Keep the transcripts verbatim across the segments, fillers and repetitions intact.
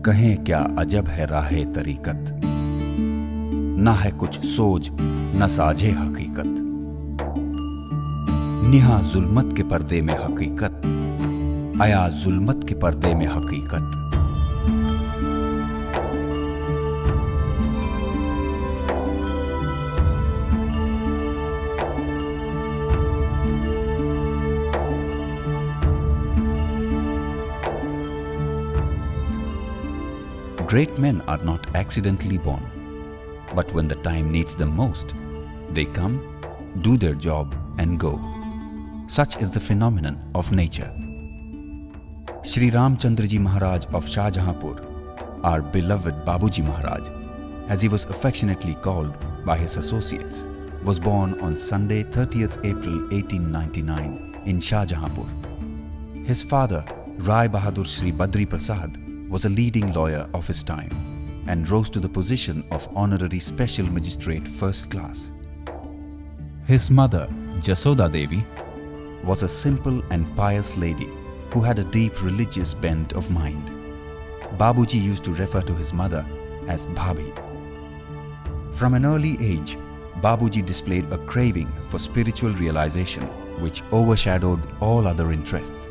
कहें क्या अजब है राहे तरीकत, ना है कुछ सोज न साझे हकीकत। निहा जुल्मत के पर्दे में हकीकत, आया जुल्मत के पर्दे में हकीकत। Great men are not accidentally born, but when the time needs them most, they come, do their job and go. Such is the phenomenon of nature. Shri Ramchandra Ji Maharaj of Shahjahanpur, our beloved Babuji Maharaj, as he was affectionately called by his associates, was born on Sunday thirtieth April eighteen ninety-nine in Shahjahanpur. His father, Rai Bahadur Shri Badri Prasad, was a leading lawyer of his time and rose to the position of Honorary Special Magistrate First Class. His mother, Jasoda Devi, was a simple and pious lady who had a deep religious bent of mind. Babuji used to refer to his mother as Bhabhi. From an early age, Babuji displayed a craving for spiritual realization which overshadowed all other interests.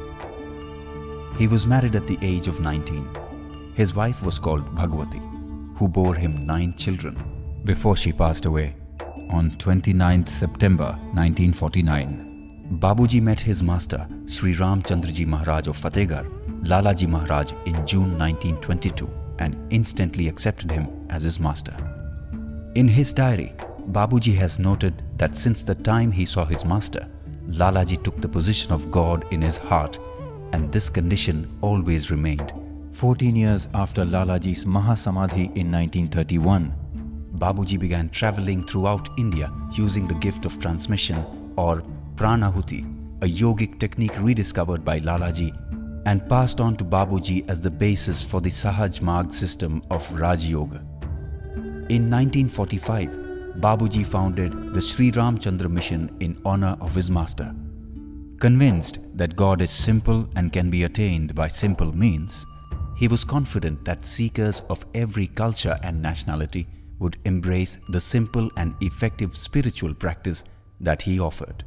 He was married at the age of nineteen. His wife was called Bhagwati, who bore him nine children before she passed away on twenty-ninth September nineteen forty-nine. Babuji met his master, Shri Ramchandra Ji Maharaj of Fatehgarh, Lalaji Maharaj, in June nineteen twenty-two and instantly accepted him as his master. In his diary, Babuji has noted that since the time he saw his master, Lalaji took the position of God in his heart, and this condition always remained. Fourteen years after Lalaji's Mahasamadhi in nineteen thirty-one, Babuji began travelling throughout India using the gift of transmission or Pranahuti, a yogic technique rediscovered by Lalaji and passed on to Babuji as the basis for the Sahaj Marg system of Raj Yoga. In nineteen forty-five, Babuji founded the Sri Ramchandra Mission in honour of his master. Convinced that God is simple and can be attained by simple means, he was confident that seekers of every culture and nationality would embrace the simple and effective spiritual practice that he offered.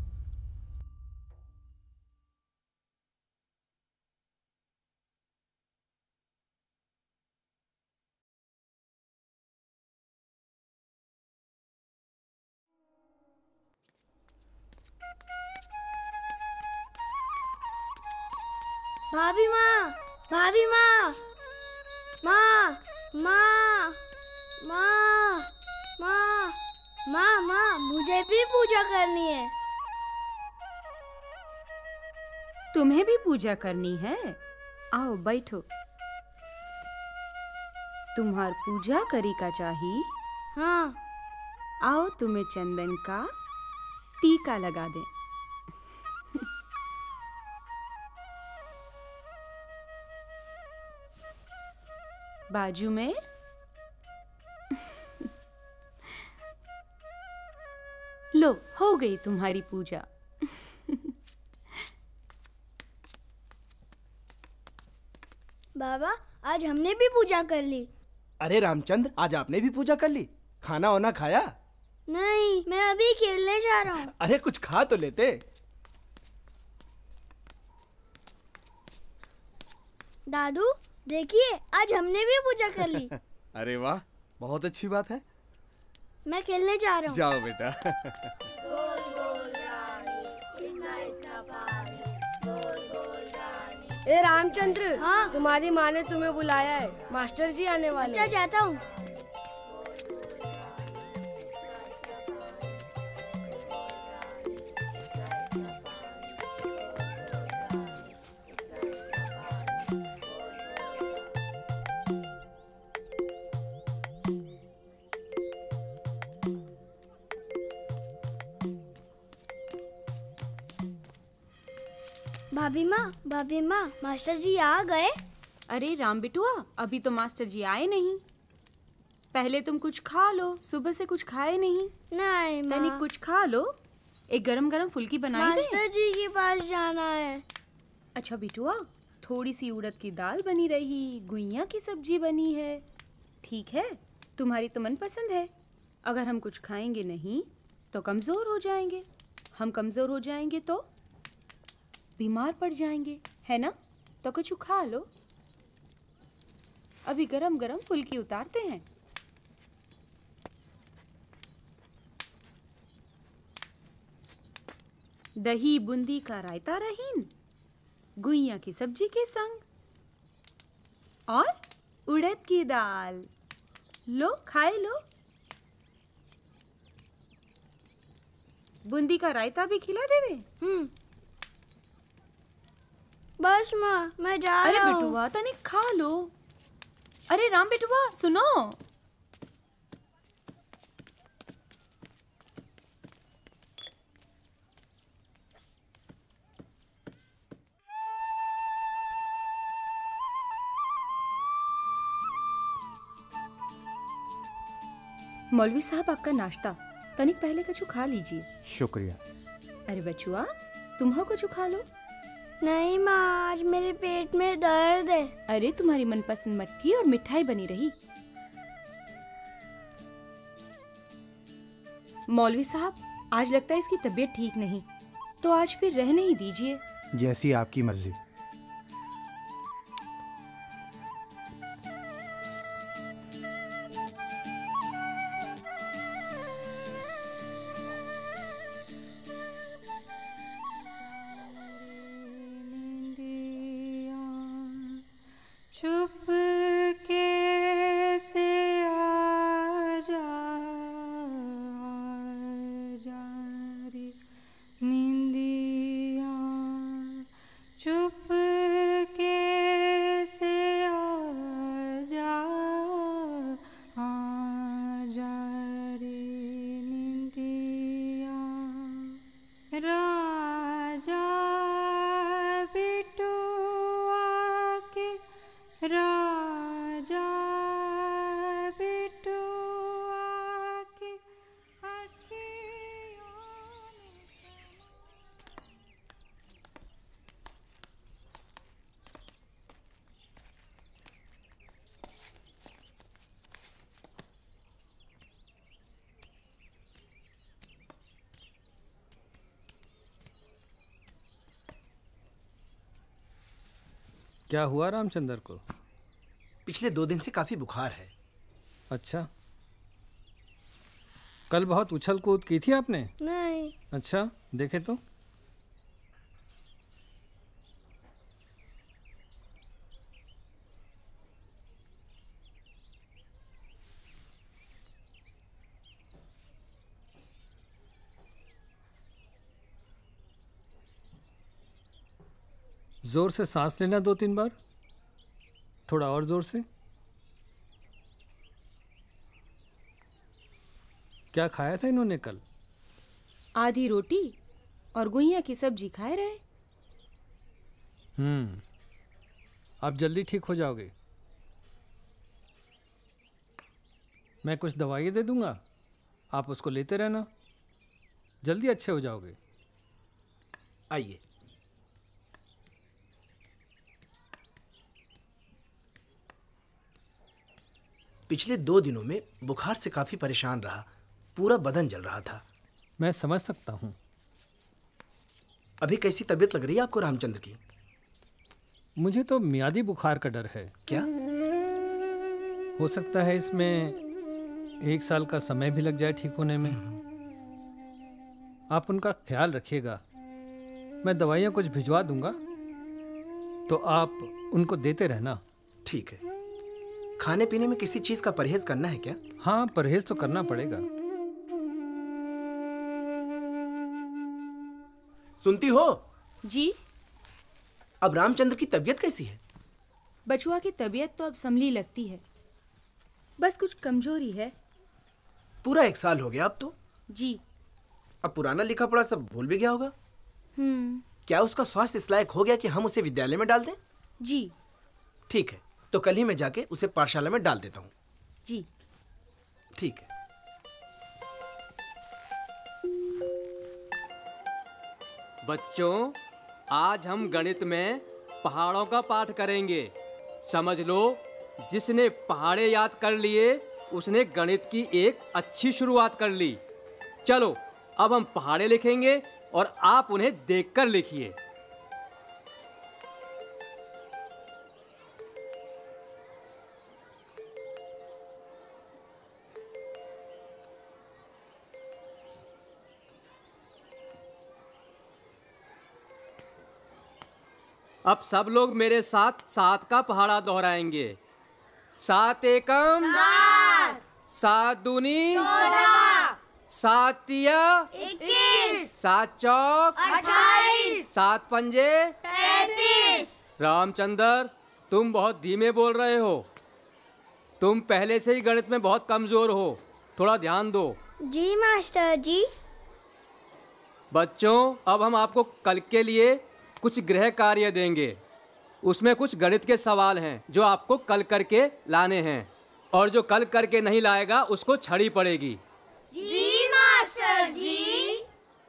भाभी माँ, भाभी माँ, माँ, माँ, माँ, माँ, माँ, माँ, मुझे भी पूजा करनी है। तुम्हें भी पूजा करनी है? आओ बैठो। तुम्हार पूजा करी का चाहिए? हाँ। आओ तुम्हें चंदन का टीका लगा दे। बाजू में लो, हो गई तुम्हारी पूजा। बाबा, आज हमने भी पूजा कर ली। अरे रामचंद्र, आज आपने भी पूजा कर ली? खाना वाना खाया? नहीं, मैं अभी खेलने जा रहा हूँ। अरे कुछ खा तो लेते। दादू, देखिए, आज हमने भी पूजा कर ली। अरे वाह, बहुत अच्छी बात है। मैं खेलने जा रहा हूँ। जाओ बेटा। गोल गोल रानी, इतना इतना पानी, गोल गोल रानी। ए रामचंद्र, हाँ? तुम्हारी माँ ने तुम्हें बुलाया है, मास्टर जी आने वाले। अच्छा, जाता हूँ। भाभी माँ, भाभी माँ, मास्टर जी आ गए? अरे राम बिटुआ, अभी तो मास्टर जी आए नहीं। पहले तुम कुछ खा लो, सुबह से कुछ खाए नहीं। नहीं माँ। तनिक कुछ खा लो, एक गरम गरम फुल्की बनाई दे। मास्टर जी के पास जाना है। अच्छा बिटुआ, थोड़ी सी उड़द की दाल बनी रही, गुइया की सब्जी बनी है। ठीक है, तुम्हारी तो मनपसंद है। अगर हम कुछ खाएंगे नहीं तो कमज़ोर हो जाएंगे। हम कमज़ोर हो जाएंगे तो बीमार पड़ जाएंगे, है ना? तो कुछ खा लो। अभी गरम गरम फुल्की उतारते हैं। दही बूंदी का रायता रहीन, गुइया की सब्जी के संग, और उड़द की दाल। लो, खाए लो। बूंदी का रायता भी खिला देवे। हम्म। बस माँ, मैं जा अरे रहा हूँ। बेटुआ, तनिक खा लो। अरे राम बेटुआ, सुनो। मौलवी साहब, आपका नाश्ता। तनिक पहले कछु खा लीजिए। शुक्रिया। अरे बचुआ, तुम हो कछु खा लो। नहीं माँ, आज मेरे पेट में दर्द है। अरे तुम्हारी मनपसंद मट्ठी और मिठाई बनी रही। मौलवी साहब, आज लगता है इसकी तबीयत ठीक नहीं, तो आज फिर रहने ही दीजिए। जैसी आपकी मर्जी। चुप कैसे आ जा, जा रे निंदिया, चुप कैसे आ जा, आ जा रे निंदिया। राजा बिटुआ के, राजा बिटुआ के अखियों में समा। क्या हुआ रामचंद्र को? पिछले दो दिन से काफी बुखार है। अच्छा, कल बहुत उछल कूद की थी आपने? नहीं। अच्छा, देखे तो। जोर से सांस लेना दो तीन बार। थोड़ा और जोर से। क्या खाया था इन्होंने कल? आधी रोटी और गुइया की सब्जी खाए रहे। हम्म, आप जल्दी ठीक हो जाओगे। मैं कुछ दवाई दे दूंगा, आप उसको लेते रहना, जल्दी अच्छे हो जाओगे। आइए। पिछले दो दिनों में बुखार से काफी परेशान रहा, पूरा बदन जल रहा था। मैं समझ सकता हूँ। अभी कैसी तबीयत लग रही है आपको रामचंद्र की? मुझे तो मियादी बुखार का डर है। क्या? हो सकता है इसमें एक साल का समय भी लग जाए ठीक होने में। आप उनका ख्याल रखिएगा। मैं दवाइयाँ कुछ भिजवा दूंगा, तो आप उनको देते रहना। ठीक है। खाने पीने में किसी चीज का परहेज करना है क्या? हाँ, परहेज तो करना पड़ेगा। सुनती हो? जी। अब रामचंद्र की तबीयत कैसी है? बचुआ की तबीयत तो अब संभली लगती है, बस कुछ कमजोरी है। पूरा एक साल हो गया अब तो। जी। अब पुराना लिखा पढ़ा सब भूल भी गया होगा। हम्म। क्या उसका स्वास्थ्य इस लायक हो गया कि हम उसे विद्यालय में डाल दें? जी। ठीक है, तो कल ही मैं जाके उसे पाठशाला में डाल देता हूँ। जी। ठीक है। बच्चों, आज हम गणित में पहाड़ों का पाठ करेंगे। समझ लो, जिसने पहाड़े याद कर लिए उसने गणित की एक अच्छी शुरुआत कर ली। चलो अब हम पहाड़े लिखेंगे और आप उन्हें देखकर लिखिए। अब सब लोग मेरे साथ सात का पहाड़ा दोहराएंगे। सात एकम सात, सात दूनी चौदह, सात तिया इक्कीस, सात चौक अट्ठाईस, सात पंजे पैंतीस। रामचंद्र, तुम बहुत धीमे बोल रहे हो। तुम पहले से ही गणित में बहुत कमजोर हो, थोड़ा ध्यान दो। जी मास्टर जी। बच्चों, अब हम आपको कल के लिए कुछ गृह कार्य देंगे। उसमें कुछ गणित के सवाल हैं जो आपको कल करके लाने हैं, और जो कल करके नहीं लाएगा उसको छड़ी पड़ेगी। जी मास्टर जी।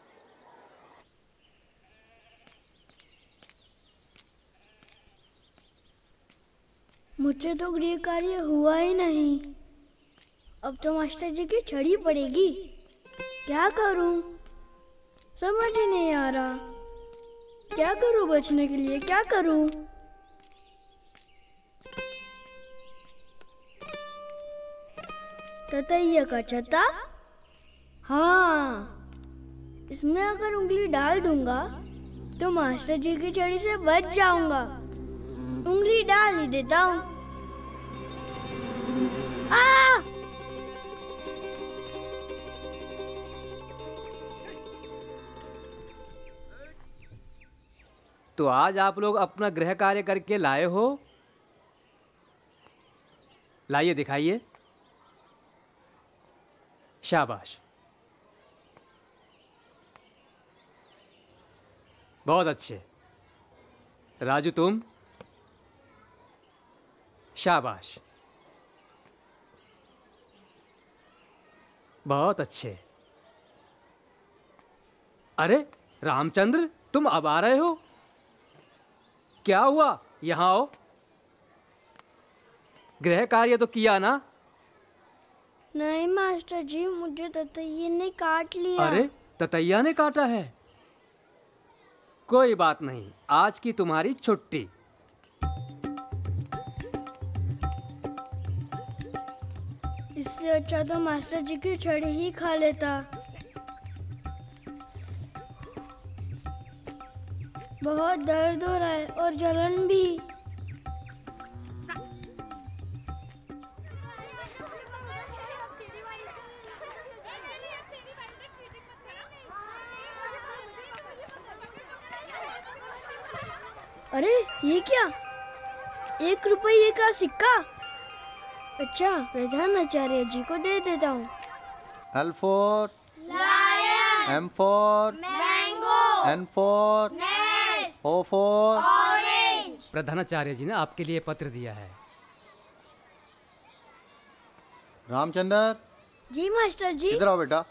मुझसे तो गृह कार्य हुआ ही नहीं। अब तो मास्टर जी की छड़ी पड़ेगी। क्या करूं? समझ ही नहीं आ रहा। क्या करूं बचने के लिए? क्या करूं? ततैया का छत्ता? हाँ, इसमें अगर उंगली डाल दूंगा तो मास्टर जी की छड़ी से बच जाऊंगा। उंगली डाल ही देता हूँ। आ! तो आज आप लोग अपना गृह कार्य करके लाए हो? लाइए, दिखाइए। शाबाश, बहुत अच्छे। राजू, तुम? शाबाश, बहुत अच्छे। अरे रामचंद्र, तुम अब आ रहे हो? क्या हुआ? यहाँ आओ। गृह कार्य तो किया ना? नहीं मास्टर जी, मुझे ततैया ने काट लिया। अरे, ततैया ने काटा है? कोई बात नहीं, आज की तुम्हारी छुट्टी। इससे अच्छा तो मास्टर जी की छड़ी ही खा लेता। बहुत दर्द हो रहा है और जलन भी। अरे ये क्या? एक रुपये का सिक्का। अच्छा, प्रधानाचार्य जी को दे देता हूँ। L for lion, M for mango, N for nest, O for orange। प्रधानाचार्य जी ने आपके लिए पत्र दिया है। रामचंद्र। जी मास्टर जी। इधर आओ बेटा।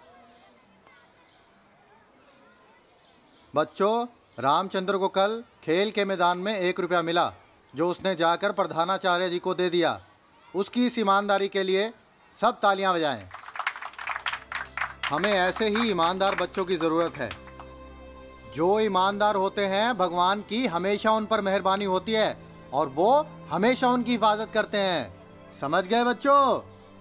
बच्चों, रामचंद्र को कल खेल के मैदान में एक रुपया मिला जो उसने जाकर प्रधानाचार्य जी को दे दिया। उसकी इस ईमानदारी के लिए सब तालियां बजाएं। हमें ऐसे ही ईमानदार बच्चों की ज़रूरत है। जो ईमानदार होते हैं, भगवान की हमेशा उन पर मेहरबानी होती है और वो हमेशा उनकी हिफाजत करते हैं। समझ गए बच्चों?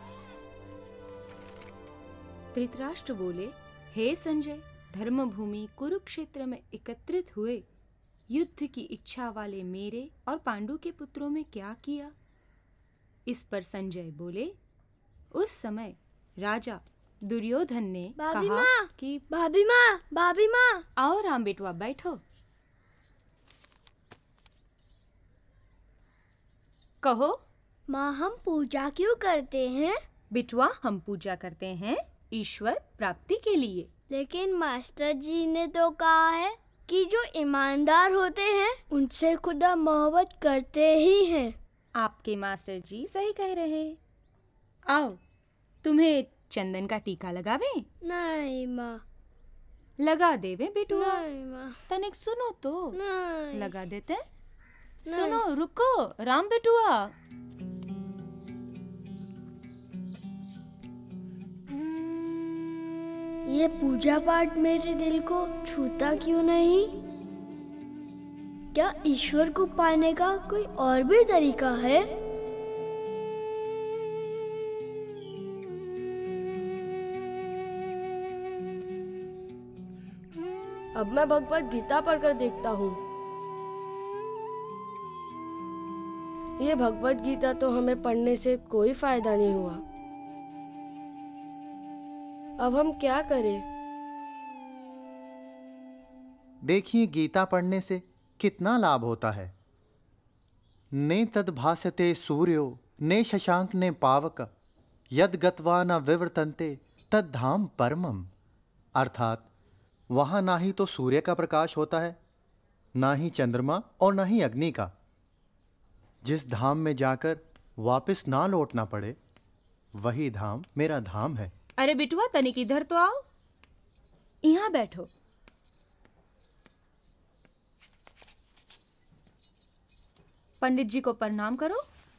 धृतराष्ट्र बोले, हे संजय, धर्मभूमि कुरुक्षेत्र में एकत्रित हुए युद्ध की इच्छा वाले मेरे और पांडु के पुत्रों में क्या किया? इस पर संजय बोले, उस समय राजा दुर्योधन ने भाभी कहा माँ, कि भाभी माँ, भाभी माँ। आओ राम बेटवा, बैठो। कहो। माँ, हम पूजा क्यों करते हैं? बिटवा, हम पूजा करते हैं ईश्वर प्राप्ति के लिए। लेकिन मास्टर जी ने तो कहा है कि जो ईमानदार होते हैं उनसे खुदा मोहब्बत करते ही हैं। आपके मास्टर जी सही कह रहे। आओ, तुम्हें चंदन का टीका लगावे? नहीं माँ। लगा देवे बेटुआ? नहीं माँ। तनिक सुनो तो। नहीं। लगा देते? सुनो रुको राम बेटुआ। ये पूजा पाठ मेरे दिल को छूता क्यों नहीं? क्या ईश्वर को पाने का कोई और भी तरीका है? अब मैं भगवत गीता पढ़कर देखता हूँ। ये भगवत गीता तो हमें पढ़ने से कोई फायदा नहीं हुआ। अब हम क्या करें? देखिए, गीता पढ़ने से कितना लाभ होता है। ने तद भासते सूर्यो ने शशांक ने पावक यद गत्वा न विवर्तन्ते तद धाम परमम। अर्थात वहाँ ना ही तो सूर्य का प्रकाश होता है, ना ही चंद्रमा और ना ही अग्नि का। जिस धाम में जाकर वापस ना लौटना पड़े, वही धाम मेरा धाम है। अरे बिटुआ तनिक इधर तो आओ, यहाँ बैठो। पंडित जी को प्रणाम करो।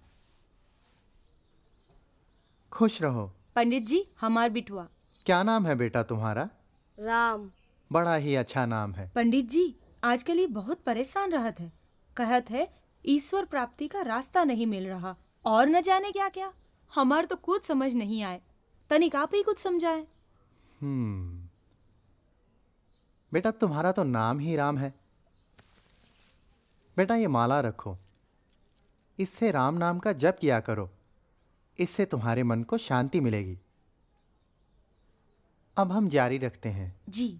खुश रहो। पंडित जी हमार बिटुआ। क्या नाम है बेटा तुम्हारा? राम। बड़ा ही अच्छा नाम है। पंडित जी आजकल ये बहुत परेशान रहत है, कहत है ईश्वर प्राप्ति का रास्ता नहीं मिल रहा और न जाने क्या क्या। हमार तो कुछ समझ नहीं आए, तनिक आप ही कुछ समझाए। हम्म बेटा, तुम्हारा तो नाम ही राम है। बेटा ये माला रखो, इससे राम नाम का जप किया करो, इससे तुम्हारे मन को शांति मिलेगी। अब हम जारी रखते हैं। जी।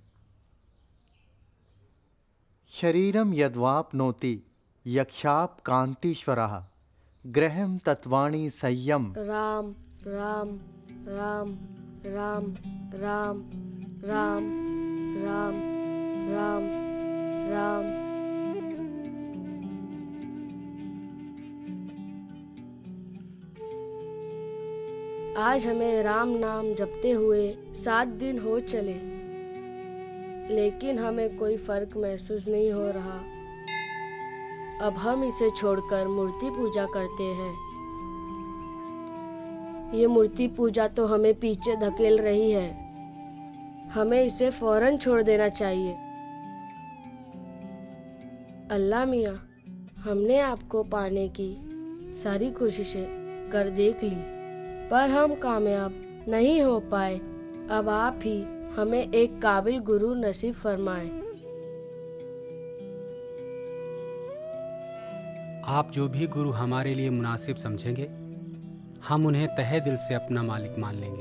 शरीरम यद्वाप्नोति यक्षाप कांतीश्वरः ग्रहम तत्वाणी संयम। राम राम राम राम राम राम राम राम राम। आज हमें राम नाम जपते हुए सात दिन हो चले, लेकिन हमें कोई फर्क महसूस नहीं हो रहा। अब हम इसे छोड़कर मूर्ति पूजा करते हैं। ये मूर्ति पूजा तो हमें पीछे धकेल रही है, हमें इसे फौरन छोड़ देना चाहिए। अल्लाह मियाँ, हमने आपको पाने की सारी कोशिशें कर देख ली, पर हम कामयाब नहीं हो पाए। अब आप ही हमें एक काबिल गुरु नसीब फरमाए। आप जो भी गुरु हमारे लिए मुनासिब समझेंगे, हम उन्हें तहे दिल से अपना मालिक मान लेंगे।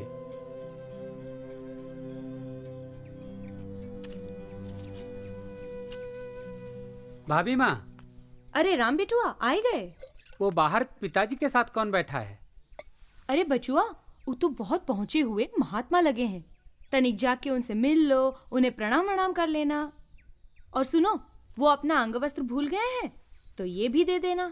भाभी माँ। अरे राम बिटुआ आए गए? वो बाहर पिताजी के साथ कौन बैठा है? अरे बचुआ, वो तो बहुत पहुंचे हुए महात्मा लगे हैं, तनिक जाके उनसे मिल लो, उन्हें प्रणाम प्रणाम कर लेना। और सुनो, वो अपना अंग वस्त्र भूल गए हैं तो ये भी दे देना।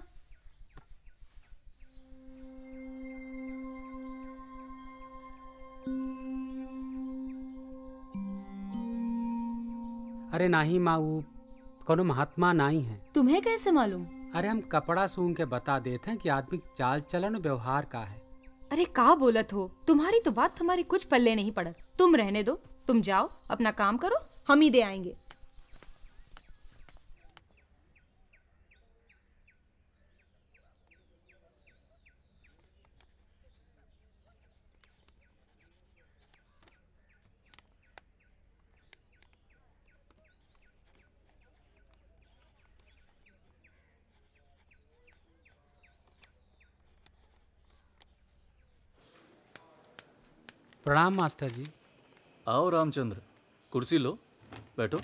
अरे नहीं माँ, वो कोनो महात्मा नहीं है। तुम्हें कैसे मालूम? अरे हम कपड़ा सूंघ के बता देते हैं कि आदमी चाल चलन व्यवहार का है। अरे का बोलत हो, तुम्हारी तो बात हमारी कुछ पल्ले नहीं पड़त। तुम रहने दो, तुम जाओ अपना काम करो, हम ही दे आएंगे। प्रणाम मास्टर जी। आओ रामचंद्र, कुर्सी लो, बैठो।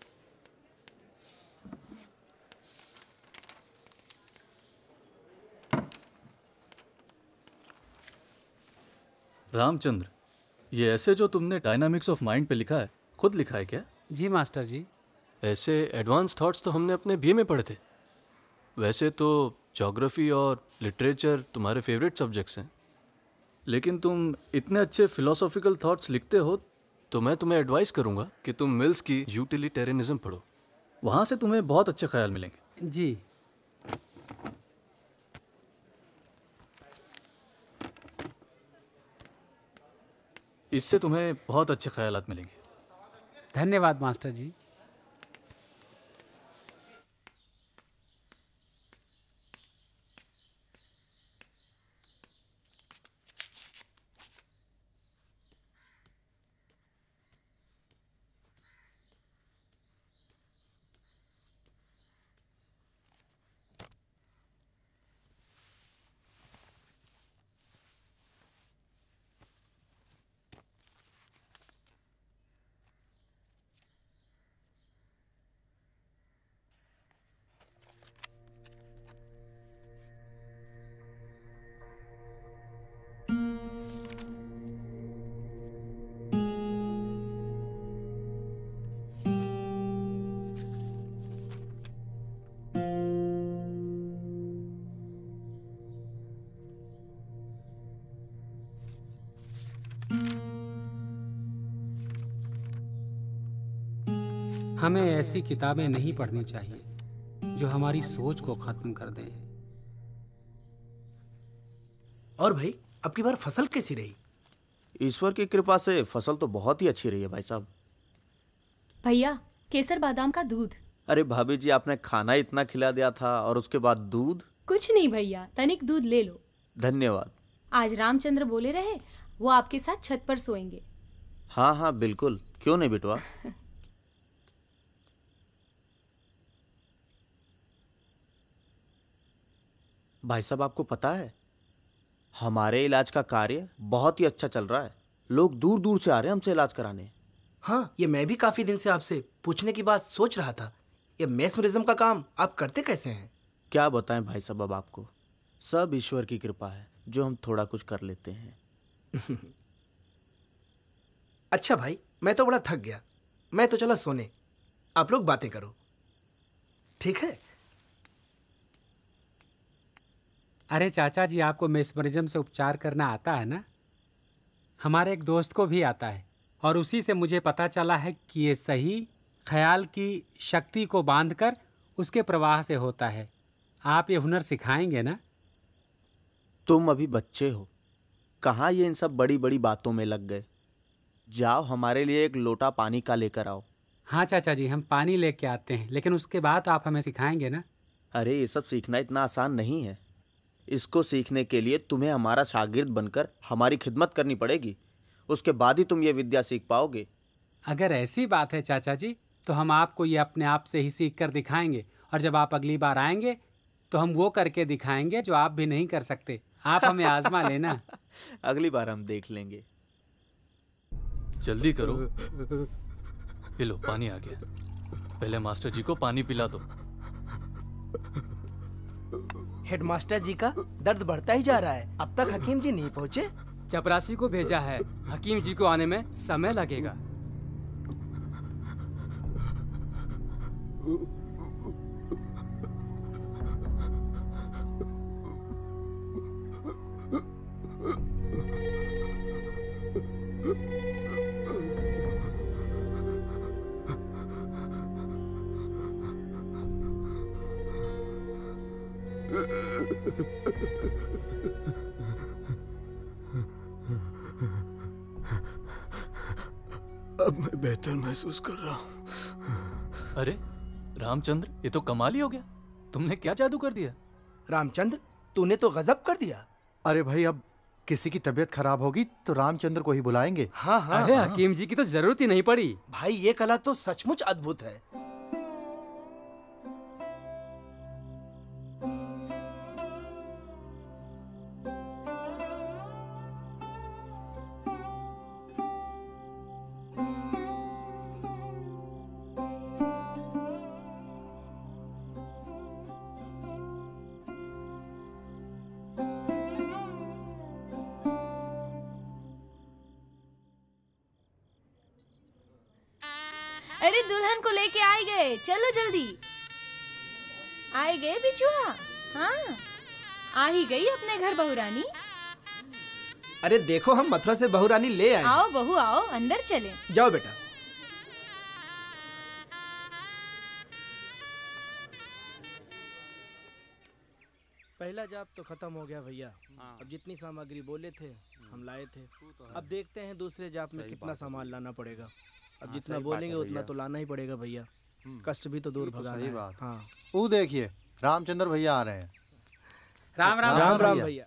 रामचंद्र, ये ऐसे जो तुमने डायनामिक्स ऑफ माइंड पे लिखा है, खुद लिखा है क्या? जी मास्टर जी। ऐसे एडवांस थॉट्स तो हमने अपने बीए में पढ़े थे। वैसे तो ज्योग्राफी और लिटरेचर तुम्हारे फेवरेट सब्जेक्ट्स हैं, लेकिन तुम इतने अच्छे फिलोसॉफिकल थॉट्स लिखते हो तो मैं तुम्हें एडवाइस करूंगा कि तुम मिल्स की यूटिलिटेरियनिज्म पढ़ो। वहाँ से तुम्हें बहुत अच्छे ख्याल मिलेंगे। जी। इससे तुम्हें बहुत अच्छे ख्यालात मिलेंगे। धन्यवाद मास्टर जी। हमें ऐसी किताबें नहीं पढ़नी चाहिए जो हमारी सोच को खत्म कर दें। और भाई, अब की बार फसल कैसी रही? ईश्वर की कृपा से फसल तो बहुत ही अच्छी रही है भाई साहब। भैया, केसर बादाम का दूध। अरे भाभी जी, आपने खाना इतना खिला दिया था और उसके बाद दूध? कुछ नहीं भैया, तनिक दूध ले लो। धन्यवाद। आज रामचंद्र बोले रहे वो आपके साथ छत पर सोएंगे। हाँ हाँ बिल्कुल, क्यों नहीं बिटवा। भाई साहब, आपको पता है हमारे इलाज का कार्य बहुत ही अच्छा चल रहा है। लोग दूर दूर से आ रहे हैं हमसे इलाज कराने। हाँ, ये मैं भी काफी दिन से आपसे पूछने की बात सोच रहा था। ये मेस्मरिज्म का काम आप करते कैसे हैं? क्या बताएं भाई साहब, अब आपको सब ईश्वर की कृपा है जो हम थोड़ा कुछ कर लेते हैं। अच्छा भाई, मैं तो बड़ा थक गया, मैं तो चला सोने। आप लोग बातें करो, ठीक है? अरे चाचा जी, आपको मेस्मरिज्म से उपचार करना आता है ना? हमारे एक दोस्त को भी आता है और उसी से मुझे पता चला है कि ये सही ख्याल की शक्ति को बांधकर उसके प्रवाह से होता है। आप ये हुनर सिखाएंगे ना? तुम अभी बच्चे हो, कहाँ ये इन सब बड़ी बड़ी बातों में लग गए। जाओ, हमारे लिए एक लोटा पानी का लेकर आओ। हाँ चाचा जी, हम पानी लेके आते हैं, लेकिन उसके बाद आप हमें सिखाएंगे ना? अरे ये सब सीखना इतना आसान नहीं है। इसको सीखने के लिए तुम्हें हमारा शागिर्द बनकर हमारी खिदमत करनी पड़ेगी। उसके बाद ही तुम ये विद्या सीख पाओगे। अगर ऐसी बात है चाचा जी, तो हम आपको ये अपने आप से ही सीख कर दिखाएंगे, और जब आप अगली बार आएंगे तो हम वो करके दिखाएंगे जो आप भी नहीं कर सकते। आप हमें आजमा लेना। अगली बार हम देख लेंगे। जल्दी करो। ये लो, पानी आ गया। पहले मास्टर जी को पानी पिला दो। हेडमास्टर जी का दर्द बढ़ता ही जा रहा है, अब तक हकीम जी नहीं पहुँचे। चपरासी को भेजा है, हकीम जी को आने में समय लगेगा। अब मैं बेहतर महसूस कर रहा हूँ। अरे रामचंद्र, ये तो कमाल ही हो गया। तुमने क्या जादू कर दिया? रामचंद्र, तूने तो गजब कर दिया। अरे भाई, अब किसी की तबीयत खराब होगी तो रामचंद्र को ही बुलाएंगे। हाँ हाँ, अरे हाँ। हकीम जी की तो जरूरत ही नहीं पड़ी। भाई, ये कला तो सचमुच अद्भुत है। अरे दुल्हन को लेके आए गए, चलो जल्दी। आए गए बिचुआ? हाँ, आ ही गई अपने घर बहुरानी। अरे देखो, हम मथुरा से बहुरानी ले आए। आओ बहू आओ, अंदर चले। जाओ बेटा। पहला जाप तो खत्म हो गया भैया। अब जितनी सामग्री बोले थे हम लाए थे। अब देखते हैं दूसरे जाप में कितना सामान लाना पड़ेगा। अब जितना बोलेंगे उतना तो लाना ही पड़ेगा भैया। कष्ट भी तो दूर भगाना है। बात। हाँ। वो देखिए रामचंद्र भैया आ रहे हैं। राम राम राम राम भैया।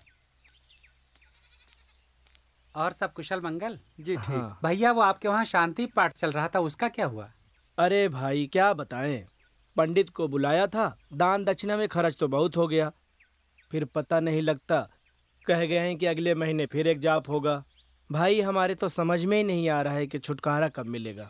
और सब कुशल मंगल? जी ठीक। भैया वो आपके वहाँ शांति पाठ चल रहा था, उसका क्या हुआ? अरे भाई क्या बताएं, पंडित को बुलाया था, दान दक्षिणा में खर्च तो बहुत हो गया। फिर पता नहीं लगता कह गए हैं कि अगले महीने फिर एक जाप होगा। भाई हमारे तो समझ में ही नहीं आ रहा है कि छुटकारा कब मिलेगा।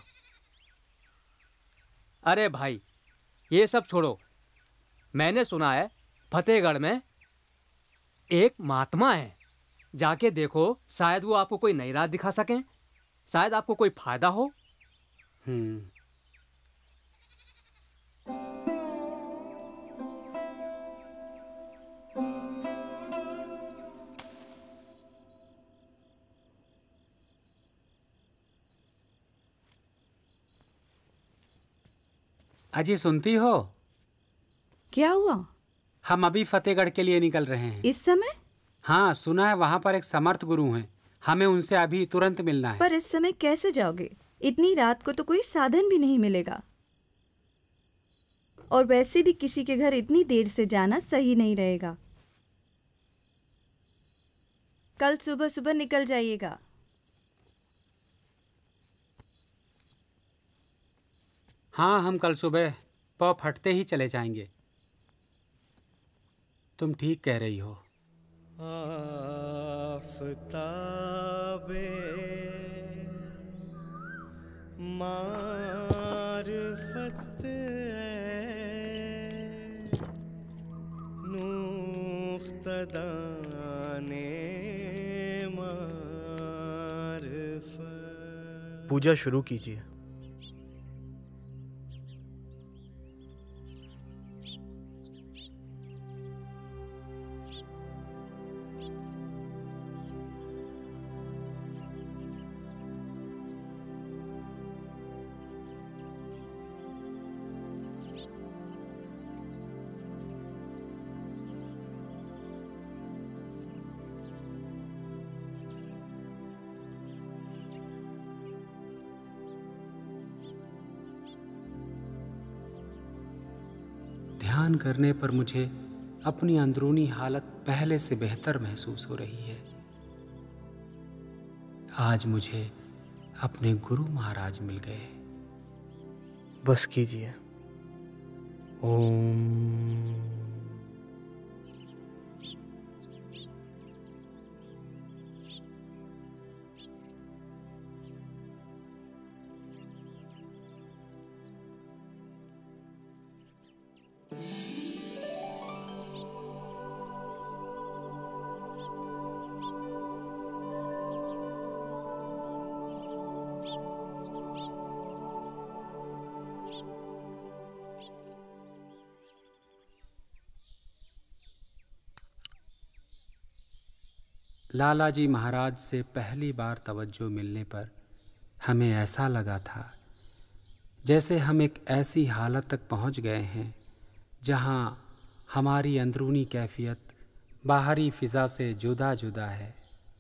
अरे भाई ये सब छोड़ो, मैंने सुना है फतेहगढ़ में एक महात्मा है, जाके देखो, शायद वो आपको कोई नई राह दिखा सकें, शायद आपको कोई फायदा हो। हम्म। अजी सुनती हो? क्या हुआ? हम अभी फतेहगढ़ के लिए निकल रहे हैं। इस समय? हाँ, सुना है वहाँ पर एक समर्थ गुरु हैं, हमें उनसे अभी तुरंत मिलना है। पर इस समय कैसे जाओगे? इतनी रात को तो कोई साधन भी नहीं मिलेगा, और वैसे भी किसी के घर इतनी देर से जाना सही नहीं रहेगा। कल सुबह सुबह निकल जाइएगा। हाँ, हम कल सुबह पौ फटते ही चले जाएंगे। तुम ठीक कह रही हो। आफ़ताबे मारिफ़त नुक़्तदाने मारिफ़त। पूजा शुरू कीजिए। ध्यान करने पर मुझे अपनी अंदरूनी हालत पहले से बेहतर महसूस हो रही है। आज मुझे अपने गुरु महाराज मिल गए। बस कीजिए। ओम। लाला जी महाराज से पहली बार तवज्जो मिलने पर हमें ऐसा लगा था जैसे हम एक ऐसी हालत तक पहुंच गए हैं जहां हमारी अंदरूनी कैफियत बाहरी फ़िज़ा से जुदा जुदा है।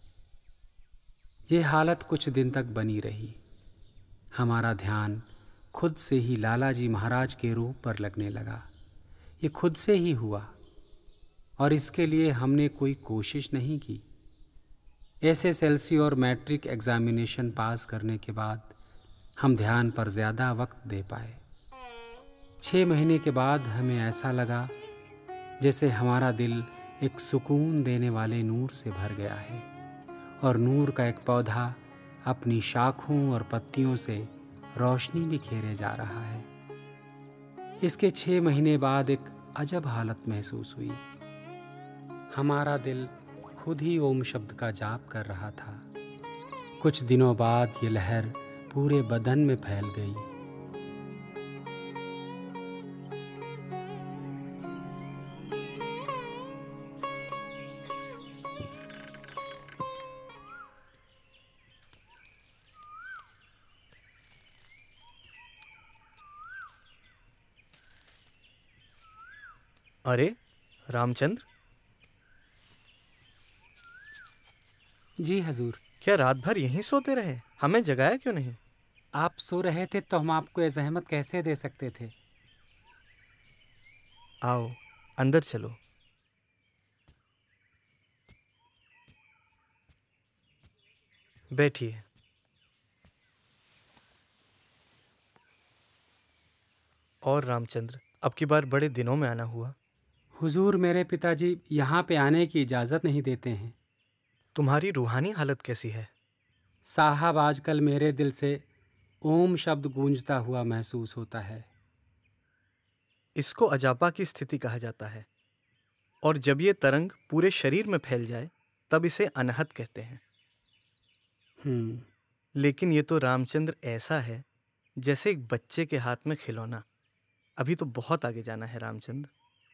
ये हालत कुछ दिन तक बनी रही। हमारा ध्यान खुद से ही लाला जी महाराज के रूप पर लगने लगा। ये खुद से ही हुआ और इसके लिए हमने कोई कोशिश नहीं की। एस एस एल सी और मैट्रिक एग्ज़ामिनेशन पास करने के बाद हम ध्यान पर ज़्यादा वक्त दे पाए। छः महीने के बाद हमें ऐसा लगा जैसे हमारा दिल एक सुकून देने वाले नूर से भर गया है और नूर का एक पौधा अपनी शाखों और पत्तियों से रोशनी बिखेरे जा रहा है। इसके छः महीने बाद एक अजब हालत महसूस हुई। हमारा दिल खुद ही ओम शब्द का जाप कर रहा था। कुछ दिनों बाद ये लहर पूरे बदन में फैल गई। अरे रामचंद्र, जी हजूर। क्या रात भर यहीं सोते रहे? हमें जगाया क्यों नहीं? आप सो रहे थे तो हम आपको ये जहमत कैसे दे सकते थे। आओ अंदर चलो। बैठिए। और रामचंद्र, अब की बार बड़े दिनों में आना हुआ। हुजूर, मेरे पिताजी यहाँ पे आने की इजाज़त नहीं देते हैं। तुम्हारी रूहानी हालत कैसी है? साहब, आजकल मेरे दिल से ओम शब्द गूंजता हुआ महसूस होता है। इसको अजापा की स्थिति कहा जाता है, और जब ये तरंग पूरे शरीर में फैल जाए तब इसे अनहत कहते हैं। हम्म। लेकिन ये तो रामचंद्र ऐसा है जैसे एक बच्चे के हाथ में खिलौना। अभी तो बहुत आगे जाना है रामचंद्र।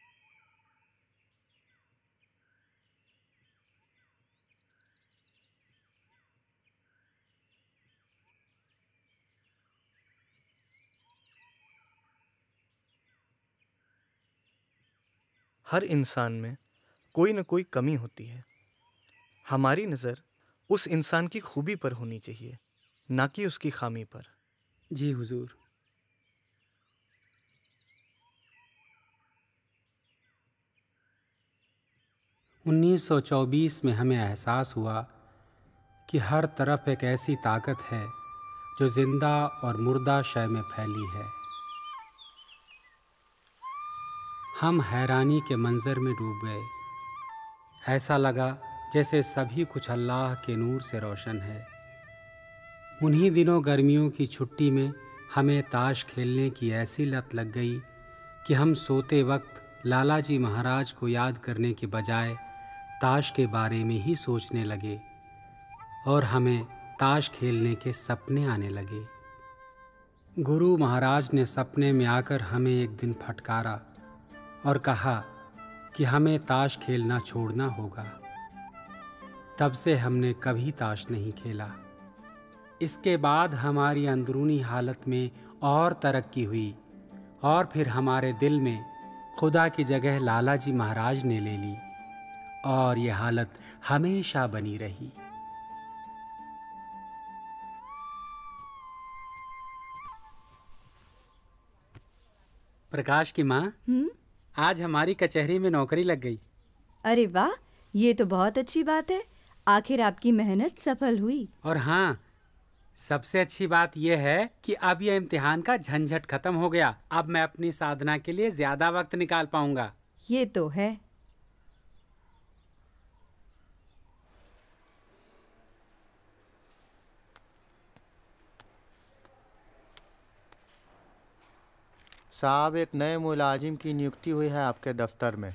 हर इंसान में कोई न कोई कमी होती है। हमारी नज़र उस इंसान की खूबी पर होनी चाहिए, ना कि उसकी खामी पर। जी हुजूर। उन्नीस सौ चौबीस में हमें एहसास हुआ कि हर तरफ एक ऐसी ताकत है जो जिंदा और मुर्दा शय में फैली है। हम हैरानी के मंजर में डूब गए। ऐसा लगा जैसे सभी कुछ अल्लाह के नूर से रोशन है। उन्हीं दिनों गर्मियों की छुट्टी में हमें ताश खेलने की ऐसी लत लग गई कि हम सोते वक्त लाला जी महाराज को याद करने के बजाय ताश के बारे में ही सोचने लगे और हमें ताश खेलने के सपने आने लगे। गुरु महाराज ने सपने में आकर हमें एक दिन फटकारा और कहा कि हमें ताश खेलना छोड़ना होगा। तब से हमने कभी ताश नहीं खेला। इसके बाद हमारी अंदरूनी हालत में और तरक्की हुई और फिर हमारे दिल में खुदा की जगह लाला जी महाराज ने ले ली और ये हालत हमेशा बनी रही। प्रकाश की माँ, आज हमारी कचहरी में नौकरी लग गई। अरे वाह, ये तो बहुत अच्छी बात है। आखिर आपकी मेहनत सफल हुई। और हाँ, सबसे अच्छी बात यह है कि अब यह इम्तिहान का झंझट खत्म हो गया। अब मैं अपनी साधना के लिए ज्यादा वक्त निकाल पाऊंगा। ये तो है। साहब, एक नए मुलाजिम की नियुक्ति हुई है आपके दफ्तर में।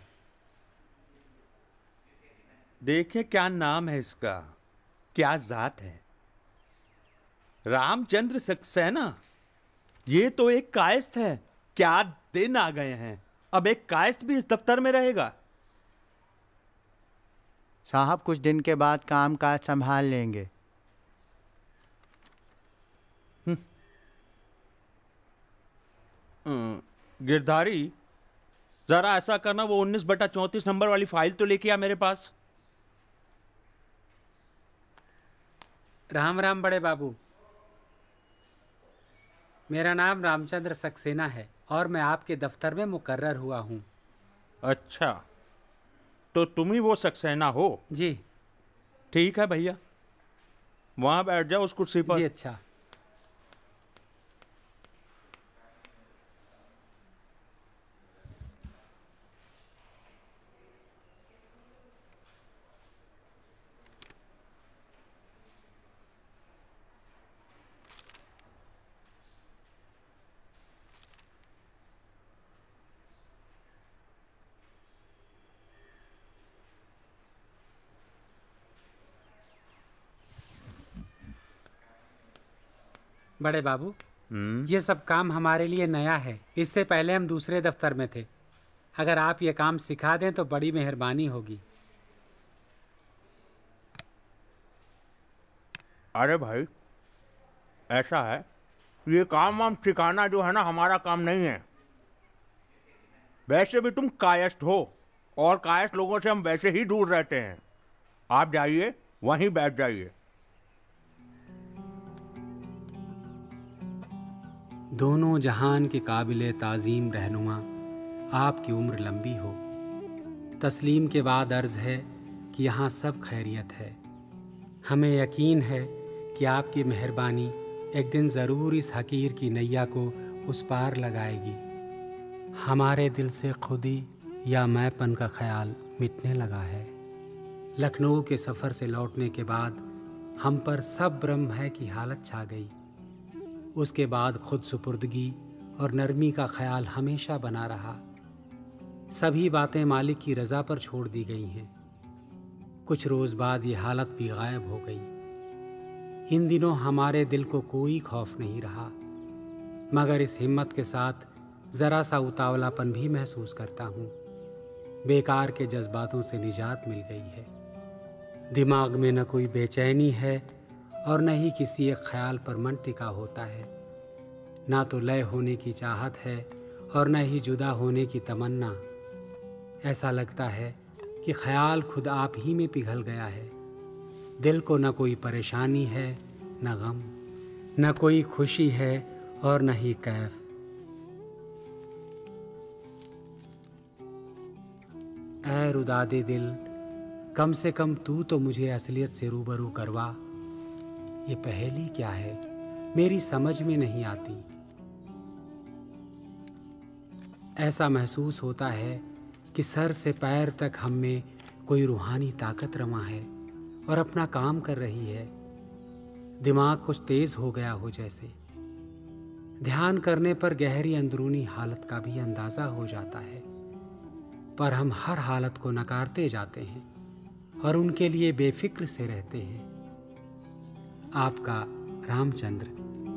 देखें क्या नाम है इसका, क्या जात है। रामचंद्र सक्सेना। ये तो एक कायस्थ है। क्या दिन आ गए हैं, अब एक कायस्थ भी इस दफ्तर में रहेगा। साहब, कुछ दिन के बाद काम काज संभाल लेंगे। गिरधारी, जरा ऐसा करना, वो उन्नीस बटा चौंतीस नंबर वाली फाइल तो लेके आ मेरे पास। राम राम बड़े बाबू। मेरा नाम रामचंद्र सक्सेना है और मैं आपके दफ्तर में मुकर्रर हुआ हूँ। अच्छा, तो तुम ही वो सक्सेना हो? जी। ठीक है भैया, वहाँ बैठ जाओ उस कुर्सी पर। जी अच्छा। बड़े बाबू, ये सब काम हमारे लिए नया है। इससे पहले हम दूसरे दफ्तर में थे। अगर आप ये काम सिखा दें तो बड़ी मेहरबानी होगी। अरे भाई, ऐसा है, ये काम वाम सिखाना जो है ना, हमारा काम नहीं है। वैसे भी तुम कायस्थ हो और कायस्थ लोगों से हम वैसे ही दूर रहते हैं। आप जाइए, वहीं बैठ जाइए। दोनों जहान के काबिले ताज़ीम रहनुमा, आपकी उम्र लंबी हो। तस्लीम के बाद अर्ज़ है कि यहाँ सब खैरियत है। हमें यकीन है कि आपकी मेहरबानी एक दिन ज़रूर इस हकीर की नैया को उस पार लगाएगी। हमारे दिल से खुदी या मैंपन का ख्याल मिटने लगा है। लखनऊ के सफ़र से लौटने के बाद हम पर सब ब्रह्म है की हालत छा गई। उसके बाद खुद सुपुर्दगी और नरमी का ख्याल हमेशा बना रहा। सभी बातें मालिक की रज़ा पर छोड़ दी गई हैं। कुछ रोज़ बाद ये हालत भी गायब हो गई। इन दिनों हमारे दिल को कोई खौफ नहीं रहा, मगर इस हिम्मत के साथ ज़रा सा उतावलापन भी महसूस करता हूँ। बेकार के जज्बातों से निजात मिल गई है। दिमाग में न कोई बेचैनी है और न ही किसी एक ख्याल पर मन टिका होता है। ना तो लय होने की चाहत है और न ही जुदा होने की तमन्ना। ऐसा लगता है कि ख्याल खुद आप ही में पिघल गया है। दिल को न कोई परेशानी है, न गम, न कोई खुशी है और न ही कैफ। ऐ रुदादे दिल, कम से कम तू तो मुझे असलियत से रूबरू करवा। ये पहेली क्या है, मेरी समझ में नहीं आती। ऐसा महसूस होता है कि सर से पैर तक हम में कोई रूहानी ताकत रमा है और अपना काम कर रही है। दिमाग कुछ तेज हो गया हो जैसे। ध्यान करने पर गहरी अंदरूनी हालत का भी अंदाज़ा हो जाता है, पर हम हर हालत को नकारते जाते हैं और उनके लिए बेफिक्र से रहते हैं। आपका रामचंद्र।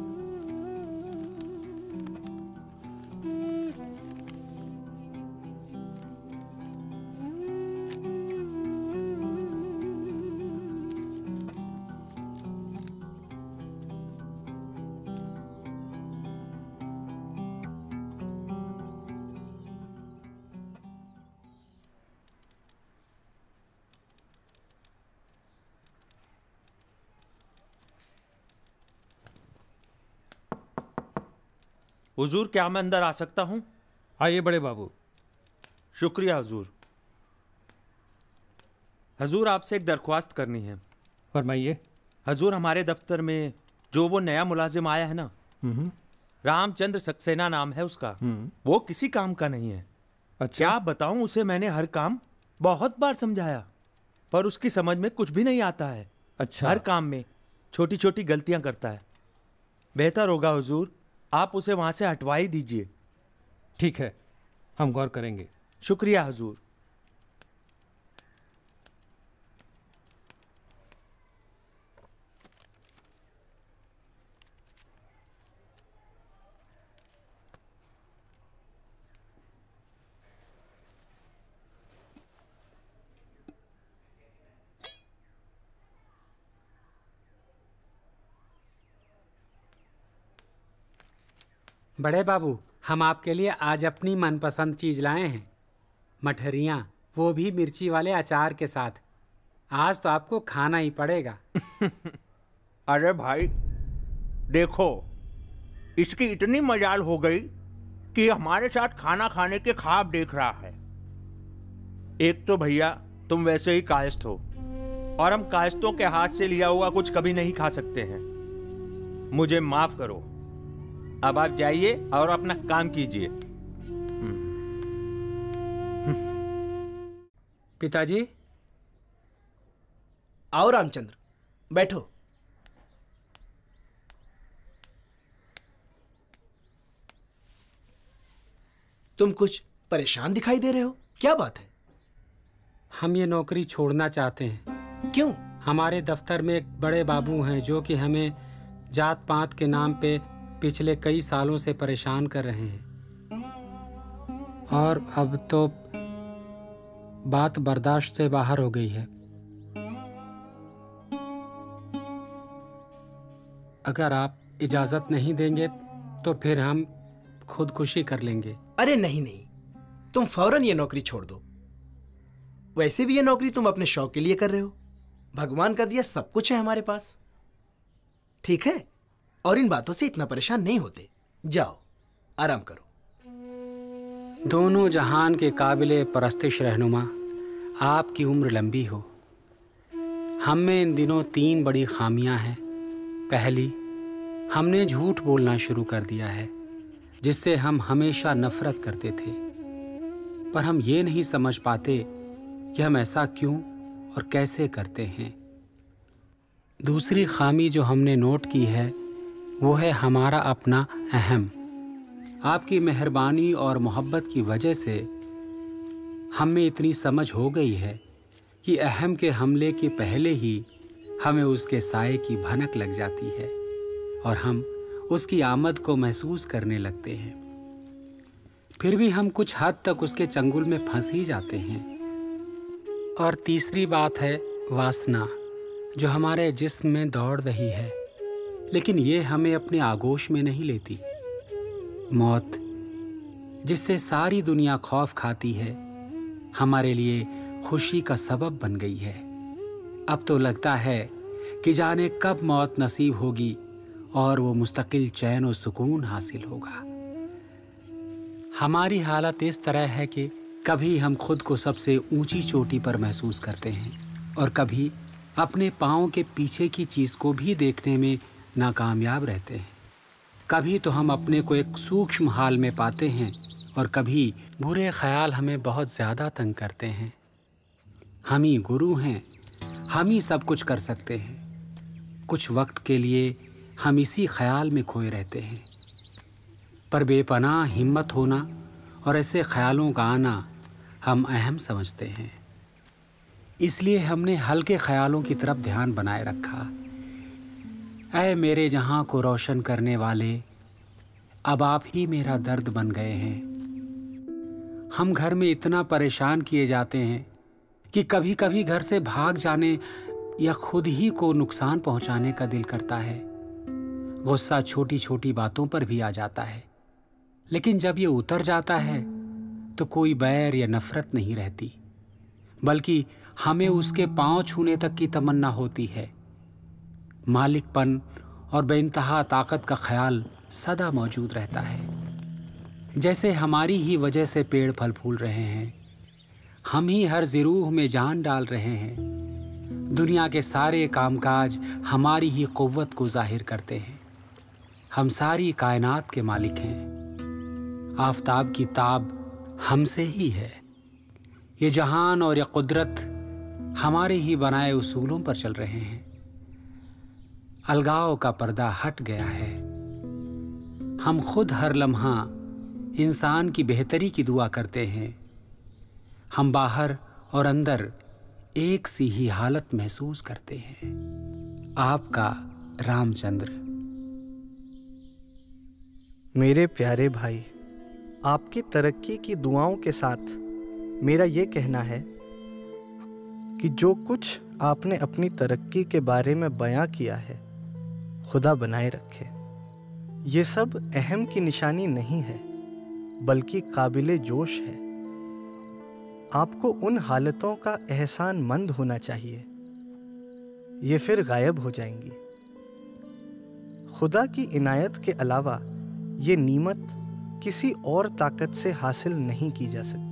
हुजूर, क्या मैं अंदर आ सकता हूँ? आइए बड़े बाबू। शुक्रिया हुजूर। हजूर, आपसे एक दरख्वास्त करनी है। फरमाइए। हजूर, हमारे दफ्तर में जो वो नया मुलाजिम आया है ना, रामचंद्र सक्सेना नाम है उसका, वो किसी काम का नहीं है। अच्छा। क्या बताऊं, उसे मैंने हर काम बहुत बार समझाया, पर उसकी समझ में कुछ भी नहीं आता है। अच्छा। हर काम में छोटी छोटी गलतियां करता है। बेहतर होगा हुजूर, आप उसे वहां से हटवा ही दीजिए। ठीक है, हम गौर करेंगे। शुक्रिया हुजूर। बड़े बाबू, हम आपके लिए आज अपनी मनपसंद चीज़ लाए हैं, मठरियाँ, वो भी मिर्ची वाले अचार के साथ। आज तो आपको खाना ही पड़ेगा। अरे भाई देखो, इसकी इतनी मजाल हो गई कि हमारे साथ खाना खाने के ख्वाब देख रहा है। एक तो भैया तुम वैसे ही कायस्थ हो, और हम कायस्थों के हाथ से लिया हुआ कुछ कभी नहीं खा सकते हैं। मुझे माफ करो। अब आप जाइए और अपना काम कीजिए। पिताजी। आओ रामचंद्र, बैठो। तुम कुछ परेशान दिखाई दे रहे हो, क्या बात है? हम ये नौकरी छोड़ना चाहते हैं। क्यों? हमारे दफ्तर में एक बड़े बाबू हैं जो कि हमें जात पात के नाम पे पिछले कई सालों से परेशान कर रहे हैं, और अब तो बात बर्दाश्त से बाहर हो गई है। अगर आप इजाज़त नहीं देंगे तो फिर हम खुदकुशी कर लेंगे। अरे नहीं नहीं, तुम फौरन ये नौकरी छोड़ दो। वैसे भी ये नौकरी तुम अपने शौक के लिए कर रहे हो, भगवान का दिया सब कुछ है हमारे पास, ठीक है? और इन बातों से इतना परेशान नहीं होते। जाओ आराम करो। दोनों जहान के काबिले परस्तिश रहनुमा, आपकी उम्र लंबी हो। हम में इन दिनों तीन बड़ी खामियां हैं। पहली, हमने झूठ बोलना शुरू कर दिया है, जिससे हम हमेशा नफरत करते थे, पर हम ये नहीं समझ पाते कि हम ऐसा क्यों और कैसे करते हैं। दूसरी खामी जो हमने नोट की है वो है हमारा अपना अहम। आपकी मेहरबानी और मोहब्बत की वजह से हम में इतनी समझ हो गई है कि अहम के हमले के पहले ही हमें उसके साए की भनक लग जाती है और हम उसकी आमद को महसूस करने लगते हैं। फिर भी हम कुछ हद तक उसके चंगुल में फंस ही जाते हैं। और तीसरी बात है वासना, जो हमारे जिस्म में दौड़ रही है, लेकिन ये हमें अपने आगोश में नहीं लेती। मौत, जिससे सारी दुनिया खौफ खाती है, हमारे लिए खुशी का सबब बन गई है। अब तो लगता है कि जाने कब मौत नसीब होगी और वो मुस्तकिल चैन और सुकून हासिल होगा। हमारी हालत इस तरह है कि कभी हम खुद को सबसे ऊंची चोटी पर महसूस करते हैं और कभी अपने पाँव के पीछे की चीज़ को भी देखने में नाकामयाब रहते हैं। कभी तो हम अपने को एक सूक्ष्म हाल में पाते हैं और कभी बुरे ख्याल हमें बहुत ज़्यादा तंग करते हैं। हम ही गुरु हैं, हम ही सब कुछ कर सकते हैं। कुछ वक्त के लिए हम इसी ख्याल में खोए रहते हैं, पर बेपनाह हिम्मत होना और ऐसे ख्यालों का आना हम अहम समझते हैं। इसलिए हमने हल्के ख्यालों की तरफ ध्यान बनाए रखा। ऐ मेरे जहां को रोशन करने वाले, अब आप ही मेरा दर्द बन गए हैं। हम घर में इतना परेशान किए जाते हैं कि कभी कभी घर से भाग जाने या खुद ही को नुकसान पहुंचाने का दिल करता है। गुस्सा छोटी छोटी बातों पर भी आ जाता है, लेकिन जब ये उतर जाता है तो कोई बैर या नफरत नहीं रहती, बल्कि हमें उसके पांव छूने तक की तमन्ना होती है। मालिकपन और बेइंतहा ताकत का ख्याल सदा मौजूद रहता है। जैसे हमारी ही वजह से पेड़ फल फूल रहे हैं, हम ही हर ज़रूह में जान डाल रहे हैं। दुनिया के सारे कामकाज हमारी ही क़ुव्वत को जाहिर करते हैं। हम सारी कायनात के मालिक हैं। आफताब की ताब हमसे ही है। ये जहान और ये कुदरत हमारे ही बनाए उसूलों पर चल रहे हैं। अलगाव का पर्दा हट गया है। हम खुद हर लम्हा इंसान की बेहतरी की दुआ करते हैं। हम बाहर और अंदर एक सी ही हालत महसूस करते हैं। आपका रामचंद्र। मेरे प्यारे भाई, आपकी तरक्की की दुआओं के साथ मेरा ये कहना है कि जो कुछ आपने अपनी तरक्की के बारे में बयां किया है, खुदा बनाए रखे। ये सब अहम की निशानी नहीं है, बल्कि काबिले जोश है। आपको उन हालतों का एहसान मंद होना चाहिए, ये फिर गायब हो जाएंगी। खुदा की इनायत के अलावा ये नीमत किसी और ताकत से हासिल नहीं की जा सकती।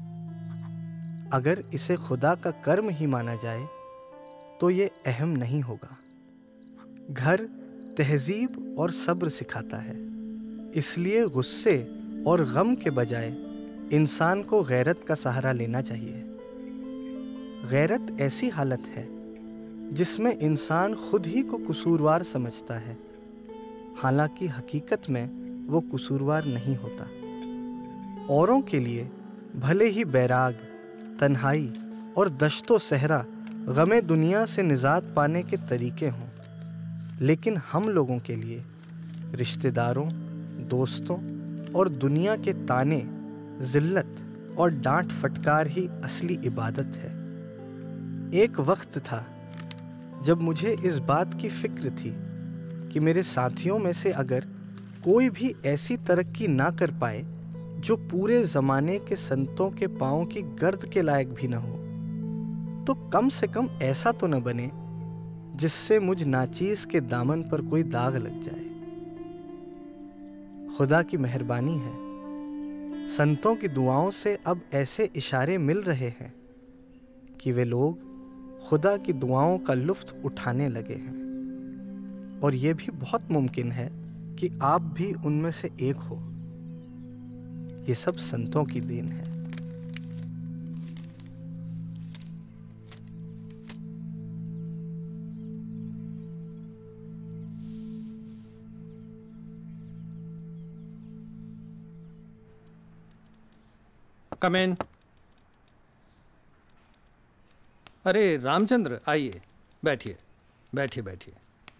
अगर इसे खुदा का कर्म ही माना जाए तो ये अहम नहीं होगा। घर तहजीब और सब्र सिखाता है, इसलिए गुस्से और गम के बजाय इंसान को गैरत का सहारा लेना चाहिए। गैरत ऐसी हालत है जिसमें इंसान खुद ही को कसूरवार समझता है, हालांकि हकीकत में वो कसूरवार नहीं होता। औरों के लिए भले ही बैराग, तन्हाई और दश्तो सहरा गमे दुनिया से निजात पाने के तरीके हों, लेकिन हम लोगों के लिए रिश्तेदारों, दोस्तों और दुनिया के ताने, जिल्लत और डांट फटकार ही असली इबादत है। एक वक्त था जब मुझे इस बात की फिक्र थी कि मेरे साथियों में से अगर कोई भी ऐसी तरक्की ना कर पाए जो पूरे ज़माने के संतों के पाँव की गर्द के लायक भी ना हो, तो कम से कम ऐसा तो न बने जिससे मुझ नाचीज के दामन पर कोई दाग लग जाए। खुदा की मेहरबानी है, संतों की दुआओं से अब ऐसे इशारे मिल रहे हैं कि वे लोग खुदा की दुआओं का लुत्फ उठाने लगे हैं, और ये भी बहुत मुमकिन है कि आप भी उनमें से एक हो। ये सब संतों की देन है। कम इन। अरे रामचंद्र, आइए, बैठिए बैठिए बैठिए।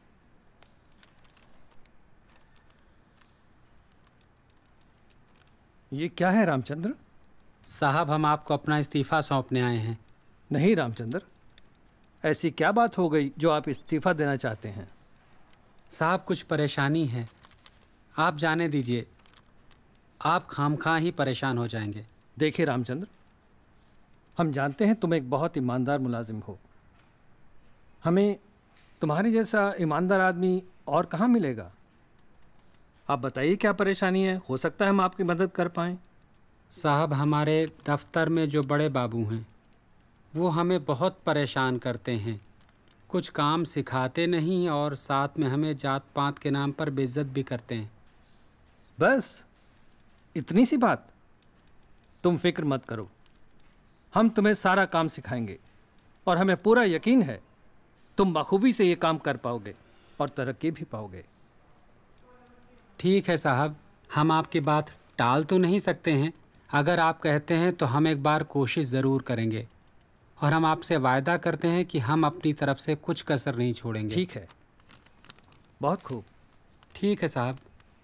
ये क्या है रामचंद्र? साहब, हम आपको अपना इस्तीफा सौंपने आए हैं। नहीं रामचंद्र, ऐसी क्या बात हो गई जो आप इस्तीफा देना चाहते हैं? साहब, कुछ परेशानी है, आप जाने दीजिए, आप खामखा ही परेशान हो जाएंगे। देखिए रामचंद्र, हम जानते हैं तुम एक बहुत ईमानदार मुलाजिम हो। हमें तुम्हारे जैसा ईमानदार आदमी और कहाँ मिलेगा? आप बताइए क्या परेशानी है, हो सकता है हम आपकी मदद कर पाएँ। साहब, हमारे दफ्तर में जो बड़े बाबू हैं वो हमें बहुत परेशान करते हैं। कुछ काम सिखाते नहीं और साथ में हमें जात पात के नाम पर बेइज्जत भी करते हैं। बस इतनी सी बात? तुम फिक्र मत करो, हम तुम्हें सारा काम सिखाएंगे और हमें पूरा यकीन है तुम बखूबी से ये काम कर पाओगे और तरक्की भी पाओगे। ठीक है साहब, हम आपकी बात टाल तो नहीं सकते हैं। अगर आप कहते हैं तो हम एक बार कोशिश ज़रूर करेंगे, और हम आपसे वायदा करते हैं कि हम अपनी तरफ से कुछ कसर नहीं छोड़ेंगे। ठीक है, बहुत खूब। ठीक है साहब।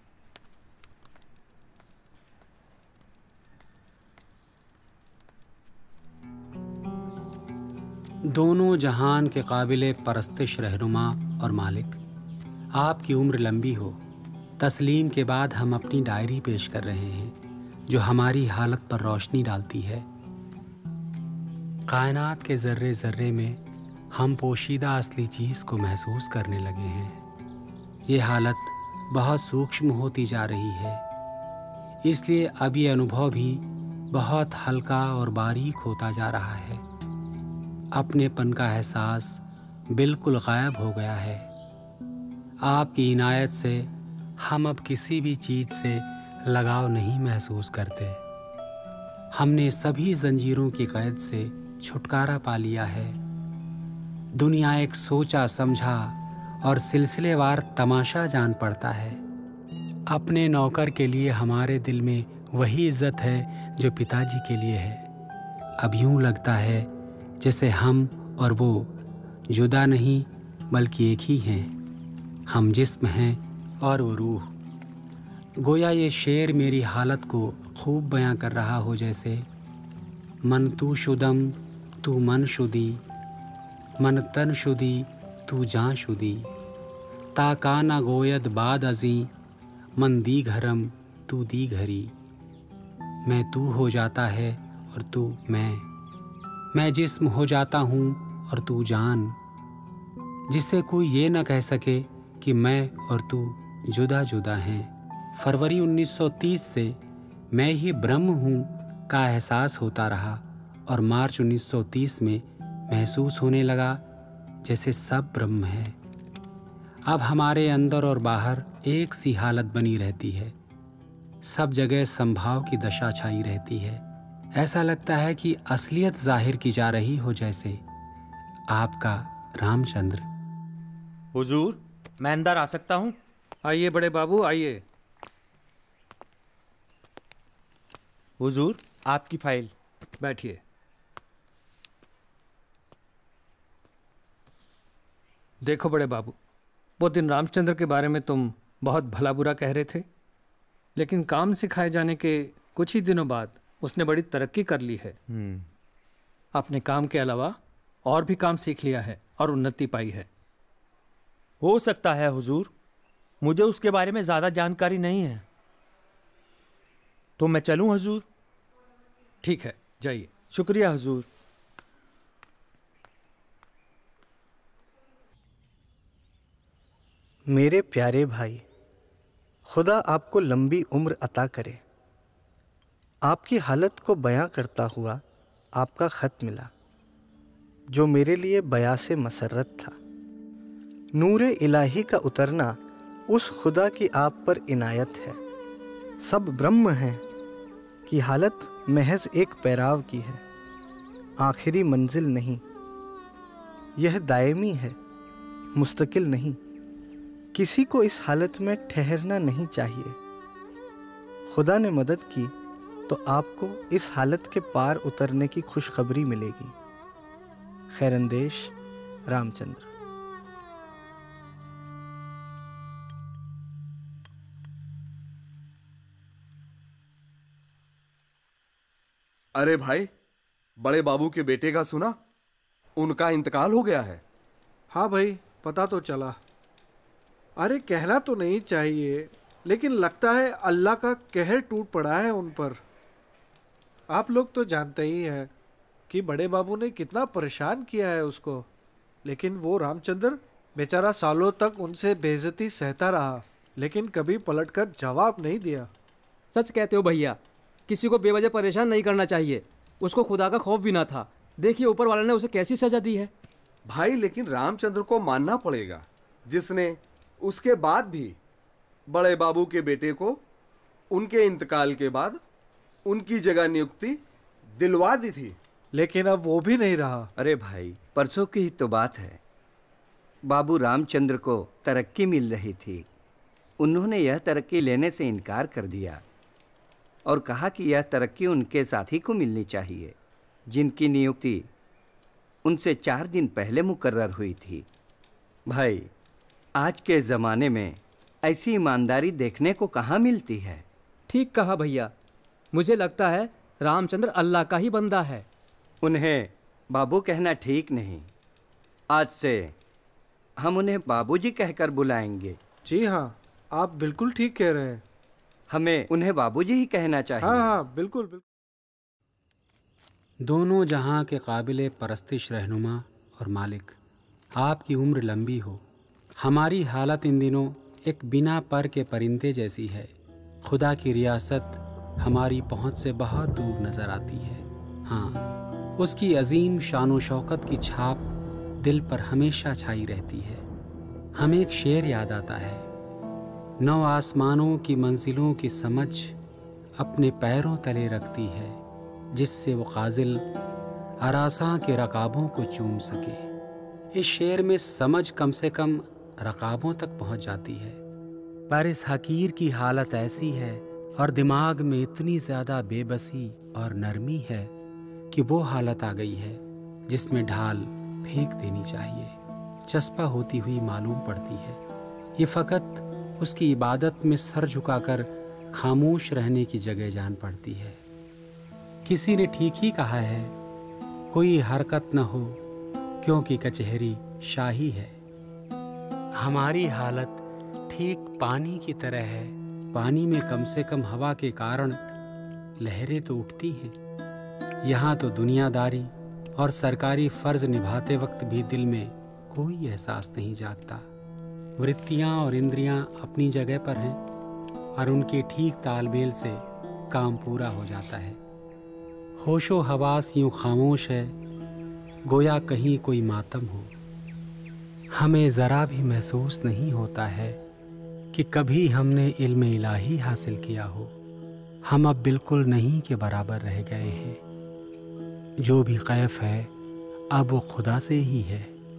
दोनों जहान के काबिले परस्तिश रहनुमा और मालिक, आपकी उम्र लंबी हो। तस्लीम के बाद हम अपनी डायरी पेश कर रहे हैं जो हमारी हालत पर रोशनी डालती है। कायनात के ज़र्रे ज़र्रे में हम पोशीदा असली चीज़ को महसूस करने लगे हैं। ये हालत बहुत सूक्ष्म होती जा रही है, इसलिए अब ये अनुभव भी बहुत हल्का और बारीक होता जा रहा है। अपनेपन का एहसास बिल्कुल गायब हो गया है। आपकी इनायत से हम अब किसी भी चीज़ से लगाव नहीं महसूस करते। हमने सभी जंजीरों की कैद से छुटकारा पा लिया है। दुनिया एक सोचा समझा और सिलसिलेवार तमाशा जान पड़ता है। अपने नौकर के लिए हमारे दिल में वही इज्जत है जो पिताजी के लिए है। अब यूं लगता है जैसे हम और वो जुदा नहीं बल्कि एक ही हैं। हम जिस्म हैं और वो रूह। गोया ये शेर मेरी हालत को खूब बयां कर रहा हो, जैसे मन तू शुदम तू मन शुदी, मन तन शुदी तू जान शुदी, ताकाना गोयद बाद अजी, मन दी घरम तू दी घरी। मैं तू हो जाता है और तू मैं, मैं जिस्म हो जाता हूँ और तू जान, जिससे कोई ये न कह सके कि मैं और तू जुदा जुदा हैं। फरवरी उन्नीस सौ तीस से मैं ही ब्रह्म हूँ का एहसास होता रहा, और मार्च उन्नीस सौ तीस में महसूस होने लगा जैसे सब ब्रह्म है। अब हमारे अंदर और बाहर एक सी हालत बनी रहती है। सब जगह संभाव की दशा छाई रहती है। ऐसा लगता है कि असलियत जाहिर की जा रही हो, जैसे आपका रामचंद्र। हुजूर, मैं अंदर आ सकता हूँ? आइए बड़े बाबू, आइए। हुजूर, आपकी फाइल। बैठिए। देखो बड़े बाबू, वो दिन रामचंद्र के बारे में तुम बहुत भला बुरा कह रहे थे, लेकिन काम सिखाए जाने के कुछ ही दिनों बाद उसने बड़ी तरक्की कर ली है। अपने काम के अलावा और भी काम सीख लिया है और उन्नति पाई है। हो सकता है हुजूर, मुझे उसके बारे में ज़्यादा जानकारी नहीं है। तो मैं चलूं हुजूर? ठीक है, जाइए। शुक्रिया हुजूर। मेरे प्यारे भाई, खुदा आपको लंबी उम्र अता करे। आपकी हालत को बयां करता हुआ आपका ख़त मिला, जो मेरे लिए बयासे मसरत था। नूरे इलाही का उतरना उस खुदा की आप पर इनायत है। सब ब्रह्म हैं कि हालत महज एक पैराव की है, आखिरी मंजिल नहीं। यह दायमी है, मुस्तकिल नहीं। किसी को इस हालत में ठहरना नहीं चाहिए। खुदा ने मदद की तो आपको इस हालत के पार उतरने की खुशखबरी मिलेगी। खैरंदेश रामचंद्र। अरे भाई, बड़े बाबू के बेटे का सुना? उनका इंतकाल हो गया है। हाँ भाई, पता तो चला। अरे कहना तो नहीं चाहिए, लेकिन लगता है अल्लाह का कहर टूट पड़ा है उन पर। आप लोग तो जानते ही हैं कि बड़े बाबू ने कितना परेशान किया है उसको, लेकिन वो रामचंद्र बेचारा सालों तक उनसे बेइज्जती सहता रहा, लेकिन कभी पलटकर जवाब नहीं दिया। सच कहते हो भैया, किसी को बेवजह परेशान नहीं करना चाहिए। उसको खुदा का खौफ भी ना था। देखिए ऊपर वाले ने उसे कैसी सजा दी है। भाई लेकिन रामचंद्र को मानना पड़ेगा, जिसने उसके बाद भी बड़े बाबू के बेटे को उनके इंतकाल के बाद उनकी जगह नियुक्ति दिलवा दी थी। लेकिन अब वो भी नहीं रहा। अरे भाई, परसों की ही तो बात है। बाबू रामचंद्र को तरक्की मिल रही थी। उन्होंने यह तरक्की लेने से इनकार कर दिया और कहा कि यह तरक्की उनके साथी को मिलनी चाहिए, जिनकी नियुक्ति उनसे चार दिन पहले मुकर्रर हुई थी। भाई, आज के ज़माने में ऐसी ईमानदारी देखने को कहाँ मिलती है। ठीक कहा भैया। मुझे लगता है रामचंद्र अल्लाह का ही बंदा है। उन्हें बाबू कहना ठीक नहीं। आज से हम उन्हें बाबूजी कहकर बुलाएंगे। जी हाँ, आप बिल्कुल ठीक कह रहे हैं। हमें उन्हें बाबूजी ही कहना चाहिए। हाँ हाँ, बिल्कुल बिल्कुल। दोनों जहां के काबिले परस्तिश रहनुमा और मालिक, आपकी उम्र लंबी हो। हमारी हालत इन दिनों एक बिना पर के परिंदे जैसी है। खुदा की रियासत हमारी पहुंच से बहुत दूर नज़र आती है। हाँ, उसकी अजीम शान शौकत की छाप दिल पर हमेशा छाई रहती है। हमें एक शेर याद आता है, नौ आसमानों की मंजिलों की समझ अपने पैरों तले रखती है, जिससे वो काजिल अरासां के रकाबों को चूम सके। इस शेर में समझ कम से कम रकाबों तक पहुंच जाती है, पर इस हकीर की हालत ऐसी है और दिमाग में इतनी ज़्यादा बेबसी और नरमी है कि वो हालत आ गई है जिसमें ढाल फेंक देनी चाहिए। चस्पा होती हुई मालूम पड़ती है। ये फ़कत उसकी इबादत में सर झुकाकर खामोश रहने की जगह जान पड़ती है। किसी ने ठीक ही कहा है, कोई हरकत न हो क्योंकि कचहरी शाही है। हमारी हालत ठीक पानी की तरह है। पानी में कम से कम हवा के कारण लहरें तो उठती हैं। यहाँ तो दुनियादारी और सरकारी फ़र्ज निभाते वक्त भी दिल में कोई एहसास नहीं जागता। वृत्तियाँ और इंद्रियाँ अपनी जगह पर हैं और उनके ठीक तालमेल से काम पूरा हो जाता है। होशो हवास यूँ खामोश है, गोया कहीं कोई मातम हो। हमें ज़रा भी महसूस नहीं होता है कि कभी हमने इल्म इलाही हासिल किया हो। हम अब बिल्कुल नहीं के बराबर रह गए हैं। जो भी कैफ है अब वो खुदा से ही है।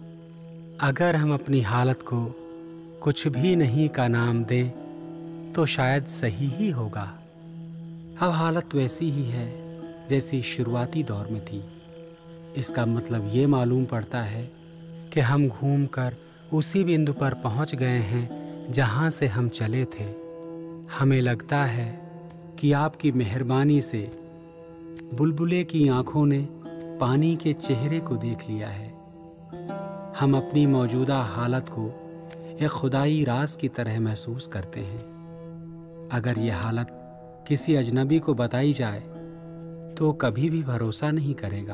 अगर हम अपनी हालत को कुछ भी नहीं का नाम दें तो शायद सही ही होगा। अब हालत वैसी ही है जैसी शुरुआती दौर में थी। इसका मतलब ये मालूम पड़ता है कि हम घूमकर उसी बिंदु पर पहुंच गए हैं जहां से हम चले थे। हमें लगता है कि आपकी मेहरबानी से बुलबुले की आंखों ने पानी के चेहरे को देख लिया है। हम अपनी मौजूदा हालत को एक खुदाई राज की तरह महसूस करते हैं। अगर ये हालत किसी अजनबी को बताई जाए तो कभी भी भरोसा नहीं करेगा,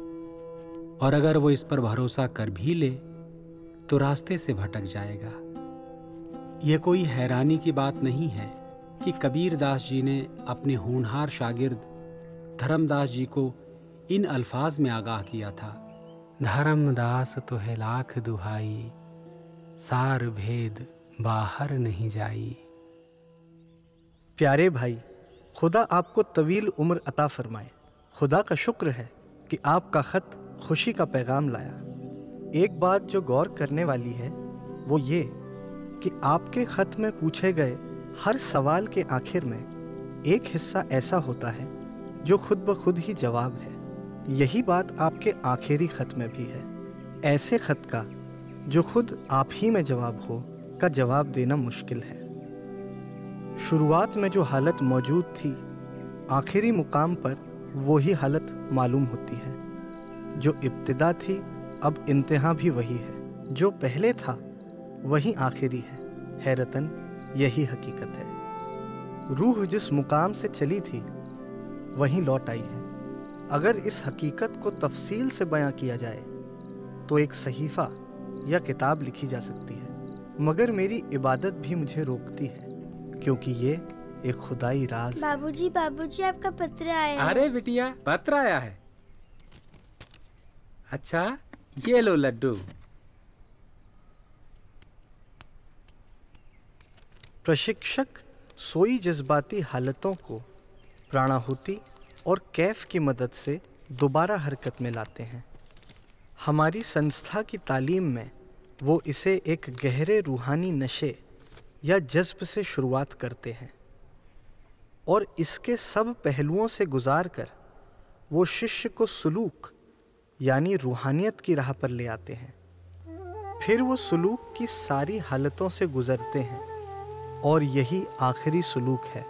और अगर वो इस पर भरोसा कर भी ले तो रास्ते से भटक जाएगा। ये कोई हैरानी की बात नहीं है कि कबीरदास जी ने अपने होनहार शागिर्द धर्मदास जी को इन अल्फाज में आगाह किया था, धर्मदास तो है लाख दुहाई, सार भेद बाहर नहीं जाई। प्यारे भाई, खुदा आपको तवील उम्र अता फरमाए। खुदा का शुक्र है कि आपका ख़त खुशी का पैगाम लाया। एक बात जो गौर करने वाली है वो ये कि आपके ख़त में पूछे गए हर सवाल के आखिर में एक हिस्सा ऐसा होता है जो खुद ब खुद ही जवाब है। यही बात आपके आखिरी ख़त में भी है। ऐसे ख़त का जो खुद आप ही में जवाब हो का जवाब देना मुश्किल है। शुरुआत में जो हालत मौजूद थी, आखिरी मुकाम पर वही हालत मालूम होती है। जो इब्तिदा थी, अब इंतहा भी वही है। जो पहले था वही आखिरी है। हैरतन यही हकीकत है। रूह जिस मुकाम से चली थी वहीं लौट आई है। अगर इस हकीकत को तफसील से बयां किया जाए तो एक सहीफ़ा या किताब लिखी जा सकती है, मगर मेरी इबादत भी मुझे रोकती है, क्योंकि ये एक खुदाई राज। बाबूजी बाबूजी आपका पत्र आया है। अरे बिटिया, पत्र आया है? अच्छा, ये लो लड्डू। प्रशिक्षक सोई जज्बाती हालतों को प्राणाहुति और कैफ की मदद से दोबारा हरकत में लाते हैं। हमारी संस्था की तालीम में वो इसे एक गहरे रूहानी नशे या जज्ब से शुरुआत करते हैं और इसके सब पहलुओं से गुजार कर वो शिष्य को सुलूक यानी रूहानियत की राह पर ले आते हैं। फिर वो सुलूक की सारी हालतों से गुजरते हैं और यही आखिरी सुलूक है।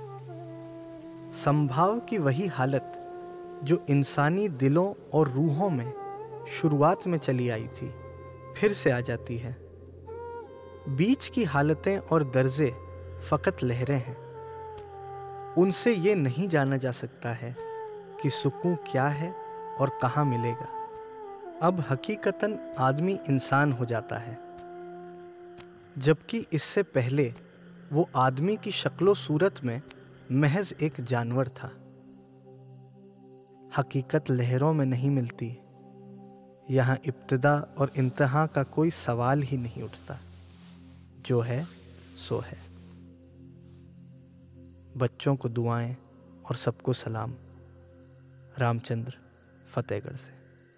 संभाव की वही हालत जो इंसानी दिलों और रूहों में शुरुआत में चली आई थी, फिर से आ जाती है। बीच की हालतें और दर्जे फ़कत लहरें हैं। उनसे ये नहीं जाना जा सकता है कि सुकून क्या है और कहाँ मिलेगा। अब हकीकतन आदमी इंसान हो जाता है, जबकि इससे पहले वो आदमी की शक्लो सूरत में महज एक जानवर था। हकीकत लहरों में नहीं मिलती। यहाँ इब्तिदा और इंतहा का कोई सवाल ही नहीं उठता। जो है सो है। बच्चों को दुआएं और सबको सलाम। रामचंद्र, फतेहगढ़ से।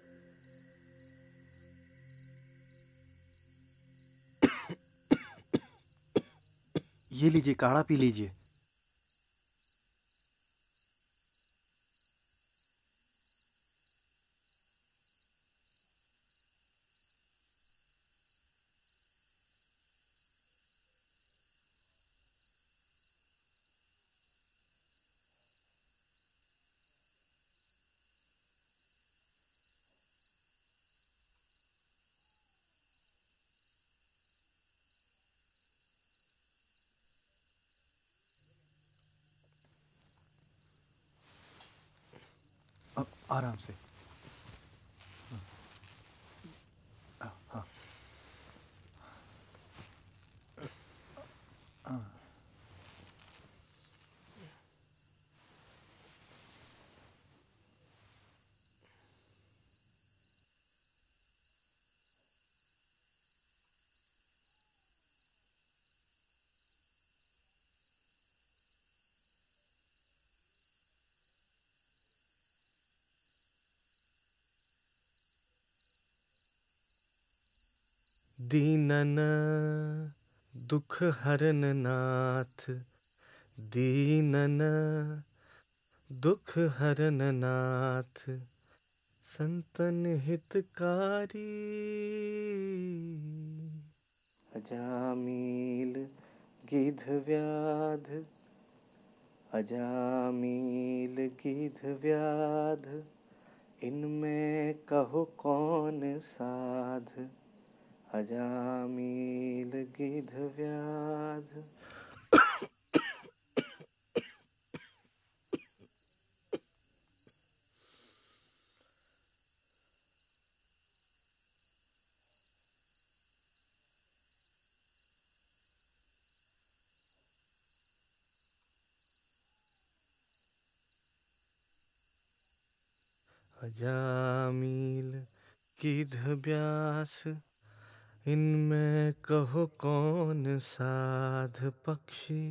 ये लीजिए, काढ़ा पी लीजिए। आराम से। हाँ। दीनन दुख हरन नाथ, दीनन दुख हरन नाथ, संतन हितकारी, अजामिल गिध व्याध, अजामिल गिध व्याध, इनमें कहो कौन साध, अजामिल गिध व्याध। अजामील कीध ब्यास, इनमें कहो कौन साध पक्षी,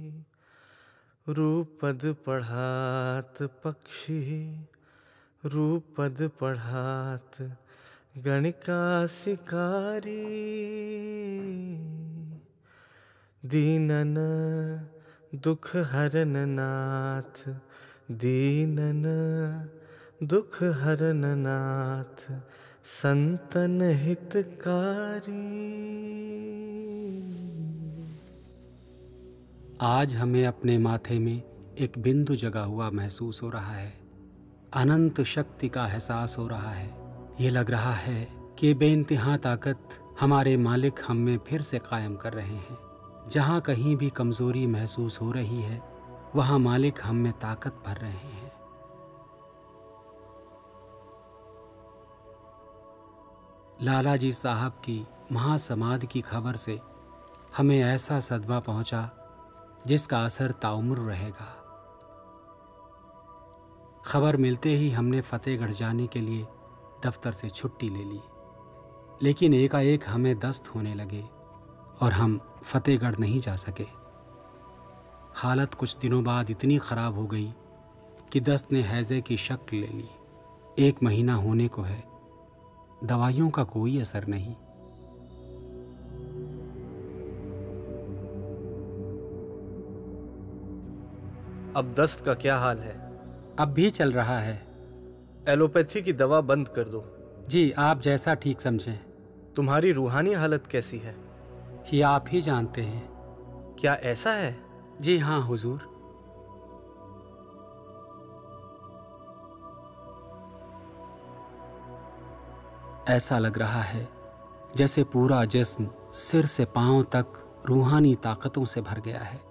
रूपद पढ़ात पक्षी, रूपद पढ़ात गणिका शिकारी, दीनन दुख हरन नाथ, दीनन दुख हरन नाथ, संतन हितकारी। आज हमें अपने माथे में एक बिंदु जगा हुआ महसूस हो रहा है। अनंत शक्ति का एहसास हो रहा है। ये लग रहा है कि बेइंतहा ताकत हमारे मालिक हम में फिर से कायम कर रहे हैं। जहाँ कहीं भी कमज़ोरी महसूस हो रही है, वहाँ मालिक हम में ताकत भर रहे हैं। लाला जी साहब की महासमाधि की खबर से हमें ऐसा सदमा पहुंचा जिसका असर ताउम्र रहेगा। खबर मिलते ही हमने फतेहगढ़ जाने के लिए दफ्तर से छुट्टी ले ली, लेकिन एकाएक हमें दस्त होने लगे और हम फतेहगढ़ नहीं जा सके। हालत कुछ दिनों बाद इतनी ख़राब हो गई कि दस्त ने हैज़े की शक्ल ले ली। एक महीना होने को है, दवाइयों का कोई असर नहीं। अब दस्त का क्या हाल है? अब भी चल रहा है। एलोपैथी की दवा बंद कर दो। जी, आप जैसा ठीक समझें। तुम्हारी रूहानी हालत कैसी है? ये आप ही जानते हैं। क्या ऐसा है? जी हाँ हुजूर। ऐसा लग रहा है जैसे पूरा जिस्म सिर से पांव तक रूहानी ताकतों से भर गया है।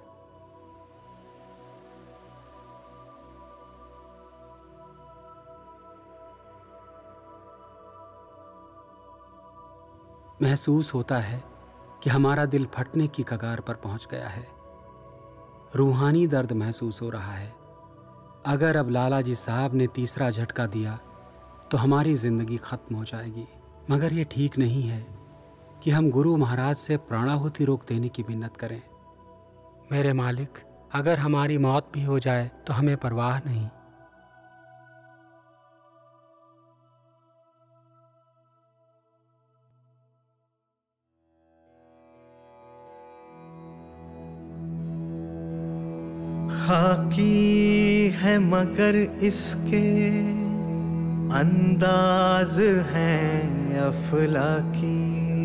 महसूस होता है कि हमारा दिल फटने की कगार पर पहुंच गया है। रूहानी दर्द महसूस हो रहा है। अगर अब लाला जी साहब ने तीसरा झटका दिया तो हमारी ज़िंदगी ख़त्म हो जाएगी। मगर ये ठीक नहीं है कि हम गुरु महाराज से प्राणाहुति रोक देने की मिन्नत करें। मेरे मालिक, अगर हमारी मौत भी हो जाए तो हमें परवाह नहीं। खाकी है मगर इसके अंदाज हैं अफलाकी,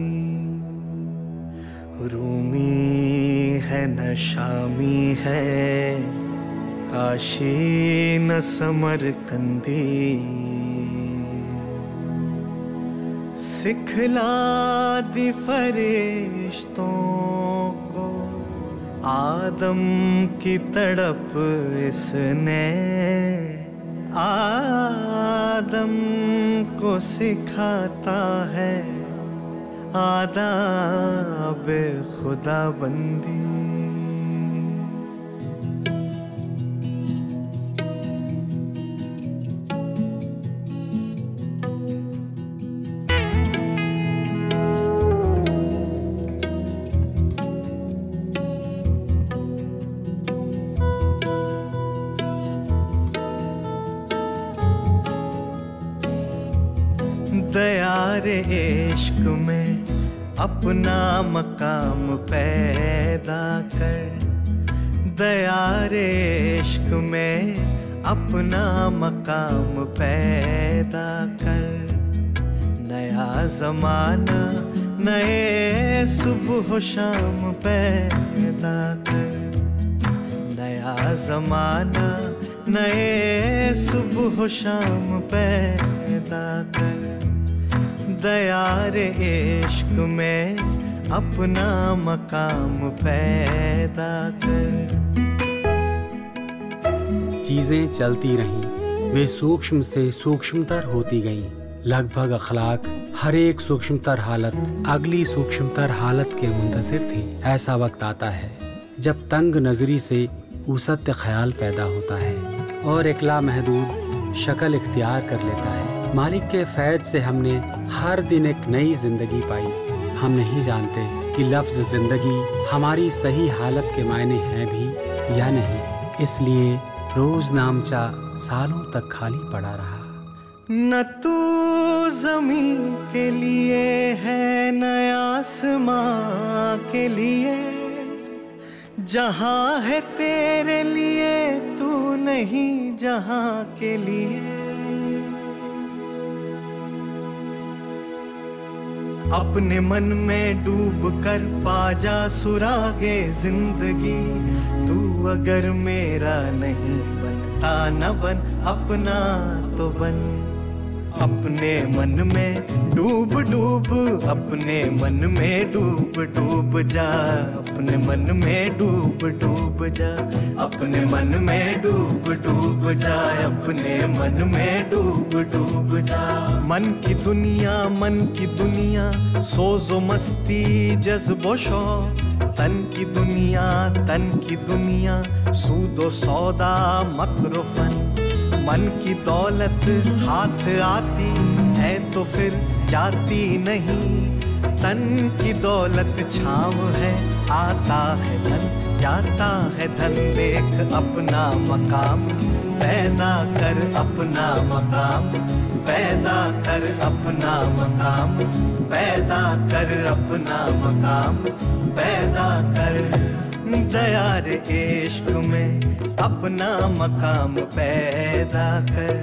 रूमी है न शामी है, काशी न समरकंदी, सिखला दी फरिश्तों को आदम की तड़प इसने, आदम को सिखाता है आदाब खुदाबंदी। दयारे इश्क में अपना मकाम पैदा कर, दयारे इश्क में अपना मकाम पैदा कर। नया ज़माना नए सुबह शाम पैदा कर, नया ज़माना नए सुबह शाम पैदा कर। दयारे इश्क में अपना मकाम पैदा कर। चीज़ें चलती रहीं, वे सूक्ष्म से सूक्ष्मतर होती गईं। लगभग अखलाक हर एक सूक्ष्मतर हालत अगली सूक्ष्मतर हालत के मुंतज़िर थी। ऐसा वक्त आता है जब तंग नज़री से उसत ख्याल पैदा होता है और इकला महदूद शक्ल इख्तियार कर लेता है। मालिक के फैज़ से हमने हर दिन एक नई जिंदगी पाई। हम नहीं जानते कि लफ्ज़ जिंदगी हमारी सही हालत के मायने हैं भी या नहीं, इसलिए रोज नामचा सालों तक खाली पड़ा रहा। न तू ज़मीं के लिए है न आसमां के लिए, जहां है तेरे लिए तू नहीं जहां के लिए। अपने मन में डूब कर पा जा सुरागे जिंदगी, तू अगर मेरा नहीं बनता न बन, अपना तो बन। अपने मन में डूब डूब, अपने मन में डूब डूब जा, अपने मन में डूब डूब जा, अपने मन में डूब डूब जा, अपने मन में डूब डूब जा। मन की दुनिया मन की दुनिया, सोज़ो मस्ती जज्बो शौक, तन की दुनिया तन की दुनिया, सूदो सौदा मकरो फन। मन की दौलत हाथ आती है तो फिर जाती नहीं, तन की दौलत छाँव है आता है धन, जाता है धन। देख अपना मकाम पैदा कर, अपना मकाम पैदा कर, अपना मकाम पैदा कर, अपना मकाम पैदा कर। दया रे इश्क में अपना मकाम पैदा कर।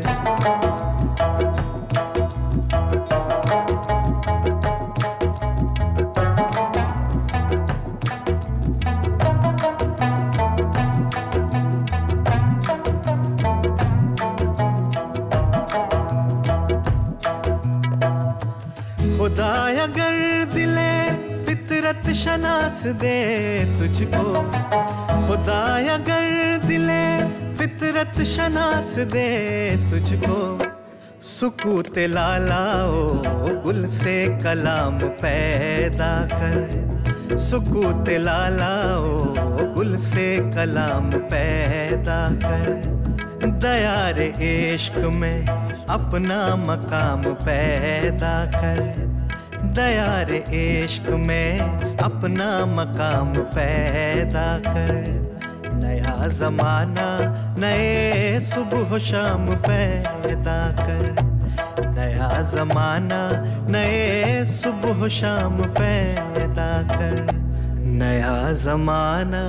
खुदा अगर दिले फितरत शनास दे तुझको, खुदा अगर दिले फितरत शनास दे तुझको, सुकूत लालाओ गुल से कलाम पैदा कर। सुकूत लालाओ गुल से कलाम पैदा कर। दया रे इश्क में अपना मकाम पैदा कर। दया रे इश्क में अपना मकाम पैदा कर। नया जमाना नए सुबह शाम पैदा कर। नया जमाना नए सुबह शाम पैदा कर। नया जमाना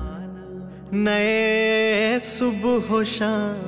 नए सुबह शाम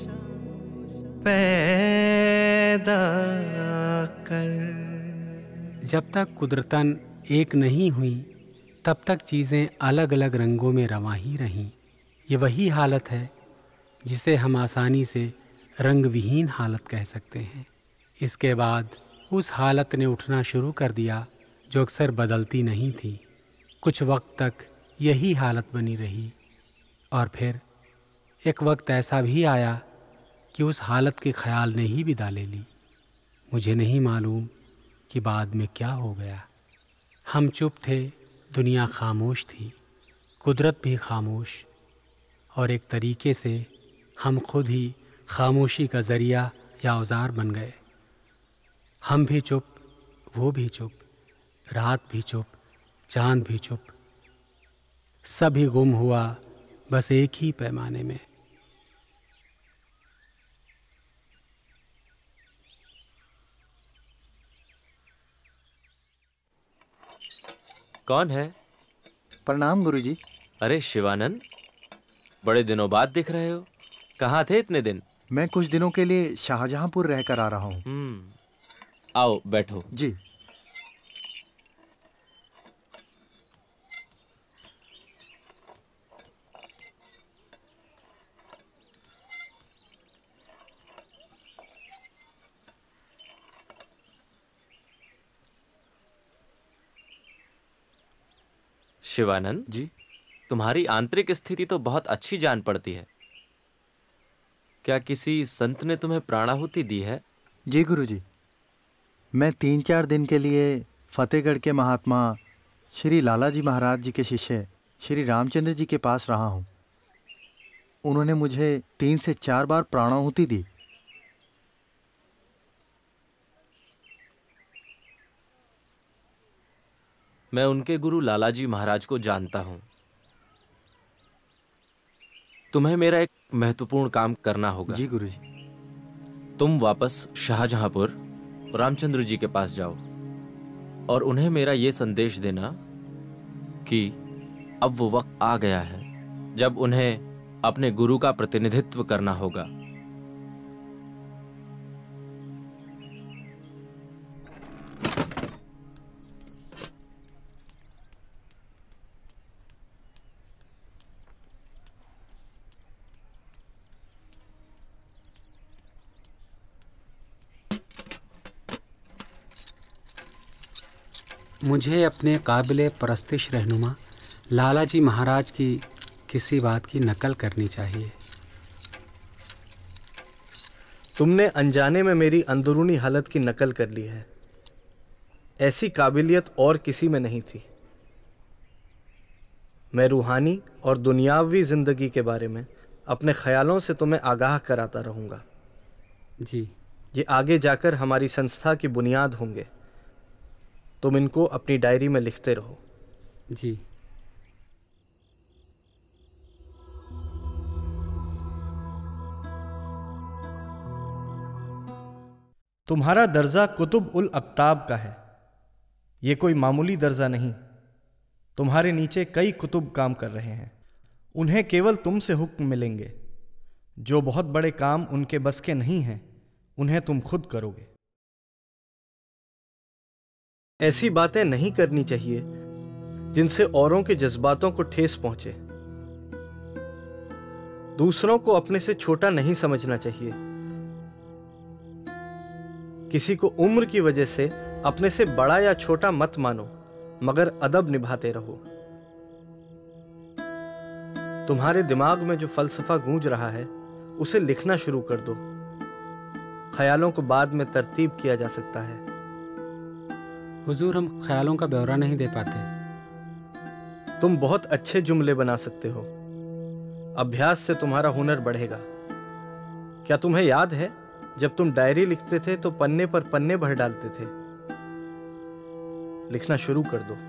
पैदा कर। जब तक कुदरतन एक नहीं हुई तब तक चीज़ें अलग अलग रंगों में रवां ही रहीं। ये वही हालत है जिसे हम आसानी से रंग विहीन हालत कह सकते हैं। इसके बाद उस हालत ने उठना शुरू कर दिया जो अक्सर बदलती नहीं थी। कुछ वक्त तक यही हालत बनी रही और फिर एक वक्त ऐसा भी आया कि उस हालत के ख्याल ने ही विदा ले ली। मुझे नहीं मालूम कि बाद में क्या हो गया। हम चुप थे, दुनिया खामोश थी, कुदरत भी खामोश, और एक तरीके से हम खुद ही खामोशी का ज़रिया या औजार बन गए। हम भी चुप, वो भी चुप, रात भी चुप, चाँद भी चुप, सभी गुम हुआ बस एक ही पैमाने में। कौन है? प्रणाम गुरुजी। अरे शिवानंद, बड़े दिनों बाद दिख रहे हो। कहाँ थे इतने दिन? मैं कुछ दिनों के लिए शाहजहांपुर रहकर आ रहा हूँ। हम्म, आओ बैठो। जी। शिवानंद जी, तुम्हारी आंतरिक स्थिति तो बहुत अच्छी जान पड़ती है। क्या किसी संत ने तुम्हें प्राणाहुति दी है? जी गुरुजी, मैं तीन चार दिन के लिए फतेहगढ़ के महात्मा श्री लालाजी महाराज जी के शिष्य श्री रामचंद्र जी के पास रहा हूँ। उन्होंने मुझे तीन से चार बार प्राणाहुति दी। मैं उनके गुरु लालाजी महाराज को जानता हूं। तुम्हें मेरा एक महत्वपूर्ण काम करना होगा। जी गुरुजी। तुम वापस शाहजहांपुर रामचंद्र जी के पास जाओ और उन्हें मेरा ये संदेश देना कि अब वो वक्त आ गया है जब उन्हें अपने गुरु का प्रतिनिधित्व करना होगा। मुझे अपने काबिले परस्तिश रहनुमा लालाजी महाराज की किसी बात की नकल करनी चाहिए। तुमने अनजाने में मेरी अंदरूनी हालत की नकल कर ली है। ऐसी काबिलियत और किसी में नहीं थी। मैं रूहानी और दुनियावी जिंदगी के बारे में अपने ख्यालों से तुम्हें आगाह कराता रहूंगा। जी। ये आगे जाकर हमारी संस्था की बुनियाद होंगे। तुम इनको अपनी डायरी में लिखते रहो। जी। तुम्हारा दर्जा कुतुब उल अक्ताब का है। ये कोई मामूली दर्जा नहीं। तुम्हारे नीचे कई कुतुब काम कर रहे हैं। उन्हें केवल तुमसे हुक्म मिलेंगे। जो बहुत बड़े काम उनके बस के नहीं हैं, उन्हें तुम खुद करोगे। ऐसी बातें नहीं करनी चाहिए जिनसे औरों के जज्बातों को ठेस पहुंचे। दूसरों को अपने से छोटा नहीं समझना चाहिए। किसी को उम्र की वजह से अपने से बड़ा या छोटा मत मानो, मगर अदब निभाते रहो। तुम्हारे दिमाग में जो फलसफा गूंज रहा है, उसे लिखना शुरू कर दो। ख्यालों को बाद में तरतीब किया जा सकता है। हुजूर, हम ख्यालों का ब्यौरा नहीं दे पाते। तुम बहुत अच्छे जुमले बना सकते हो। अभ्यास से तुम्हारा हुनर बढ़ेगा। क्या तुम्हें याद है जब तुम डायरी लिखते थे तो पन्ने पर पन्ने भर डालते थे? लिखना शुरू कर दो।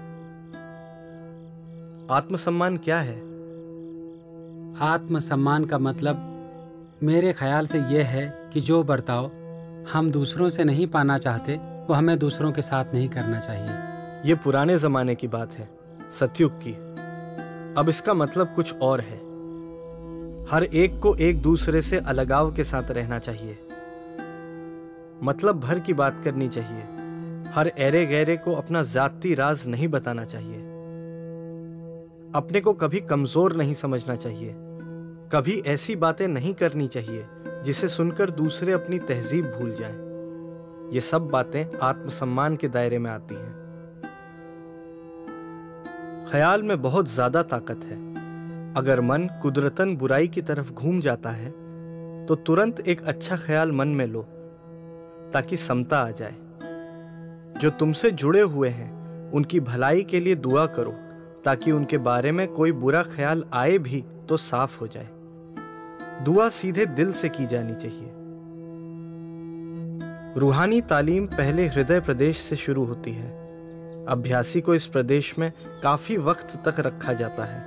आत्मसम्मान क्या है? आत्मसम्मान का मतलब मेरे ख्याल से यह है कि जो बर्ताव हम दूसरों से नहीं पाना चाहते, वो हमें दूसरों के साथ नहीं करना चाहिए। ये पुराने जमाने की बात है, सतयुग की। अब इसका मतलब कुछ और है। हर एक को एक दूसरे से अलगाव के साथ रहना चाहिए। मतलब भर की बात करनी चाहिए। हर ऐरे गैरे को अपना जाती राज नहीं बताना चाहिए। अपने को कभी कमजोर नहीं समझना चाहिए। कभी ऐसी बातें नहीं करनी चाहिए जिसे सुनकर दूसरे अपनी तहजीब भूल जाएं। ये सब बातें आत्मसम्मान के दायरे में आती हैं। ख्याल में बहुत ज्यादा ताकत है। अगर मन कुदरतन बुराई की तरफ घूम जाता है तो तुरंत एक अच्छा ख्याल मन में लो ताकि समता आ जाए। जो तुमसे जुड़े हुए हैं उनकी भलाई के लिए दुआ करो ताकि उनके बारे में कोई बुरा ख्याल आए भी तो साफ हो जाए। दुआ सीधे दिल से की जानी चाहिए। रूहानी तालीम पहले हृदय प्रदेश से शुरू होती है। अभ्यासी को इस प्रदेश में काफी वक्त तक रखा जाता है।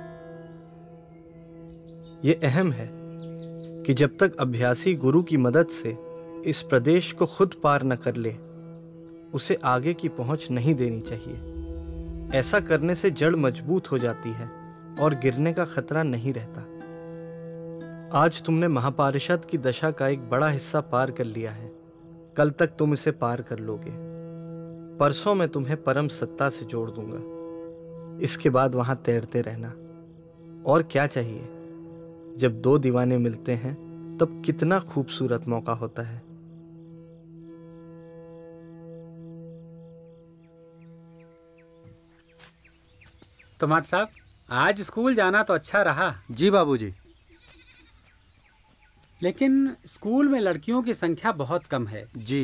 यह अहम है कि जब तक अभ्यासी गुरु की मदद से इस प्रदेश को खुद पार न कर ले, उसे आगे की पहुंच नहीं देनी चाहिए। ऐसा करने से जड़ मजबूत हो जाती है और गिरने का खतरा नहीं रहता। आज तुमने महापारिषद की दशा का एक बड़ा हिस्सा पार कर लिया है। कल तक तुम इसे पार कर लोगे। परसों मैं तुम्हें परम सत्ता से जोड़ दूंगा। इसके बाद वहां तैरते रहना। और क्या चाहिए? जब दो दीवाने मिलते हैं तब कितना खूबसूरत मौका होता है। तोमाट साहब, आज स्कूल जाना तो अच्छा रहा। जी बाबूजी। लेकिन स्कूल में लड़कियों की संख्या बहुत कम है। जी।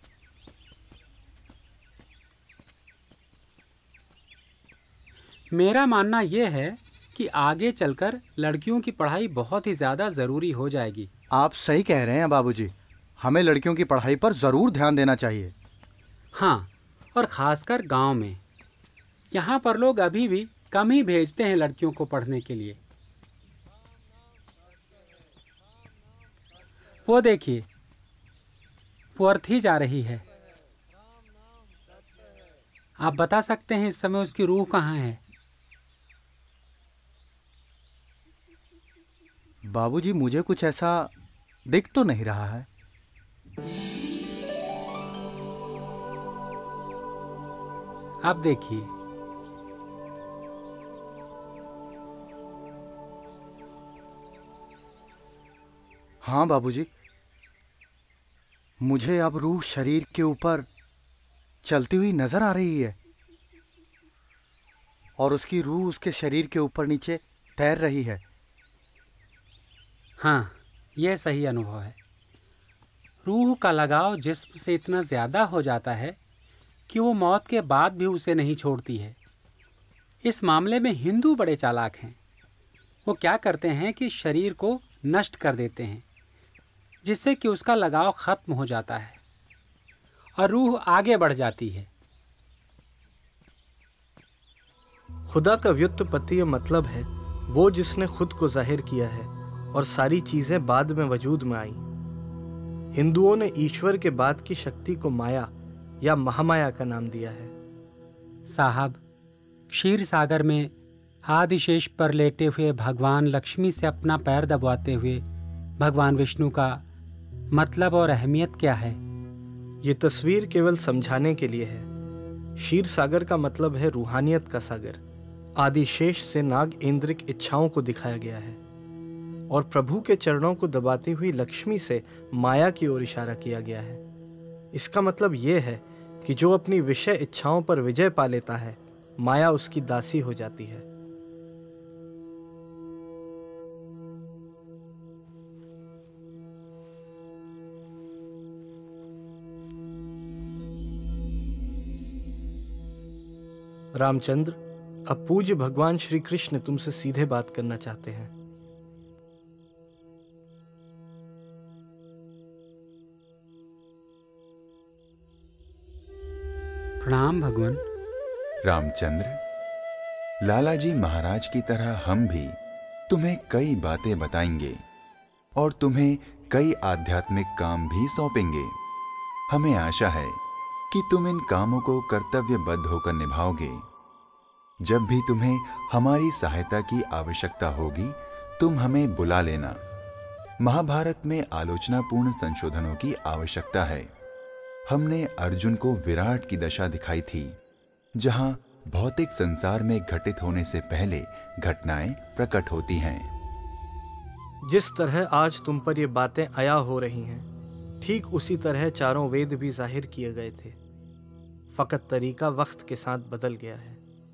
मेरा मानना यह है कि आगे चलकर लड़कियों की पढ़ाई बहुत ही ज़्यादा ज़रूरी हो जाएगी। आप सही कह रहे हैं बाबूजी। हमें लड़कियों की पढ़ाई पर ज़रूर ध्यान देना चाहिए। हाँ, और ख़ासकर गांव में। यहाँ पर लोग अभी भी कम ही भेजते हैं लड़कियों को पढ़ने के लिए। वो देखिए, वो अर्थी जा रही है। आप बता सकते हैं इस समय उसकी रूह कहाँ है? बाबूजी, मुझे कुछ ऐसा दिख तो नहीं रहा है। आप देखिए, हाँ बाबूजी, मुझे अब रूह शरीर के ऊपर चलती हुई नजर आ रही है और उसकी रूह उसके शरीर के ऊपर नीचे तैर रही है। हाँ, यह सही अनुभव है। रूह का लगाव जिस्म से इतना ज़्यादा हो जाता है कि वो मौत के बाद भी उसे नहीं छोड़ती है। इस मामले में हिंदू बड़े चालाक हैं। वो क्या करते हैं कि शरीर को नष्ट कर देते हैं, जिससे कि उसका लगाव ख़त्म हो जाता है और रूह आगे बढ़ जाती है। खुदा का व्युत्पत्तीय मतलब है वो जिसने खुद को जाहिर किया है और सारी चीजें बाद में वजूद में आई। हिंदुओं ने ईश्वर के बाद की शक्ति को माया या महामाया का नाम दिया है। साहब, क्षीर सागर में आदिशेष पर लेटे हुए भगवान लक्ष्मी से अपना पैर दबाते हुए भगवान विष्णु का मतलब और अहमियत क्या है? ये तस्वीर केवल समझाने के लिए है। क्षीर सागर का मतलब है रूहानियत का सागर। आदिशेष से नाग इंद्रिक इच्छाओं को दिखाया गया है और प्रभु के चरणों को दबाती हुई लक्ष्मी से माया की ओर इशारा किया गया है। इसका मतलब यह है कि जो अपनी विषय इच्छाओं पर विजय पा लेता है, माया उसकी दासी हो जाती है। रामचंद्र, अब पूज्य भगवान श्री कृष्ण तुमसे सीधे बात करना चाहते हैं। प्रणाम भगवान। रामचंद्र, लालाजी महाराज की तरह हम भी तुम्हें कई बातें बताएंगे और तुम्हें कई आध्यात्मिक काम भी सौंपेंगे। हमें आशा है कि तुम इन कामों को कर्तव्यबद्ध होकर निभाओगे। जब भी तुम्हें हमारी सहायता की आवश्यकता होगी, तुम हमें बुला लेना। महाभारत में आलोचनापूर्ण संशोधनों की आवश्यकता है। हमने अर्जुन को विराट की दशा दिखाई थी, जहां भौतिक संसार में घटित होने से पहले घटनाएं प्रकट होती हैं। जिस तरह आज तुम पर ये बातें आया हो रही हैं, ठीक उसी तरह चारों वेद भी जाहिर किए गए थे। फकत तरीका वक्त के साथ बदल गया है।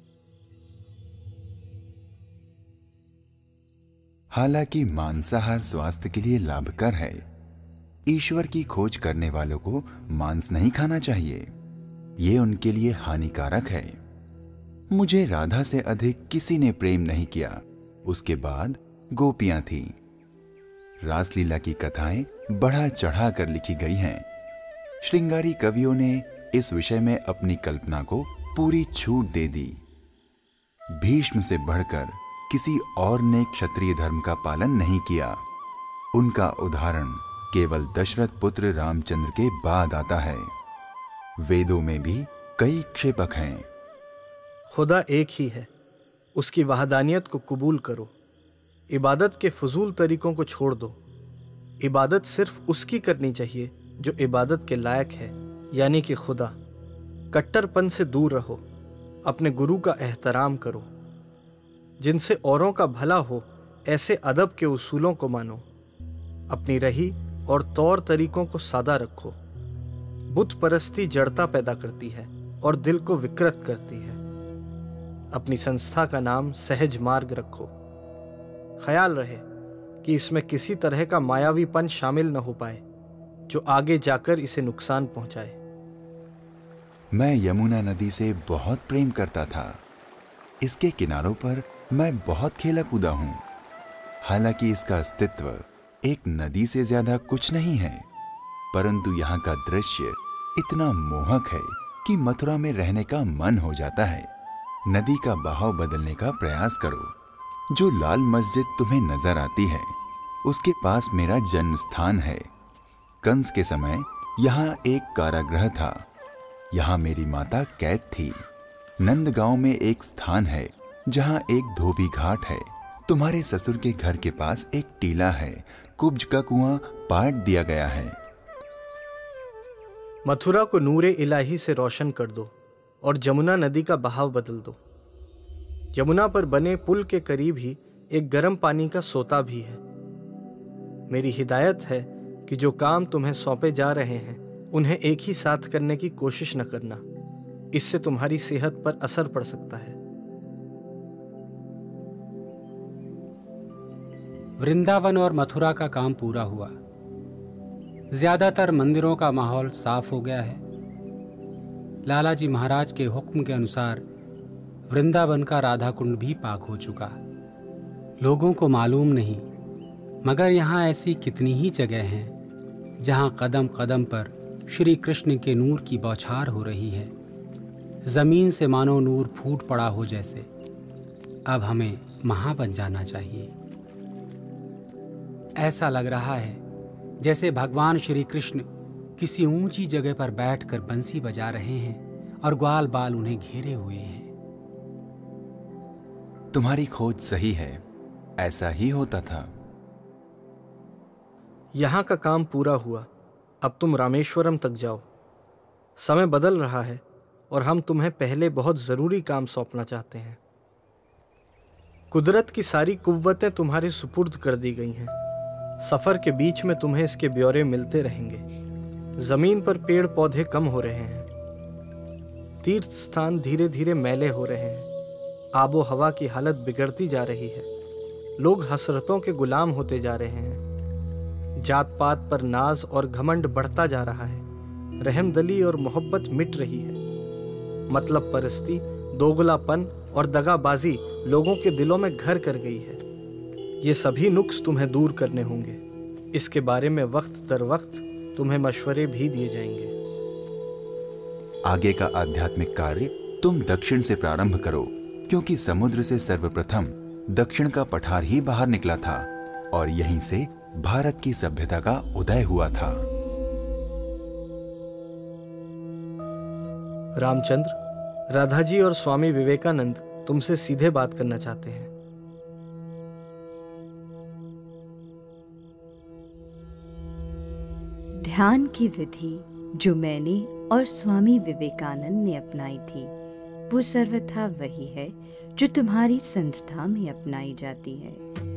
हालांकि मांसाहार स्वास्थ्य के लिए लाभकर है। ईश्वर की खोज करने वालों को मांस नहीं खाना चाहिए, ये उनके लिए हानिकारक है। मुझे राधा से अधिक किसी ने प्रेम नहीं किया। उसके बाद गोपियां थीं। रासलीला की कथाएं बढ़ा चढ़ा कर लिखी गई हैं। श्रृंगारी कवियों ने इस विषय में अपनी कल्पना को पूरी छूट दे दी। भीष्म से बढ़कर किसी और ने क्षत्रिय धर्म का पालन नहीं किया। उनका उदाहरण केवल दशरथ पुत्र रामचंद्र के बाद आता है। वेदों में भी कई क्षेपक हैं। खुदा एक ही है, उसकी वहदानियत को कबूल करो। इबादत के फजूल तरीकों को छोड़ दो। इबादत सिर्फ उसकी करनी चाहिए जो इबादत के लायक है, यानी कि खुदा। कट्टरपन से दूर रहो। अपने गुरु का एहतराम करो। जिनसे औरों का भला हो, ऐसे अदब के उसूलों को मानो। अपनी रही और तौर तरीकों को सादा रखो। बुत परस्ती जड़ता पैदा करती है और दिल को विकृत करती है। अपनी संस्था का नाम सहज मार्ग रखो। ख्याल रहे कि इसमें किसी तरह का मायावीपन शामिल न हो पाए जो आगे जाकर इसे नुकसान पहुंचाए। मैं यमुना नदी से बहुत प्रेम करता था। इसके किनारों पर मैं बहुत खेला कूदा हूं। हालांकि इसका अस्तित्व एक नदी से ज्यादा कुछ नहीं है, परंतु यहाँ का दृश्य इतना मोहक है कि मथुरा में रहने का मन हो जाता है। नदी का बहाव बदलने का प्रयास करो। जो लाल मस्जिद तुम्हें नजर आती है उसके पास मेरा जन्म स्थान है। कंस के समय यहाँ एक कारागृह था। यहाँ मेरी माता कैद थी। नंदगांव में एक स्थान है जहाँ एक धोबी घाट है। तुम्हारे ससुर के घर के पास एक टीला है। कुब्ज का कुआं पाट दिया गया है। मथुरा को नूरे इलाही से रोशन कर दो और जमुना नदी का बहाव बदल दो। यमुना पर बने पुल के करीब ही एक गर्म पानी का सोता भी है। मेरी हिदायत है कि जो काम तुम्हें सौंपे जा रहे हैं उन्हें एक ही साथ करने की कोशिश न करना। इससे तुम्हारी सेहत पर असर पड़ सकता है। वृंदावन और मथुरा का काम पूरा हुआ। ज्यादातर मंदिरों का माहौल साफ हो गया है। लाला जी महाराज के हुक्म के अनुसार वृंदावन का राधा कुंड भी पाक हो चुका। लोगों को मालूम नहीं, मगर यहाँ ऐसी कितनी ही जगह हैं जहाँ कदम कदम पर श्री कृष्ण के नूर की बौछार हो रही है। जमीन से मानो नूर फूट पड़ा हो जैसे। अब हमें महा बन जाना चाहिए। ऐसा लग रहा है जैसे भगवान श्री कृष्ण किसी ऊंची जगह पर बैठकर बंसी बजा रहे हैं और ग्वाल बाल उन्हें घेरे हुए हैं। तुम्हारी खोज सही है, ऐसा ही होता था। यहाँ का काम पूरा हुआ। अब तुम रामेश्वरम तक जाओ। समय बदल रहा है और हम तुम्हें पहले बहुत जरूरी काम सौंपना चाहते हैं। कुदरत की सारी कुव्वतें तुम्हारे सुपुर्द कर दी गई हैं। सफर के बीच में तुम्हें इसके ब्यौरे मिलते रहेंगे। जमीन पर पेड़ पौधे कम हो रहे हैं। तीर्थ स्थान धीरे धीरे मैले हो रहे हैं। आबो हवा की हालत बिगड़ती जा रही है। लोग हसरतों के गुलाम होते जा रहे हैं। जात पात पर नाज और घमंड बढ़ता जा रहा है। रहमदली और मोहब्बत मिट रही है। मतलब परस्ती, दोगलापन और दगाबाजी लोगों के दिलों में घर कर गई है। ये सभी नुक्स तुम्हें दूर करने होंगे। इसके बारे में वक्त दर वक्त तुम्हें मशवरे भी दिए जाएंगे। आगे का आध्यात्मिक कार्य तुम दक्षिण से प्रारंभ करो, क्योंकि समुद्र से सर्वप्रथम दक्षिण का पठार ही बाहर निकला था और यहीं से भारत की सभ्यता का उदय हुआ था। रामचंद्र, राधा जी और स्वामी विवेकानंद तुमसे सीधे बात करना चाहते हैं। ध्यान की विधि जो मैंने और स्वामी विवेकानंद ने अपनाई थी वो सर्वथा वही है जो तुम्हारी संस्था में अपनाई जाती है।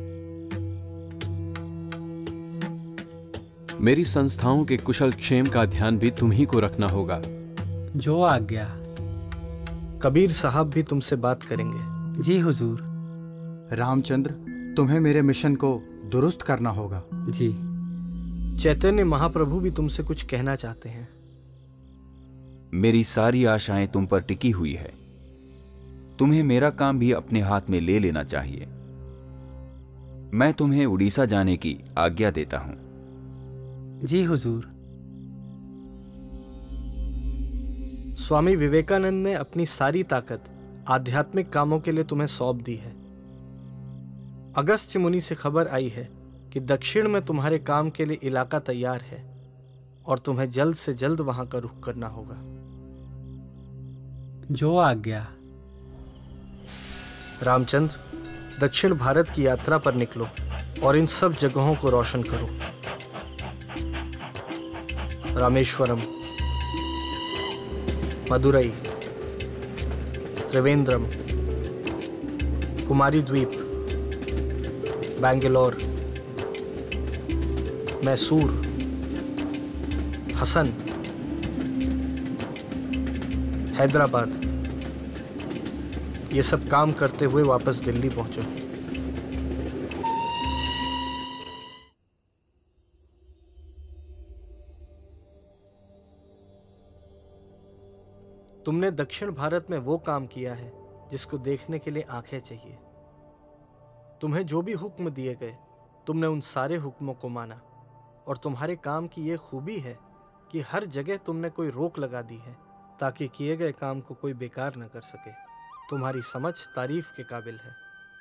मेरी संस्थाओं के कुशल क्षेम का ध्यान भी तुम ही को रखना होगा। जो आज्ञा। कबीर साहब भी तुमसे बात करेंगे। जी हुजूर। रामचंद्र, तुम्हें मेरे मिशन को दुरुस्त करना होगा। जी। चैतन्य महाप्रभु भी तुमसे कुछ कहना चाहते हैं। मेरी सारी आशाएं तुम पर टिकी हुई है। तुम्हें मेरा काम भी अपने हाथ में ले लेना चाहिए। मैं तुम्हें उड़ीसा जाने की आज्ञा देता हूं। जी हुजूर। स्वामी विवेकानंद ने अपनी सारी ताकत आध्यात्मिक कामों के लिए तुम्हें सौंप दी है। अगस्त्य मुनि से खबर आई है कि दक्षिण में तुम्हारे काम के लिए इलाका तैयार है और तुम्हें जल्द से जल्द वहां का रुख करना होगा। जो आज्ञा। रामचंद्र, दक्षिण भारत की यात्रा पर निकलो और इन सब जगहों को रोशन करो। रामेश्वरम, मदुरई, त्रिवेंद्रम, कुमारी द्वीप, बैंगलोर, मैसूर, हसन, हैदराबाद, ये सब काम करते हुए वापस दिल्ली पहुंचो। तुमने दक्षिण भारत में वो काम किया है जिसको देखने के लिए आंखें चाहिए। तुम्हें जो भी हुक्म दिए गए तुमने उन सारे हुक्मों को माना और तुम्हारे काम की ये खूबी है कि हर जगह तुमने कोई रोक लगा दी है ताकि किए गए काम को कोई बेकार न कर सके। तुम्हारी समझ तारीफ के काबिल है।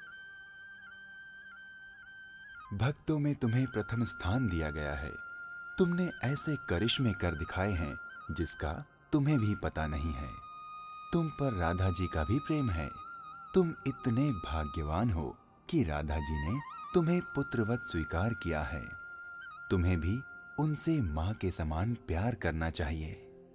भक्तों में तुम्हें प्रथम स्थान दिया गया है। तुमने ऐसे करिश्मे कर दिखाए हैं जिसका तुम्हें भी पता नहीं है। तुम पर राधा जी का भी प्रेम है। तुम इतने भाग्यवान हो कि राधा जी ने तुम्हें पुत्रवत स्वीकार किया है। तुम्हें भी उनसे मां के समान प्यार करना चाहिए।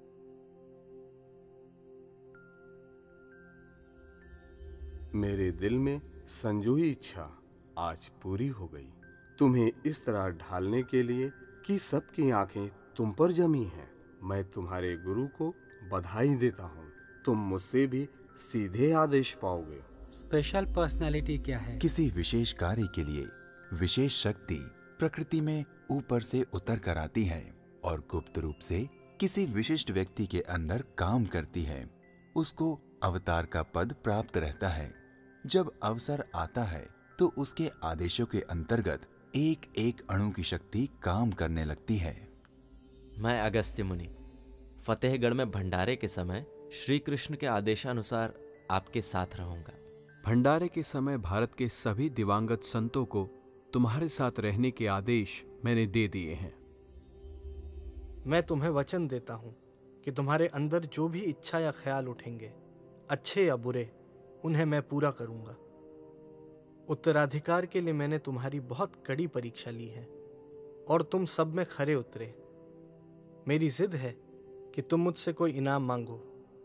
मेरे दिल में संजोई इच्छा आज पूरी हो गई। तुम्हें इस तरह ढालने के लिए कि सबकी आंखें तुम पर जमी हैं। मैं तुम्हारे गुरु को बधाई देता हूँ। तुम मुझसे भी सीधे आदेश पाओगे। स्पेशल पर्सनालिटी क्या है? किसी विशेष कार्य के लिए विशेष शक्ति प्रकृति में ऊपर से उतर कर आती है और गुप्त रूप से किसी विशिष्ट व्यक्ति के अंदर काम करती है। उसको अवतार का पद प्राप्त रहता है। जब अवसर आता है तो उसके आदेशों के अंतर्गत एक एक अणु की शक्ति काम करने लगती है। मैं अगस्त्य मुनि फतेहगढ़ में भंडारे के समय श्री कृष्ण के आदेशानुसार आपके साथ रहूंगा। भंडारे के समय भारत के सभी दिवंगत संतों को तुम्हारे साथ रहने के आदेश मैंने दे दिए हैं। मैं तुम्हें वचन देता हूँ कि तुम्हारे अंदर जो भी इच्छा या ख्याल उठेंगे, अच्छे या बुरे, उन्हें मैं पूरा करूंगा। उत्तराधिकार के लिए मैंने तुम्हारी बहुत कड़ी परीक्षा ली है और तुम सब में खरे उतरे। मेरी जिद है कि तुम मुझसे कोई इनाम मांगो।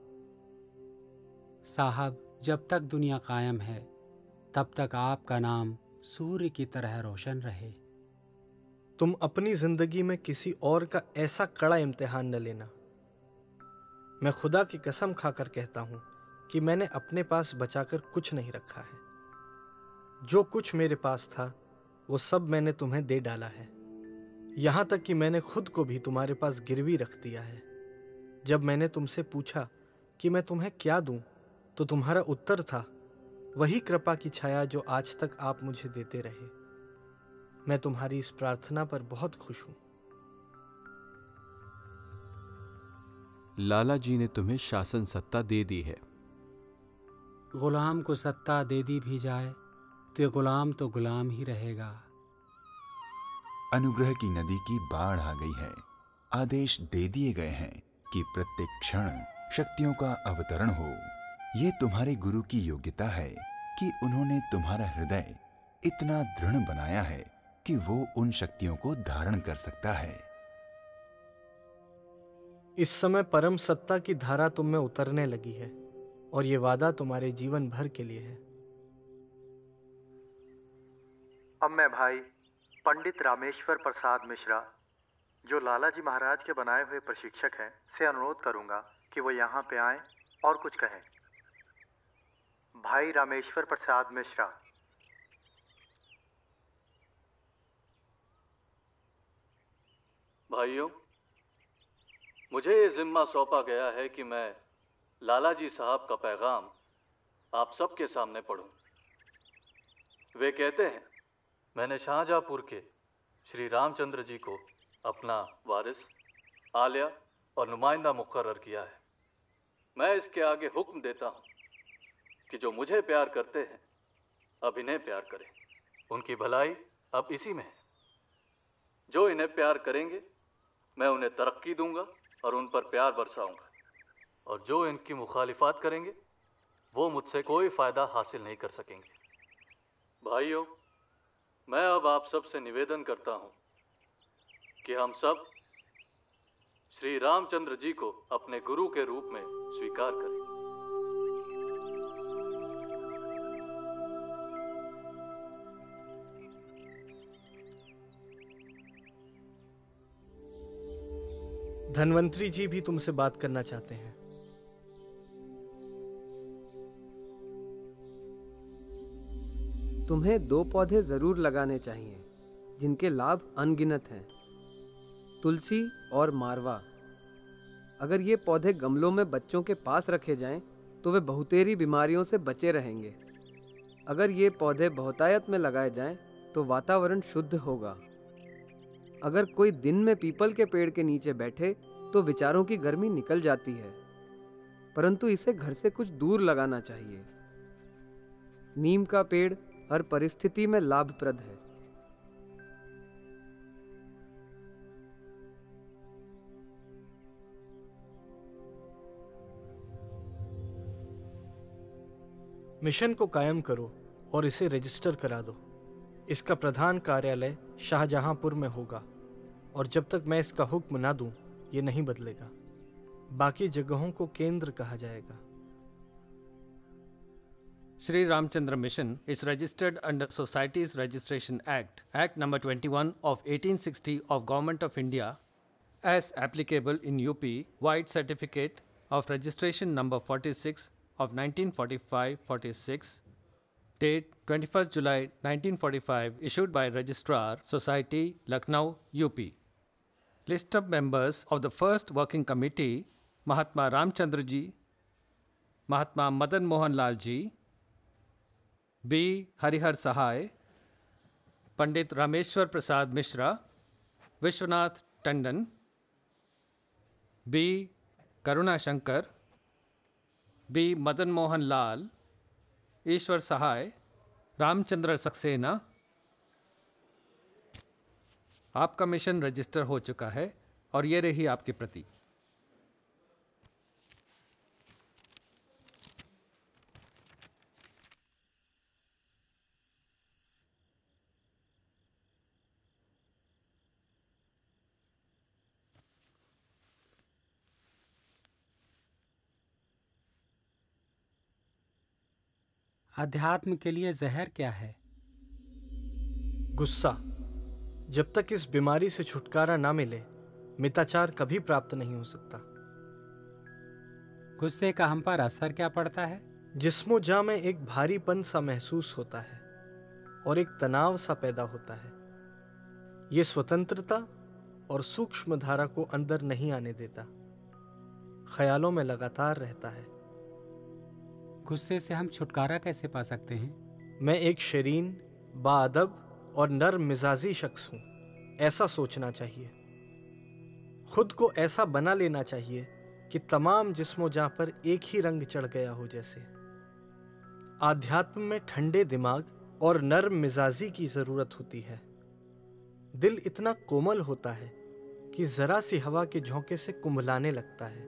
साहब, जब तक दुनिया कायम है तब तक आपका नाम सूर्य की तरह रोशन रहे। तुम अपनी जिंदगी में किसी और का ऐसा कड़ा इम्तिहान न लेना। मैं खुदा की कसम खाकर कहता हूं कि मैंने अपने पास बचाकर कुछ नहीं रखा है। जो कुछ मेरे पास था वो सब मैंने तुम्हें दे डाला है। यहां तक कि मैंने खुद को भी तुम्हारे पास गिरवी रख दिया है। जब मैंने तुमसे पूछा कि मैं तुम्हें क्या दूं, तो तुम्हारा उत्तर था वही कृपा की छाया जो आज तक आप मुझे देते रहे। मैं तुम्हारी इस प्रार्थना पर बहुत खुश हूं। लाला जी ने तुम्हें शासन सत्ता दे दी है। गुलाम को सत्ता दे दी भी जाए तो ये गुलाम तो गुलाम ही रहेगा। अनुग्रह की नदी की बाढ़ आ गई है। आदेश दे दिए गए हैं कि प्रत्येक क्षण शक्तियों का अवतरण हो। ये तुम्हारे गुरु की योग्यता है कि उन्होंने तुम्हारा हृदय इतना दृढ़ बनाया है कि वो उन शक्तियों को धारण कर सकता है। इस समय परम सत्ता की धारा तुम में उतरने लगी है और ये वादा तुम्हारे जीवन भर के लिए है। अब मैं भाई पंडित रामेश्वर प्रसाद मिश्रा, जो लाला जी महाराज के बनाए हुए प्रशिक्षक हैं, से अनुरोध करूंगा कि वो यहाँ पे आएं और कुछ कहें। भाई रामेश्वर प्रसाद मिश्रा। भाइयों, मुझे ये जिम्मा सौंपा गया है कि मैं लाला जी साहब का पैगाम आप सबके सामने पढ़ूं। वे कहते हैं, मैंने शाहजहाँपुर के श्री रामचंद्र जी को अपना वारिस, आलिया और नुमाइंदा मुकर्रर किया है। मैं इसके आगे हुक्म देता हूँ कि जो मुझे प्यार करते हैं अब इन्हें प्यार करें। उनकी भलाई अब इसी में है। जो इन्हें प्यार करेंगे मैं उन्हें तरक्की दूंगा और उन पर प्यार बरसाऊंगा, और जो इनकी मुखालिफात करेंगे वो मुझसे कोई फ़ायदा हासिल नहीं कर सकेंगे। भाइयों, मैं अब आप सब से निवेदन करता हूँ कि हम सब श्री रामचंद्र जी को अपने गुरु के रूप में स्वीकार करें। धन्वंतरी जी भी तुमसे बात करना चाहते हैं। तुम्हें दो पौधे जरूर लगाने चाहिए जिनके लाभ अनगिनत हैं, तुलसी और मारवा। अगर ये पौधे गमलों में बच्चों के पास रखे जाएं तो वे बहुतेरी बीमारियों से बचे रहेंगे। अगर ये पौधे बहुतायत में लगाए जाएं तो वातावरण शुद्ध होगा। अगर कोई दिन में पीपल के पेड़ के नीचे बैठे तो विचारों की गर्मी निकल जाती है, परंतु इसे घर से कुछ दूर लगाना चाहिए। नीम का पेड़ हर परिस्थिति में लाभप्रद है। मिशन को कायम करो और इसे रजिस्टर करा दो। इसका प्रधान कार्यालय शाहजहांपुर में होगा और जब तक मैं इसका हुक्म ना दूं, ये नहीं बदलेगा। बाकी जगहों को केंद्र कहा जाएगा। Sri Ramchandra Mission is registered under Societies Registration Act, Act number twenty-one of eighteen sixty of Government of India, as applicable in U P, White Certificate of Registration number forty-six of nineteen forty-five forty-six, date twenty-first July nineteen forty-five, issued by Registrar, Society, Lucknow, U P. List of members of the first working committee: Mahatma Ramchandra Ji, Mahatma Madan Mohan Lal Ji, B. Harihar Sahai, Pandit Rameshwar Prasad Mishra, Vishwanath Tandon, B. Karuna Shankar, B. Madan Mohan Lal, Ishwar Sahai, Ramchandra Saxena। आपका mission register हो चुका है और ये रही आपकी प्रति। अध्यात्म के लिए जहर क्या है? गुस्सा। जब तक इस बीमारी से छुटकारा ना मिले, मिताचार कभी प्राप्त नहीं हो सकता। गुस्से का हम पर असर क्या पड़ता है? जिस्मो जाँ में एक भारीपन सा महसूस होता है और एक तनाव सा पैदा होता है। ये स्वतंत्रता और सूक्ष्म धारा को अंदर नहीं आने देता, ख्यालों में लगातार रहता है। गुस्से से हम छुटकारा कैसे पा सकते हैं? मैं एक शरीन, बाअदब और नर्म मिजाजी शख्स हूं, ऐसा सोचना चाहिए। खुद को ऐसा बना लेना चाहिए कि तमाम जिस्मों जाँ पर एक ही रंग चढ़ गया हो जैसे। आध्यात्म में ठंडे दिमाग और नर्म मिजाजी की जरूरत होती है। दिल इतना कोमल होता है कि जरा सी हवा के झोंके से कुंभलाने लगता है।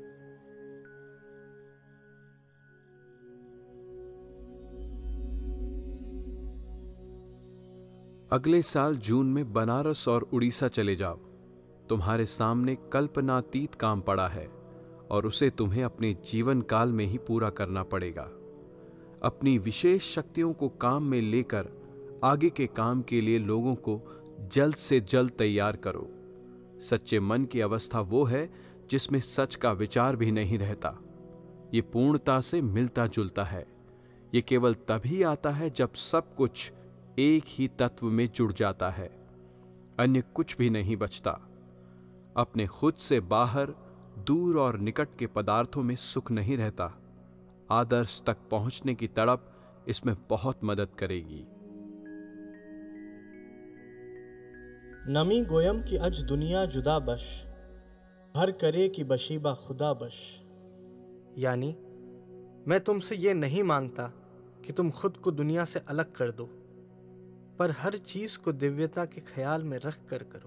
अगले साल जून में बनारस और उड़ीसा चले जाओ। तुम्हारे सामने कल्पनातीत काम पड़ा है और उसे तुम्हें अपने जीवन काल में ही पूरा करना पड़ेगा। अपनी विशेष शक्तियों को काम में लेकर आगे के काम के लिए लोगों को जल्द से जल्द तैयार करो। सच्चे मन की अवस्था वो है जिसमें सच का विचार भी नहीं रहता। ये पूर्णता से मिलता जुलता है। ये केवल तभी आता है जब सब कुछ एक ही तत्व में जुड़ जाता है, अन्य कुछ भी नहीं बचता। अपने खुद से बाहर, दूर और निकट के पदार्थों में सुख नहीं रहता। आदर्श तक पहुंचने की तड़प इसमें बहुत मदद करेगी। नमी गोयम की अज दुनिया जुदा बश, हर करे की बशीबा खुदा बश। यानी मैं तुमसे ये नहीं मांगता कि तुम खुद को दुनिया से अलग कर दो, पर हर चीज को दिव्यता के ख्याल में रख कर करो।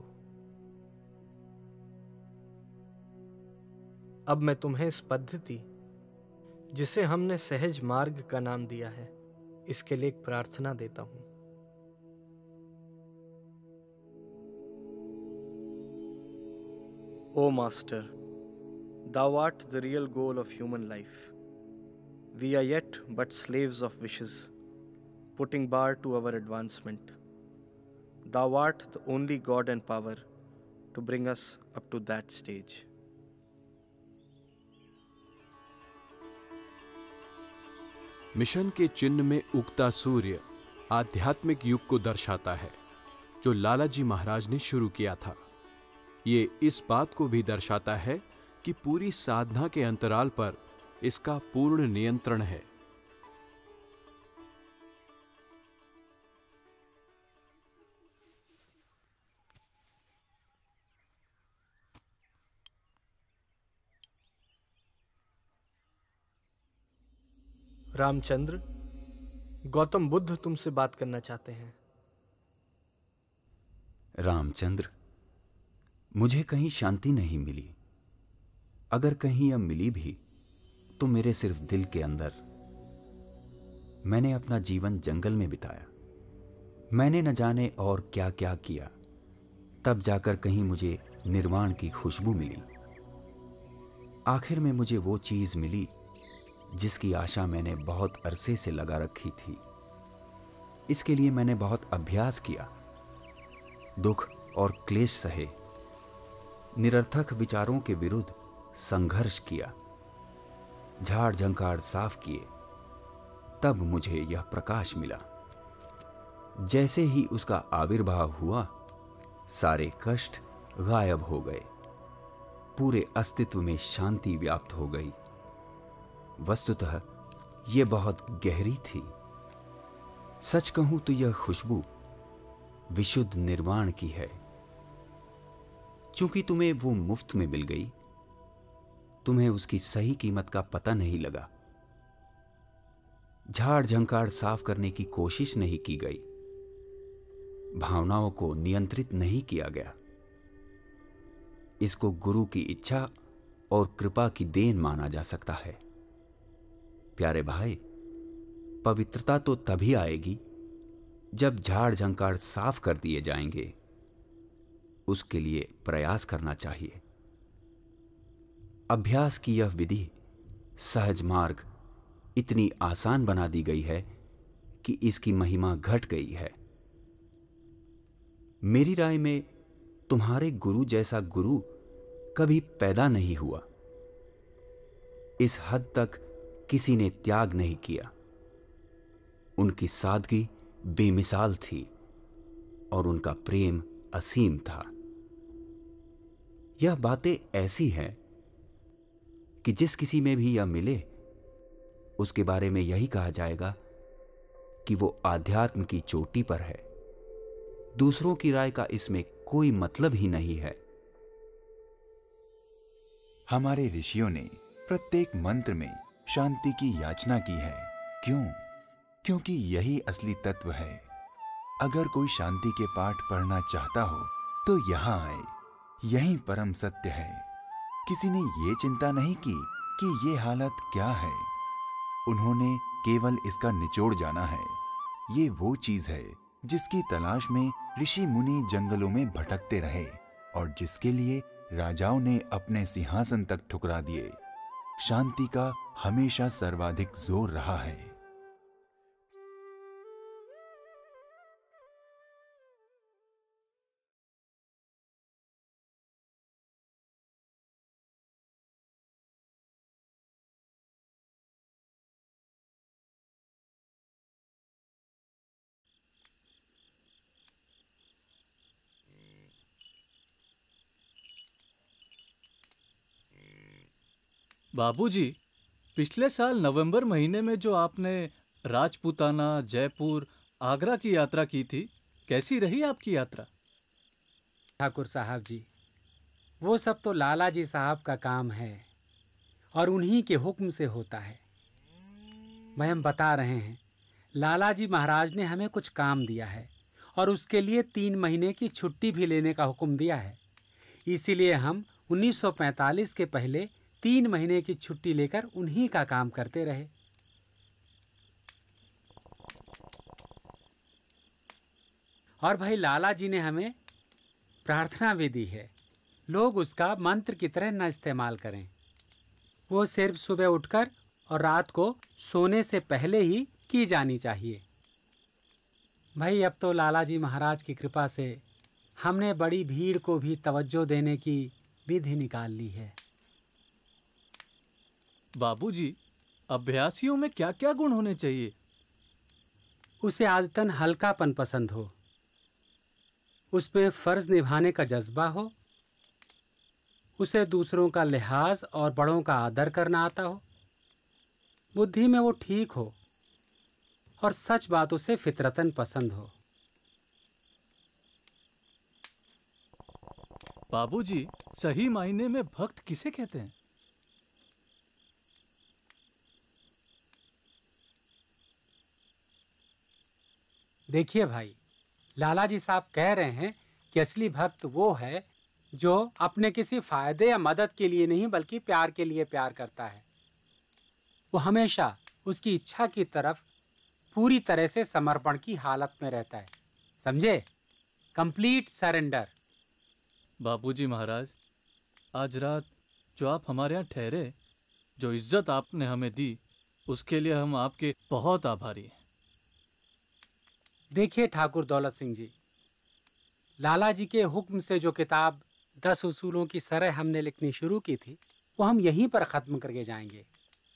अब मैं तुम्हें इस पद्धति, जिसे हमने सहज मार्ग का नाम दिया है, इसके लिए एक प्रार्थना देता हूं। O Master, thou art the real goal of human life. We are yet but slaves of wishes, putting bar to our advancement. Thou art the only God and power to bring us up to that stage. Mission के चिन्ह में उगता सूर्य आध्यात्मिक युग को दर्शाता है, जो लालाजी महाराज ने शुरू किया था। ये इस बात को भी दर्शाता है कि पूरी साधना के अंतराल पर इसका पूर्ण नियंत्रण है। रामचंद्र, गौतम बुद्ध तुमसे बात करना चाहते हैं। रामचंद्र, मुझे कहीं शांति नहीं मिली। अगर कहीं अब मिली भी तो मेरे सिर्फ दिल के अंदर। मैंने अपना जीवन जंगल में बिताया। मैंने न जाने और क्या क्या किया, तब जाकर कहीं मुझे निर्वाण की खुशबू मिली। आखिर में मुझे वो चीज मिली जिसकी आशा मैंने बहुत अरसे से लगा रखी थी। इसके लिए मैंने बहुत अभ्यास किया, दुख और क्लेश सहे, निरर्थक विचारों के विरुद्ध संघर्ष किया, झाड़ झंकार साफ किए, तब मुझे यह प्रकाश मिला। जैसे ही उसका आविर्भाव हुआ, सारे कष्ट गायब हो गए, पूरे अस्तित्व में शांति व्याप्त हो गई। वस्तुतः यह बहुत गहरी थी। सच कहूं तो यह खुशबू विशुद्ध निर्वाण की है। चूंकि तुम्हें वो मुफ्त में मिल गई, तुम्हें उसकी सही कीमत का पता नहीं लगा। झाड़ झंकार साफ करने की कोशिश नहीं की गई, भावनाओं को नियंत्रित नहीं किया गया। इसको गुरु की इच्छा और कृपा की देन माना जा सकता है। प्यारे भाई, पवित्रता तो तभी आएगी जब झाड़ झंकार साफ कर दिए जाएंगे। उसके लिए प्रयास करना चाहिए। अभ्यास की यह विधि, सहज मार्ग इतनी आसान बना दी गई है कि इसकी महिमा घट गई है। मेरी राय में तुम्हारे गुरु जैसा गुरु कभी पैदा नहीं हुआ। इस हद तक किसी ने त्याग नहीं किया। उनकी सादगी बेमिसाल थी और उनका प्रेम असीम था। यह बातें ऐसी हैं कि जिस किसी में भी यह मिले, उसके बारे में यही कहा जाएगा कि वो आध्यात्म की चोटी पर है। दूसरों की राय का इसमें कोई मतलब ही नहीं है। हमारे ऋषियों ने प्रत्येक मंत्र में शांति की याचना की है। क्यों? क्योंकि यही असली तत्व है। अगर कोई शांति के पाठ पढ़ना चाहता हो तो यहाँ आए, यही परम सत्य है। किसी ने ये चिंता नहीं की कि ये हालत क्या है। उन्होंने केवल इसका निचोड़ जाना है। ये वो चीज है जिसकी तलाश में ऋषि मुनि जंगलों में भटकते रहे और जिसके लिए राजाओं ने अपने सिंहासन तक ठुकरा दिए। शांति का हमेशा सर्वाधिक जोर रहा है। बाबूजी, पिछले साल नवंबर महीने में जो आपने राजपूताना, जयपुर, आगरा की यात्रा की थी, कैसी रही आपकी यात्रा? ठाकुर साहब जी, वो सब तो लाला जी साहब का काम है और उन्हीं के हुक्म से होता है। वह हम बता रहे हैं, लाला जी महाराज ने हमें कुछ काम दिया है और उसके लिए तीन महीने की छुट्टी भी लेने का हुक्म दिया है। इसीलिए हम उन्नीस सौ पैंतालीस के पहले तीन महीने की छुट्टी लेकर उन्हीं का काम करते रहे। और भाई लाला जी ने हमें प्रार्थना भी दी है। लोग उसका मंत्र की तरह न इस्तेमाल करें। वो सिर्फ सुबह उठकर और रात को सोने से पहले ही की जानी चाहिए। भाई अब तो लाला जी महाराज की कृपा से हमने बड़ी भीड़ को भी तवज्जो देने की विधि निकाल ली है। बाबूजी, अभ्यासियों में क्या क्या गुण होने चाहिए? उसे आदतन हल्कापन पसंद हो, उसमें फर्ज निभाने का जज्बा हो, उसे दूसरों का लिहाज और बड़ों का आदर करना आता हो, बुद्धि में वो ठीक हो और सच बात उसे फितरतन पसंद हो। बाबूजी, सही मायने में भक्त किसे कहते हैं? देखिए भाई, लाला जी साहब कह रहे हैं कि असली भक्त वो है जो अपने किसी फायदे या मदद के लिए नहीं बल्कि प्यार के लिए प्यार करता है। वो हमेशा उसकी इच्छा की तरफ पूरी तरह से समर्पण की हालत में रहता है, समझे? Complete surrender. बाबूजी महाराज, आज रात जो आप हमारे यहाँ ठहरे, जो इज्जत आपने हमें दी, उसके लिए हम आपके बहुत आभारी हैं। देखिए ठाकुर दौलत सिंह जी, लाला जी के हुक्म से जो किताब दस उसूलों की सरह हमने लिखनी शुरू की थी, वो हम यहीं पर ख़त्म करके जाएंगे।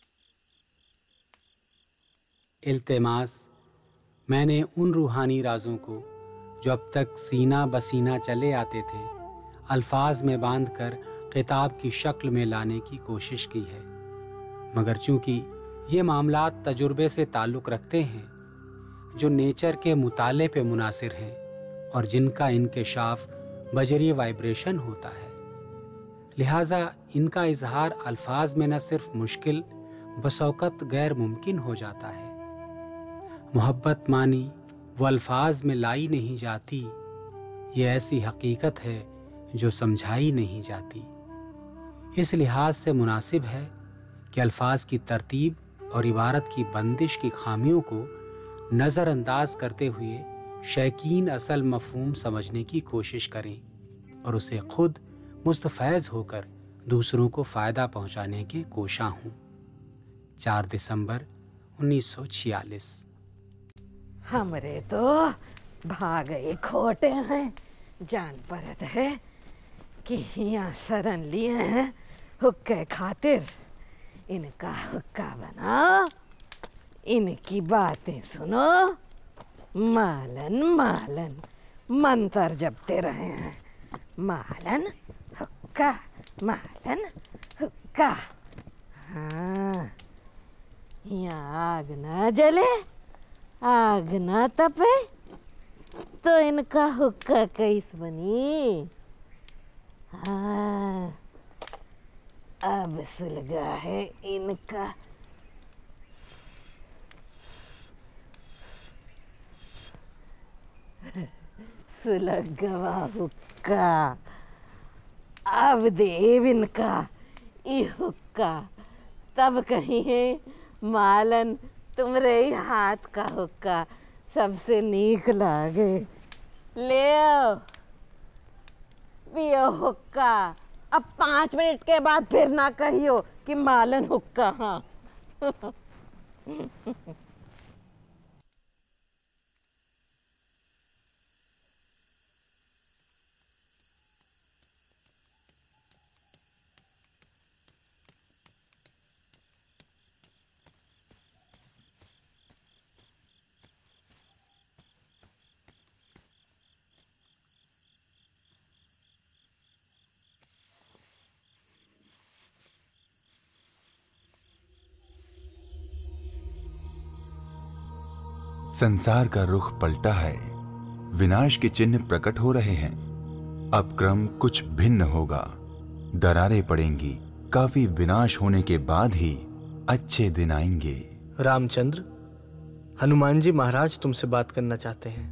इल्तिमास, मैंने उन रूहानी राजों को जो अब तक सीना बसीना चले आते थे, अल्फाज में बांधकर किताब की शक्ल में लाने की कोशिश की है, मगर चूंकि ये मामलात तजुर्बे से ताल्लुक़ रखते हैं जो नेचर के मुताले पे मुनासिर हैं और जिनका इंकशाफ बजरी वाइब्रेशन होता है, लिहाजा इनका इजहार अल्फाज में न सिर्फ मुश्किल बसौकत गैर मुमकिन हो जाता है। मोहब्बत मानी वो अल्फाज में लाई नहीं जाती, ये ऐसी हकीकत है जो समझाई नहीं जाती। इस लिहाज से मुनासिब है कि अल्फाज की तरतीब और इबारत की बंदिश की खामियों को नज़रअंदाज करते हुए शैकीन असल मफहूम समझने की कोशिश करें और उसे खुद मुस्तफैज़ होकर दूसरों को फ़ायदा पहुंचाने के कोशा हूँ। चार दिसंबर उन्नीस सौ छियालीस। हमरे तो भागे खोटे हैं, जान पड़त है कि यहाँ शरण लिए हैं हुक्के खातिर। इनका हुक्का बनाओ, इनकी बातें सुनो, मालन मालन मंत्र जपते रहे हैं। मालन हुक्का, मालन हुक्का। हाँ, यहाँ आग ना जले, आग ना तपे तो इनका हुक्का कैस बनी। हाँ, अब सुलगा है इनका। सुलग गवा हुक्का, अब देव इनका ई हुक्का, तब कहीं है मालन तुमरे ही हाथ का हुक्का सबसे नीक लागे। ले आओ, पियो हुक्का। अब पाँच मिनट के बाद फिर ना कहियो कि मालन हुक्का। हाँ संसार का रुख पलटा है, विनाश के चिन्ह प्रकट हो रहे हैं। अब क्रम कुछ भिन्न होगा, दरारें पड़ेंगी, काफी विनाश होने के बाद ही अच्छे दिन आएंगे। रामचंद्र, हनुमान जी महाराज तुमसे बात करना चाहते हैं।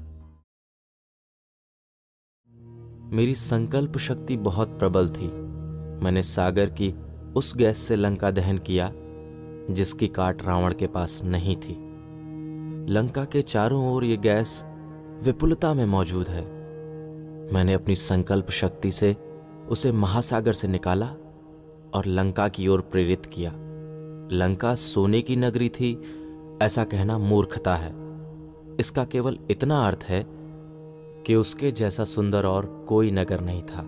मेरी संकल्प शक्ति बहुत प्रबल थी। मैंने सागर की उस गैस से लंका दहन किया जिसकी काट रावण के पास नहीं थी। लंका के चारों ओर ये गैस विपुलता में मौजूद है। मैंने अपनी संकल्प शक्ति से उसे महासागर से निकाला और लंका की ओर प्रेरित किया। लंका सोने की नगरी थी ऐसा कहना मूर्खता है। इसका केवल इतना अर्थ है कि उसके जैसा सुंदर और कोई नगर नहीं था।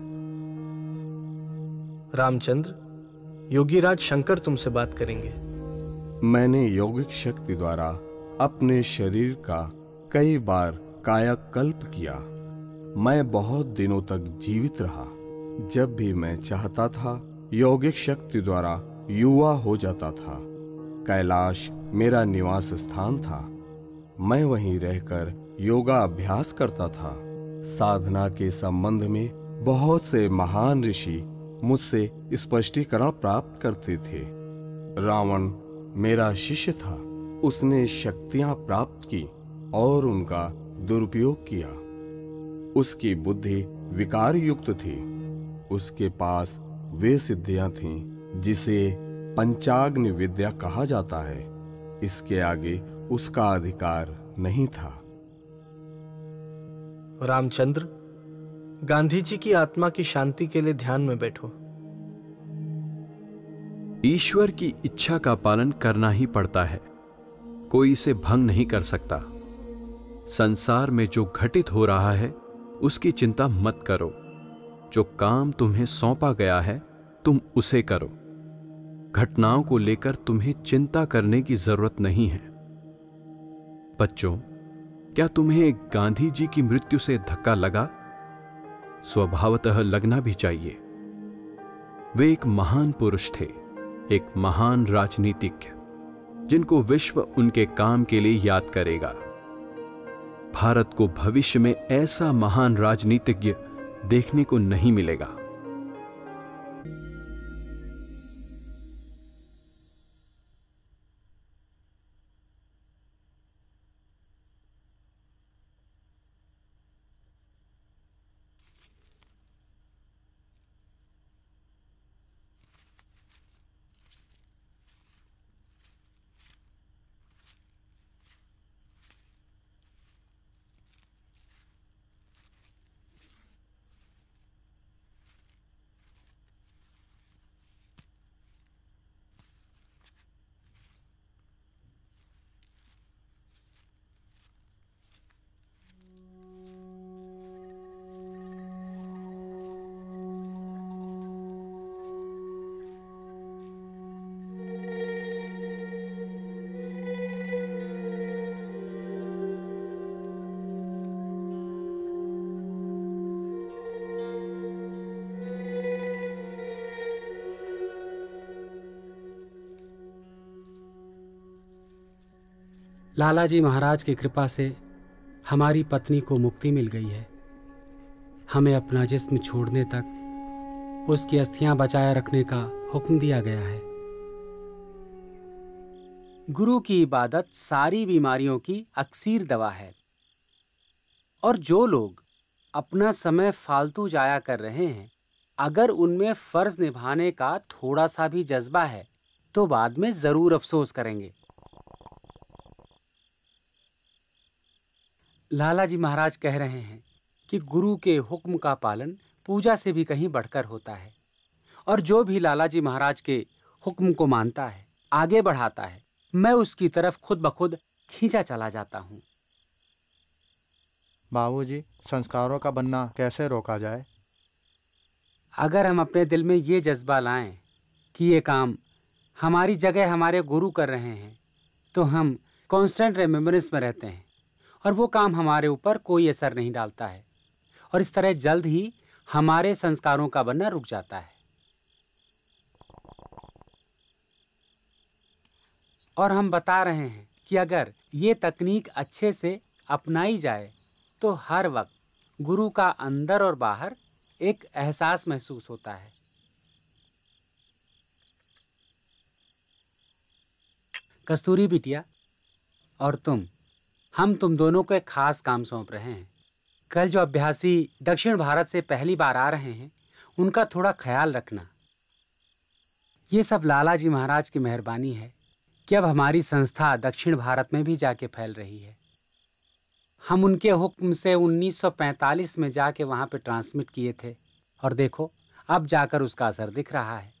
रामचंद्र, योगीराज शंकर तुमसे बात करेंगे। मैंने यौगिक शक्ति द्वारा अपने शरीर का कई बार कायाकल्प किया। मैं बहुत दिनों तक जीवित रहा। जब भी मैं चाहता था यौगिक शक्ति द्वारा युवा हो जाता था। कैलाश मेरा निवास स्थान था। मैं वहीं रहकर योगा अभ्यास करता था। साधना के संबंध में बहुत से महान ऋषि मुझसे स्पष्टीकरण प्राप्त करते थे। रावण मेरा शिष्य था। उसने शक्तियां प्राप्त की और उनका दुरुपयोग किया। उसकी बुद्धि विकार युक्त थी। उसके पास वे सिद्धियां थीं जिसे पंचाग्नि विद्या कहा जाता है। इसके आगे उसका अधिकार नहीं था। रामचंद्र, गांधी जी की आत्मा की शांति के लिए ध्यान में बैठो। ईश्वर की इच्छा का पालन करना ही पड़ता है, कोई इसे भंग नहीं कर सकता। संसार में जो घटित हो रहा है उसकी चिंता मत करो। जो काम तुम्हें सौंपा गया है तुम उसे करो। घटनाओं को लेकर तुम्हें चिंता करने की जरूरत नहीं है। बच्चों, क्या तुम्हें गांधी जी की मृत्यु से धक्का लगा? स्वभावतः लगना भी चाहिए। वे एक महान पुरुष थे, एक महान राजनीतिज्ञ, जिनको विश्व उनके काम के लिए याद करेगा। भारत को भविष्य में ऐसा महान राजनीतिज्ञ देखने को नहीं मिलेगा। लालाजी महाराज की कृपा से हमारी पत्नी को मुक्ति मिल गई है। हमें अपना जिस्म छोड़ने तक उसकी अस्थियां बचाए रखने का हुक्म दिया गया है। गुरु की इबादत सारी बीमारियों की अक्सीर दवा है, और जो लोग अपना समय फालतू जाया कर रहे हैं, अगर उनमें फर्ज निभाने का थोड़ा सा भी जज्बा है तो बाद में जरूर अफसोस करेंगे। लाला जी महाराज कह रहे हैं कि गुरु के हुक्म का पालन पूजा से भी कहीं बढ़कर होता है, और जो भी लाला जी महाराज के हुक्म को मानता है, आगे बढ़ाता है, मैं उसकी तरफ खुद ब खुद खींचा चला जाता हूँ। बाबूजी, संस्कारों का बनना कैसे रोका जाए? अगर हम अपने दिल में ये जज्बा लाएं कि ये काम हमारी जगह हमारे गुरु कर रहे हैं, तो हम कांस्टेंट रिमेम्बरेंस में रहते हैं और वो काम हमारे ऊपर कोई असर नहीं डालता है, और इस तरह जल्द ही हमारे संस्कारों का बनना रुक जाता है। और हम बता रहे हैं कि अगर ये तकनीक अच्छे से अपनाई जाए तो हर वक्त गुरु का अंदर और बाहर एक एहसास महसूस होता है। कस्तूरी बिटिया और तुम, हम तुम दोनों को एक खास काम सौंप रहे हैं। कल जो अभ्यासी दक्षिण भारत से पहली बार आ रहे हैं, उनका थोड़ा ख्याल रखना। ये सब लाला जी महाराज की मेहरबानी है कि अब हमारी संस्था दक्षिण भारत में भी जाके फैल रही है। हम उनके हुक्म से उन्नीस सौ पैंतालीस में जाके वहाँ पे ट्रांसमिट किए थे, और देखो अब जाकर उसका असर दिख रहा है।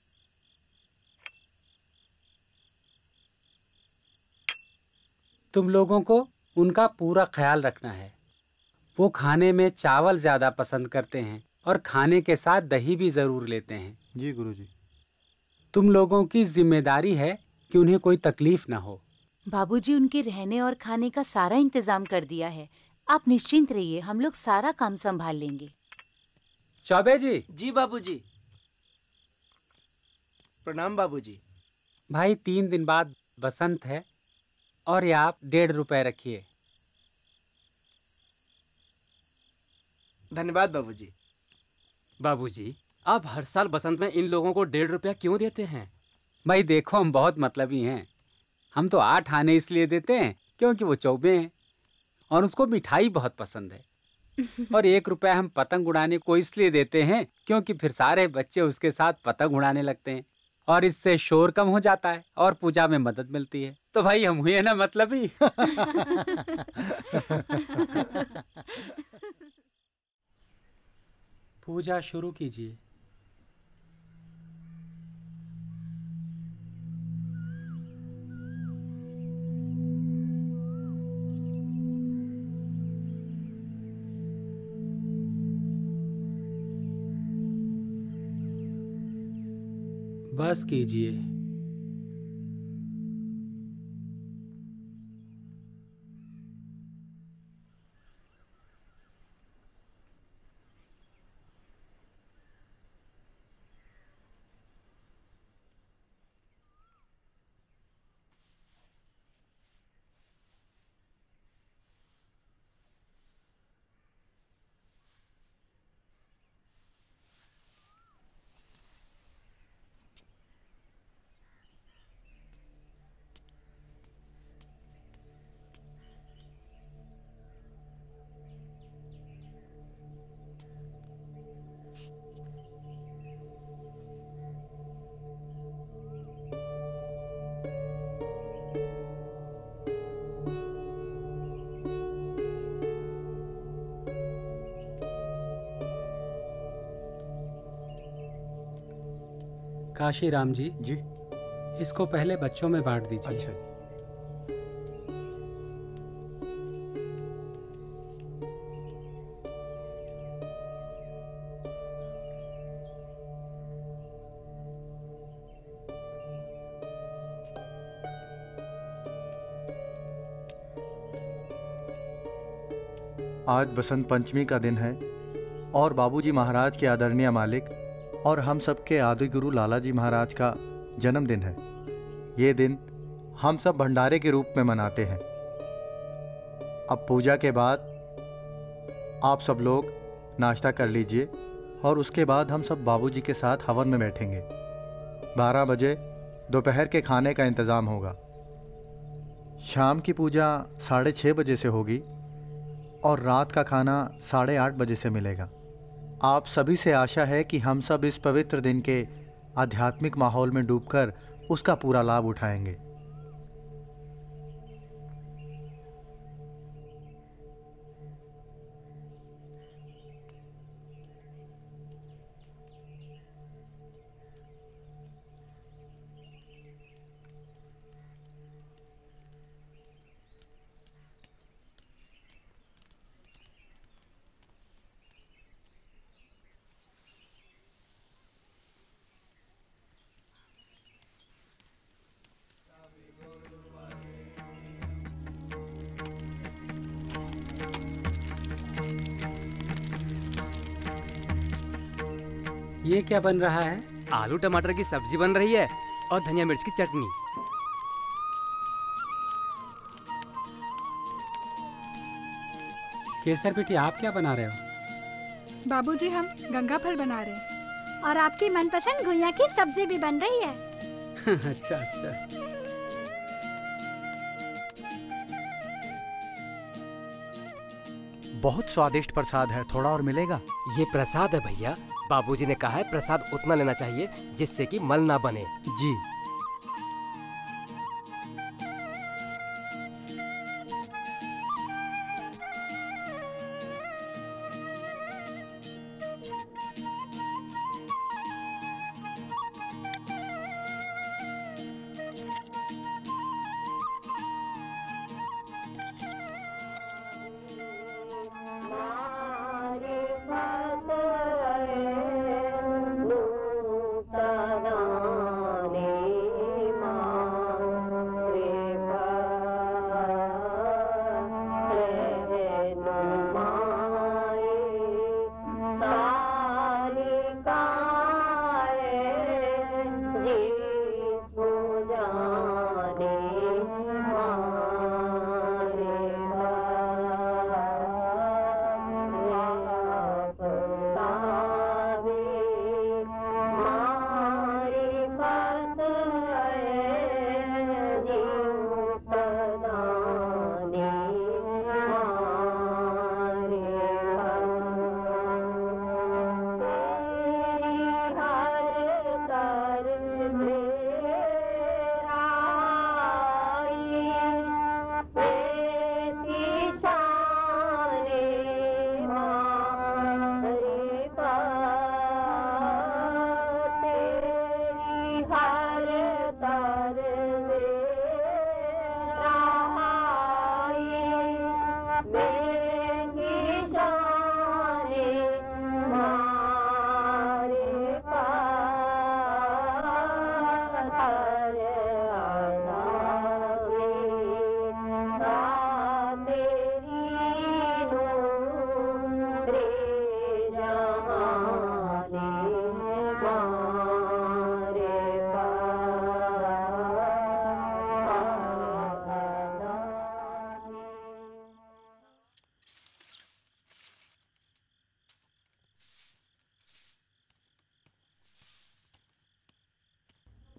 तुम लोगों को उनका पूरा ख्याल रखना है। वो खाने में चावल ज़्यादा पसंद करते हैं और खाने के साथ दही भी ज़रूर लेते हैं। जी गुरुजी। तुम लोगों की जिम्मेदारी है कि उन्हें कोई तकलीफ ना हो। बाबूजी उनके रहने और खाने का सारा इंतजाम कर दिया है। आप निश्चिंत रहिए, हम लोग सारा काम संभाल लेंगे। चौबे जी। जी बाबूजी। प्रणाम बाबूजी। भाई, तीन दिन बाद बसंत है और ये आप डेढ़ रुपए रखिए। धन्यवाद बाबूजी। बाबूजी, आप हर साल बसंत में इन लोगों को डेढ़ रुपया क्यों देते हैं? भाई देखो, हम बहुत मतलबी हैं। हम तो आठ आने इसलिए देते हैं क्योंकि वो चौबे हैं, और उसको मिठाई बहुत पसंद है। और एक रुपया हम पतंग उड़ाने को इसलिए देते हैं क्योंकि फिर सारे बच्चे उसके साथ पतंग उड़ाने लगते हैं और इससे शोर कम हो जाता है और पूजा में मदद मिलती है। तो भाई हम हुए ना मतलबी। पूजा शुरू कीजिए। बस कीजिए। काशी राम जी जी इसको पहले बच्चों में बांट दीजिए। अच्छा। आज बसंत पंचमी का दिन है और बाबूजी महाराज के आदरणीय मालिक और हम सबके आदि गुरु लाला जी महाराज का जन्मदिन है। ये दिन हम सब भंडारे के रूप में मनाते हैं। अब पूजा के बाद आप सब लोग नाश्ता कर लीजिए और उसके बाद हम सब बाबूजी के साथ हवन में बैठेंगे। बारह बजे दोपहर के खाने का इंतज़ाम होगा। शाम की पूजा साढ़े छः बजे से होगी और रात का खाना साढ़े आठ बजे से मिलेगा। आप सभी से आशा है कि हम सब इस पवित्र दिन के आध्यात्मिक माहौल में डूबकर उसका पूरा लाभ उठाएंगे। ये क्या बन रहा है? आलू टमाटर की सब्जी बन रही है और धनिया मिर्च की चटनी। केसर बेटी आप क्या बना रहे हो? बाबूजी हम गंगा फल बना रहे हैं। और आपकी मनपसंद घुइयां की सब्जी भी बन रही है। अच्छा अच्छा। बहुत स्वादिष्ट प्रसाद है, थोड़ा और मिलेगा? ये प्रसाद है भैया, बाबूजी ने कहा है प्रसाद उतना लेना चाहिए जिससे कि मल ना बने। जी। Thank you.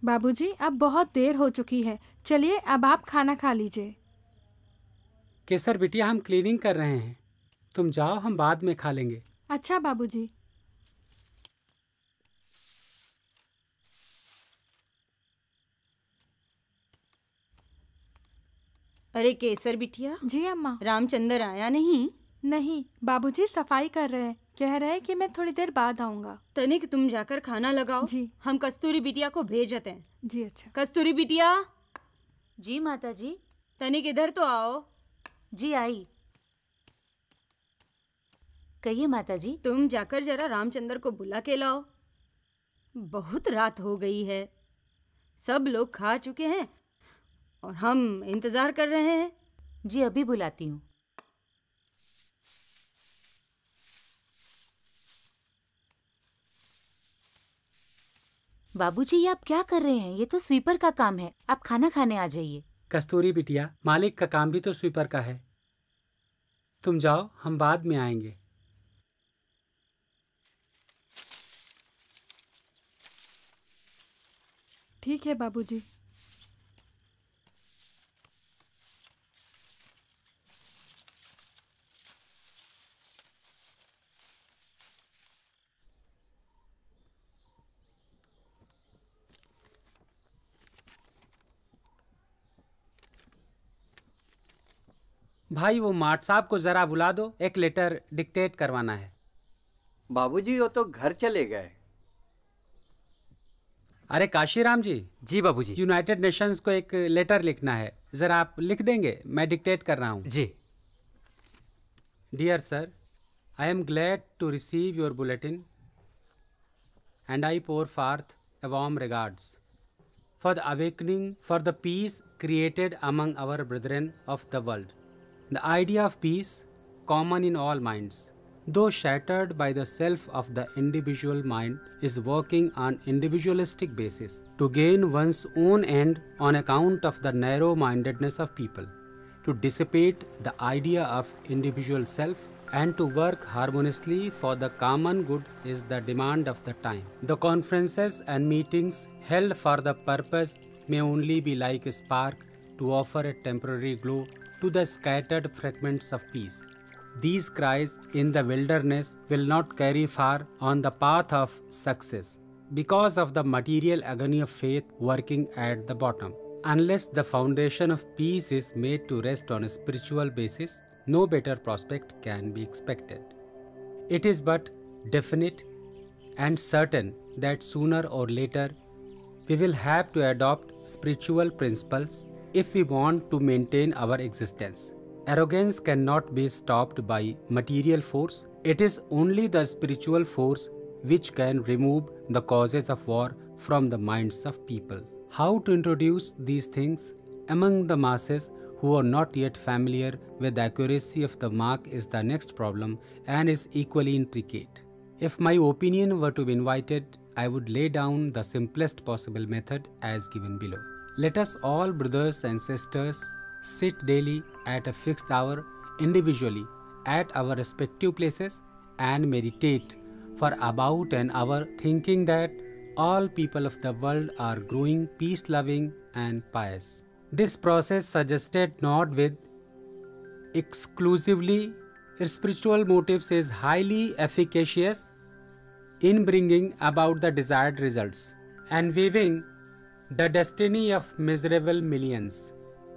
बाबूजी, अब बहुत देर हो चुकी है, चलिए अब आप खाना खा लीजिए। केसर बिटिया, हम क्लीनिंग कर रहे हैं, तुम जाओ, हम बाद में खा लेंगे। अच्छा बाबूजी। अरे केसर बिटिया। जी अम्मा। रामचंद्र आया नहीं? नहीं, बाबूजी सफाई कर रहे हैं, कह रहे हैं कि मैं थोड़ी देर बाद आऊंगा। तनिक तुम जाकर खाना लगाओ। जी। हम कस्तूरी बिटिया को भेजते हैं। जी अच्छा। कस्तूरी बिटिया। जी माता जी। तनिक इधर तो आओ। जी आई। कहिए माता जी। तुम जाकर जरा रामचंद्र को बुला के लाओ, बहुत रात हो गई है, सब लोग खा चुके हैं और हम इंतजार कर रहे हैं। जी अभी बुलाती हूँ। बाबूजी, ये आप क्या कर रहे हैं? ये तो स्वीपर का काम है, आप खाना खाने आ जाइए। कस्तूरी बिटिया, मालिक का काम भी तो स्वीपर का है, तुम जाओ, हम बाद में आएंगे। ठीक है बाबूजी। भाई वो माट साहब को जरा बुला दो, एक लेटर डिक्टेट करवाना है। बाबूजी वो तो घर चले गए। अरे काशीराम जी। जी बाबूजी। यूनाइटेड नेशंस को एक लेटर लिखना है, जरा आप लिख देंगे, मैं डिक्टेट कर रहा हूँ। जी। Dear sir, I am glad to receive your bulletin and I pour forth a warm regards for the awakening for the peace created among our brethren of the world. The idea of peace, common in all minds, though shattered by the self of the individual mind, is working on individualistic basis to gain one's own end on account of the narrow-mindedness of people, to dissipate the idea of individual self and to work harmoniously for the common good is the demand of the time. The conferences and meetings held for the purpose may only be like a spark to offer a temporary glow to the scattered fragments of peace. These cries in the wilderness will not carry far on the path of success because of the material agony of faith working at the bottom. Unless the foundation of peace is made to rest on a spiritual basis, no better prospect can be expected. It is but definite and certain that sooner or later we will have to adopt spiritual principles if we want to maintain our existence. Arrogance cannot be stopped by material force. It is only the spiritual force which can remove the causes of war from the minds of people. How to introduce these things among the masses who are not yet familiar with the accuracy of the mark is the next problem and is equally intricate. If my opinion were to be invited, I would lay down the simplest possible method as given below. Let us all, brothers and sisters, sit daily at a fixed hour individually at our respective places and meditate for about an hour, thinking that all people of the world are growing peace-loving and pious. This process, suggested not with exclusively spiritual motives, is highly efficacious in bringing about the desired results and weaving the destiny of miserable millions.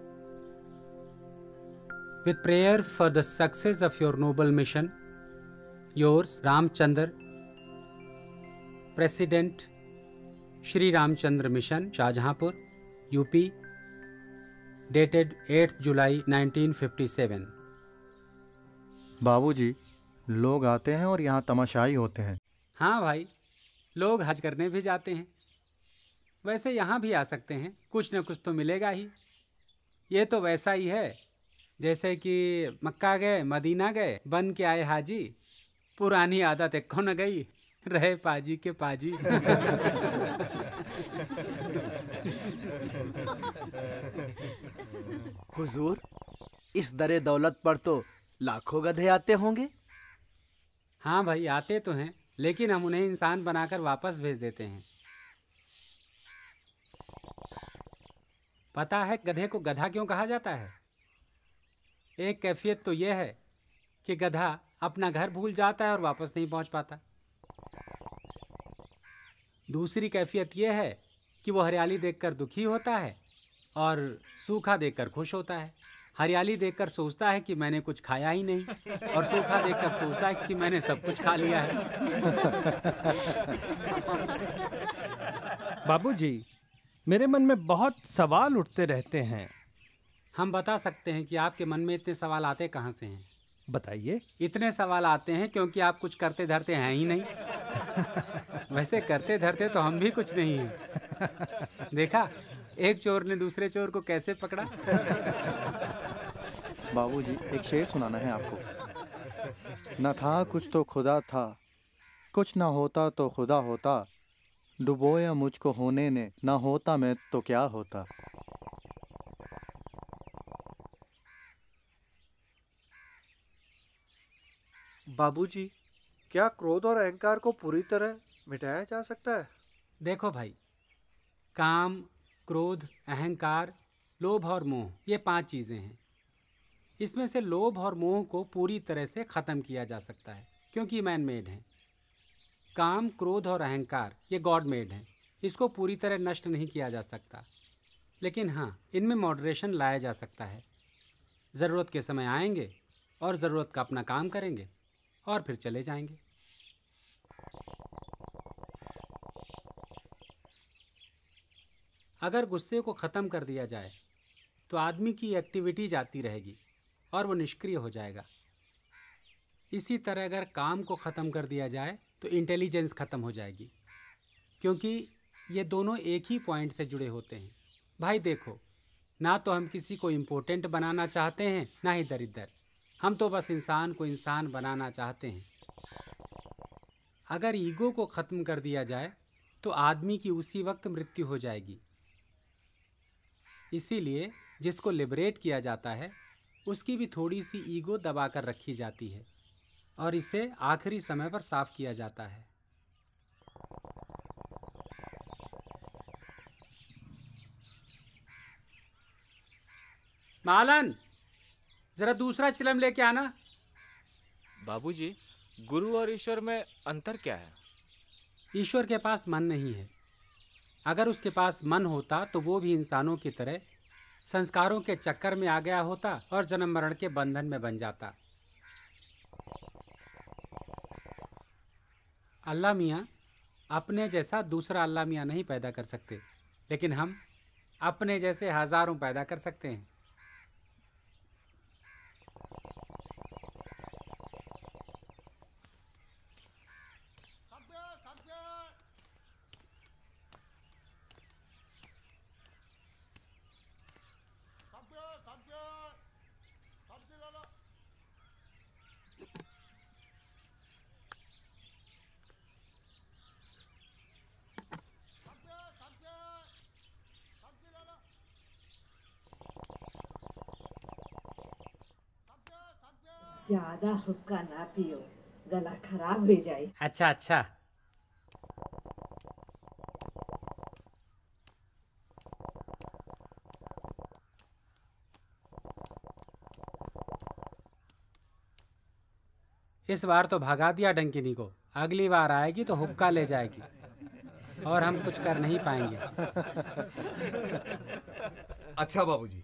With prayer for the success of your noble mission, yours, Ramchandra, President, Shri Ramchandra Mission, Shahjahanpur, U P, dated eighth July nineteen fifty-seven. बाबूजी, लोग आते हैं और यहाँ तमाशाई होते हैं। हाँ भाई, लोग हज करने भी जाते हैं, वैसे यहाँ भी आ सकते हैं, कुछ न कुछ तो मिलेगा ही। ये तो वैसा ही है जैसे कि मक्का गए, मदीना गए, बन के आए हाजी, पुरानी आदत एको न गई, रहे पाजी के पाजी। हुजूर, इस दरे दौलत पर तो लाखों गधे आते होंगे। हाँ भाई, आते तो हैं, लेकिन हम उन्हें इंसान बनाकर वापस भेज देते हैं। पता है गधे को गधा क्यों कहा जाता है? एक कैफियत तो यह है कि गधा अपना घर भूल जाता है और वापस नहीं पहुंच पाता। दूसरी कैफियत यह है कि वो हरियाली देखकर दुखी होता है और सूखा देखकर खुश होता है। हरियाली देखकर सोचता है कि मैंने कुछ खाया ही नहीं, और सूखा देखकर सोचता है कि मैंने सब कुछ खा लिया है। बाबूजी, मेरे मन में बहुत सवाल उठते रहते हैं। हम बता सकते हैं कि आपके मन में इतने सवाल आते कहाँ से हैं। बताइए। इतने सवाल आते हैं क्योंकि आप कुछ करते धरते हैं ही नहीं। वैसे करते धरते तो हम भी कुछ नहीं हैं। देखा, एक चोर ने दूसरे चोर को कैसे पकड़ा। बाबूजी, एक शेर सुनाना है आपको। न था कुछ तो खुदा था, कुछ ना होता तो खुदा होता, डुबोया मुझको होने ने, ना होता मैं तो क्या होता। बाबूजी, क्या क्रोध और अहंकार को पूरी तरह मिटाया जा सकता है? देखो भाई, काम, क्रोध, अहंकार, लोभ और मोह, ये पांच चीजें हैं। इसमें से लोभ और मोह को पूरी तरह से खत्म किया जा सकता है क्योंकि मैन मेड हैं। काम, क्रोध और अहंकार ये गॉड मेड हैं। इसको पूरी तरह नष्ट नहीं किया जा सकता, लेकिन हाँ, इनमें मॉडरेशन लाया जा सकता है। ज़रूरत के समय आएंगे और ज़रूरत का अपना काम करेंगे और फिर चले जाएंगे। अगर गुस्से को ख़त्म कर दिया जाए तो आदमी की एक्टिविटी जाती रहेगी और वो निष्क्रिय हो जाएगा। इसी तरह अगर काम को ख़त्म कर दिया जाए तो इंटेलिजेंस ख़त्म हो जाएगी, क्योंकि ये दोनों एक ही पॉइंट से जुड़े होते हैं। भाई देखो, ना तो हम किसी को इम्पोर्टेंट बनाना चाहते हैं, ना ही दरिद्र। हम तो बस इंसान को इंसान बनाना चाहते हैं। अगर ईगो को ख़त्म कर दिया जाए तो आदमी की उसी वक्त मृत्यु हो जाएगी। इसीलिए जिसको लिबरेट किया जाता है उसकी भी थोड़ी सी ईगो दबा कर रखी जाती है और इसे आखिरी समय पर साफ किया जाता है। मालन, जरा दूसरा चिलम लेके आना। बाबूजी, गुरु और ईश्वर में अंतर क्या है? ईश्वर के पास मन नहीं है। अगर उसके पास मन होता तो वो भी इंसानों की तरह संस्कारों के चक्कर में आ गया होता और जन्म मरण के बंधन में बन जाता। अल्लाह मियाँ अपने जैसा दूसरा अल्लाह मियाँ नहीं पैदा कर सकते, लेकिन हम अपने जैसे हजारों पैदा कर सकते हैं। ज्यादा हुक्का ना पियो, गला खराब हो जाए। अच्छा अच्छा। इस बार तो भगा दिया डंकिनी को, अगली बार आएगी तो हुक्का ले जाएगी और हम कुछ कर नहीं पाएंगे। अच्छा बाबूजी।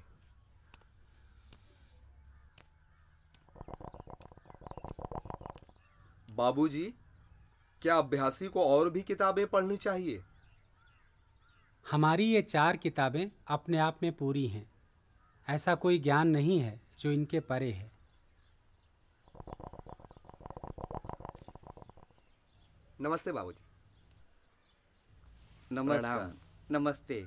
बाबूजी, क्या अभ्यासी को और भी किताबें पढ़नी चाहिए? हमारी ये चार किताबें अपने आप में पूरी हैं। ऐसा कोई ज्ञान नहीं है जो इनके परे है। नमस्ते बाबूजी। नमस्कार। नमस्ते।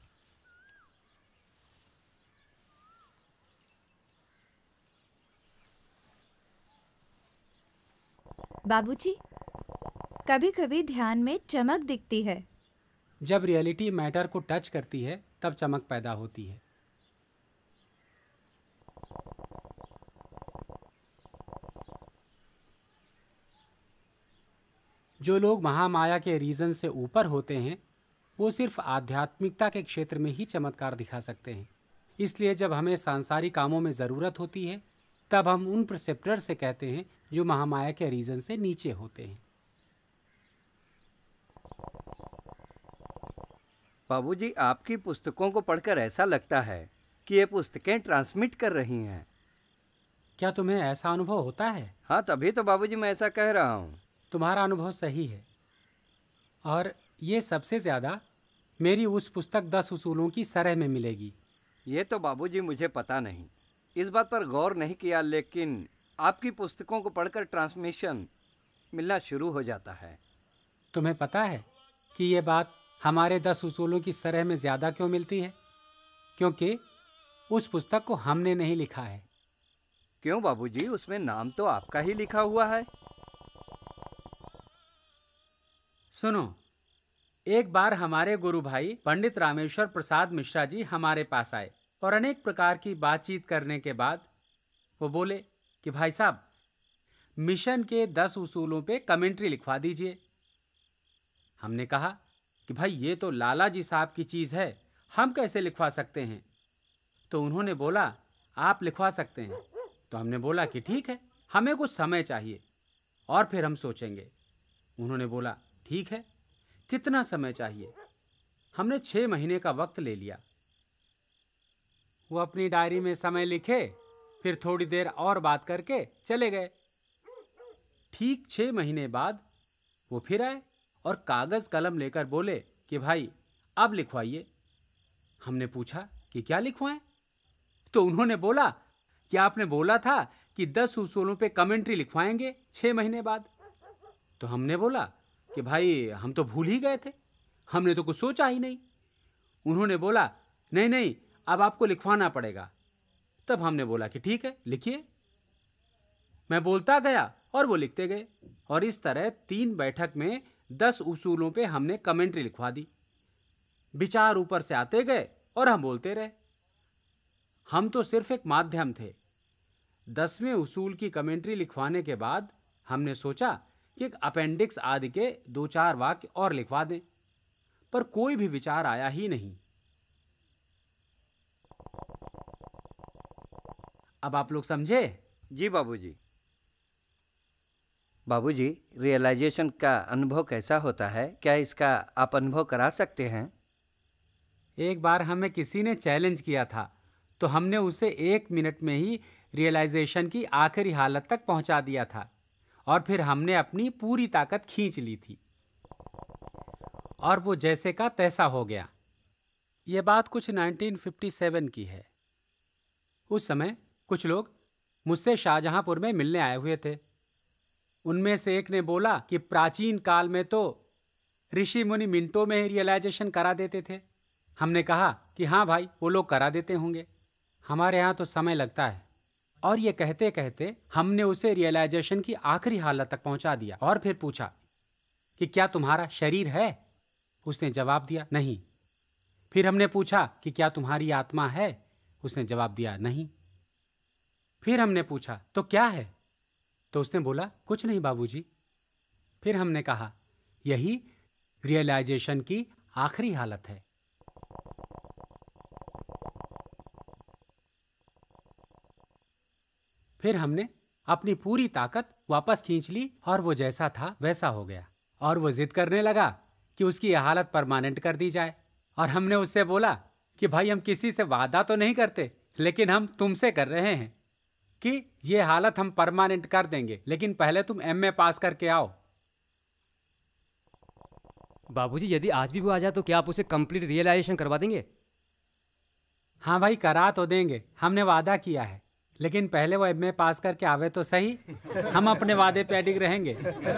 बाबूजी, कभी कभी ध्यान में चमक दिखती है। जब रियलिटी मैटर को टच करती है तब चमक पैदा होती है। जो लोग महामाया के रीजन से ऊपर होते हैं वो सिर्फ आध्यात्मिकता के क्षेत्र में ही चमत्कार दिखा सकते हैं। इसलिए जब हमें सांसारिक कामों में ज़रूरत होती है तब हम उन प्रिसेप्टर से कहते हैं जो महामाया के रीजन से नीचे होते हैं। बाबूजी, आपकी पुस्तकों को पढ़कर ऐसा लगता है कि ये पुस्तकें ट्रांसमिट कर रही हैं। क्या तुम्हें ऐसा अनुभव होता है? हाँ, तभी तो बाबूजी मैं ऐसा कह रहा हूँ। तुम्हारा अनुभव सही है, और ये सबसे ज़्यादा मेरी उस पुस्तक दस उसूलों की सरह में मिलेगी। ये तो बाबूजी मुझे पता नहीं, इस बात पर गौर नहीं किया, लेकिन आपकी पुस्तकों को पढ़कर ट्रांसमिशन मिलना शुरू हो जाता है। तुम्हें पता है कि ये बात हमारे दस उसूलों की सरह में ज़्यादा क्यों मिलती है? क्योंकि उस पुस्तक को हमने नहीं लिखा है। क्यों बाबूजी? उसमें नाम तो आपका ही लिखा हुआ है। सुनो, एक बार हमारे गुरु भाई पंडित रामेश्वर प्रसाद मिश्रा जी हमारे पास आए और अनेक प्रकार की बातचीत करने के बाद वो बोले कि भाई साहब, मिशन के दस उसूलों पे कमेंट्री लिखवा दीजिए। हमने कहा कि भाई ये तो लाला जी साहब की चीज़ है, हम कैसे लिखवा सकते हैं? तो उन्होंने बोला आप लिखवा सकते हैं। तो हमने बोला कि ठीक है, हमें कुछ समय चाहिए और फिर हम सोचेंगे। उन्होंने बोला ठीक है, कितना समय चाहिए? हमने छः महीने का वक्त ले लिया। वो अपनी डायरी में समय लिखे, फिर थोड़ी देर और बात करके चले गए। ठीक छः महीने बाद वो फिर आए और कागज़ कलम लेकर बोले कि भाई अब लिखवाइए। हमने पूछा कि क्या लिखवाएं? तो उन्होंने बोला कि आपने बोला था कि दस उसूलों पे कमेंट्री लिखवाएंगे छः महीने बाद। तो हमने बोला कि भाई हम तो भूल ही गए थे, हमने तो कुछ सोचा ही नहीं। उन्होंने बोला नहीं नहीं, अब आपको लिखवाना पड़ेगा। तब हमने बोला कि ठीक है, लिखिए। मैं बोलता गया और वो लिखते गए, और इस तरह तीन बैठक में दस उसूलों पे हमने कमेंट्री लिखवा दी। विचार ऊपर से आते गए और हम बोलते रहे। हम तो सिर्फ एक माध्यम थे। दसवें उसूल की कमेंट्री लिखवाने के बाद हमने सोचा कि एक अपेंडिक्स आदि के दो चार वाक्य और लिखवा दें, पर कोई भी विचार आया ही नहीं। अब आप लोग समझे? जी बाबूजी। बाबूजी, रियलाइजेशन का अनुभव कैसा होता है? क्या इसका आप अनुभव करा सकते हैं? एक बार हमें किसी ने चैलेंज किया था, तो हमने उसे एक मिनट में ही रियलाइजेशन की आखिरी हालत तक पहुंचा दिया था, और फिर हमने अपनी पूरी ताकत खींच ली थी और वो जैसे का तैसा हो गया। ये बात कुछ उन्नीस सौ सत्तावन की है। उस समय कुछ लोग मुझसे शाहजहांपुर में मिलने आए हुए थे। उनमें से एक ने बोला कि प्राचीन काल में तो ऋषि मुनि मिनटों में ही रियलाइजेशन करा देते थे। हमने कहा कि हाँ भाई, वो लोग करा देते होंगे, हमारे यहाँ तो समय लगता है। और ये कहते कहते हमने उसे रियलाइजेशन की आखिरी हालत तक पहुंचा दिया, और फिर पूछा कि क्या तुम्हारा शरीर है? उसने जवाब दिया नहीं। फिर हमने पूछा कि क्या तुम्हारी आत्मा है? उसने जवाब दिया नहीं। फिर हमने पूछा तो क्या है? तो उसने बोला कुछ नहीं बाबूजी। फिर हमने कहा यही रियलाइजेशन की आखिरी हालत है। फिर हमने अपनी पूरी ताकत वापस खींच ली और वो जैसा था वैसा हो गया, और वो जिद करने लगा कि उसकी यह हालत परमानेंट कर दी जाए। और हमने उससे बोला कि भाई हम किसी से वादा तो नहीं करते, लेकिन हम तुमसे कर रहे हैं कि ये हालत हम परमानेंट कर देंगे, लेकिन पहले तुम एमए पास करके आओ। बाबूजी, यदि आज भी वो आ जाए तो क्या आप उसे कंप्लीट रियलाइजेशन करवा देंगे? हाँ भाई, करा तो देंगे, हमने वादा किया है, लेकिन पहले वो एमए पास करके आवे तो सही। हम अपने वादे पे अडिग रहेंगे।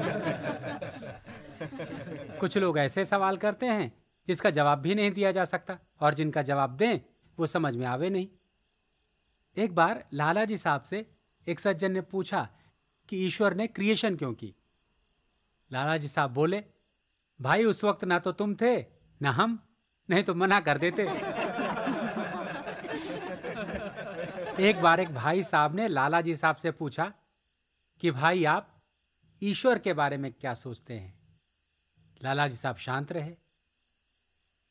कुछ लोग ऐसे सवाल करते हैं जिसका जवाब भी नहीं दिया जा सकता, और जिनका जवाब दें वो समझ में आवे नहीं। एक बार लाला जी साहब से एक सज्जन ने पूछा कि ईश्वर ने क्रिएशन क्यों की? लाला जी साहब बोले, भाई उस वक्त ना तो तुम थे ना हम, नहीं तो मना कर देते। एक बार एक भाई साहब ने लाला जी साहब से पूछा कि भाई आप ईश्वर के बारे में क्या सोचते हैं? लाला जी साहब शांत रहे।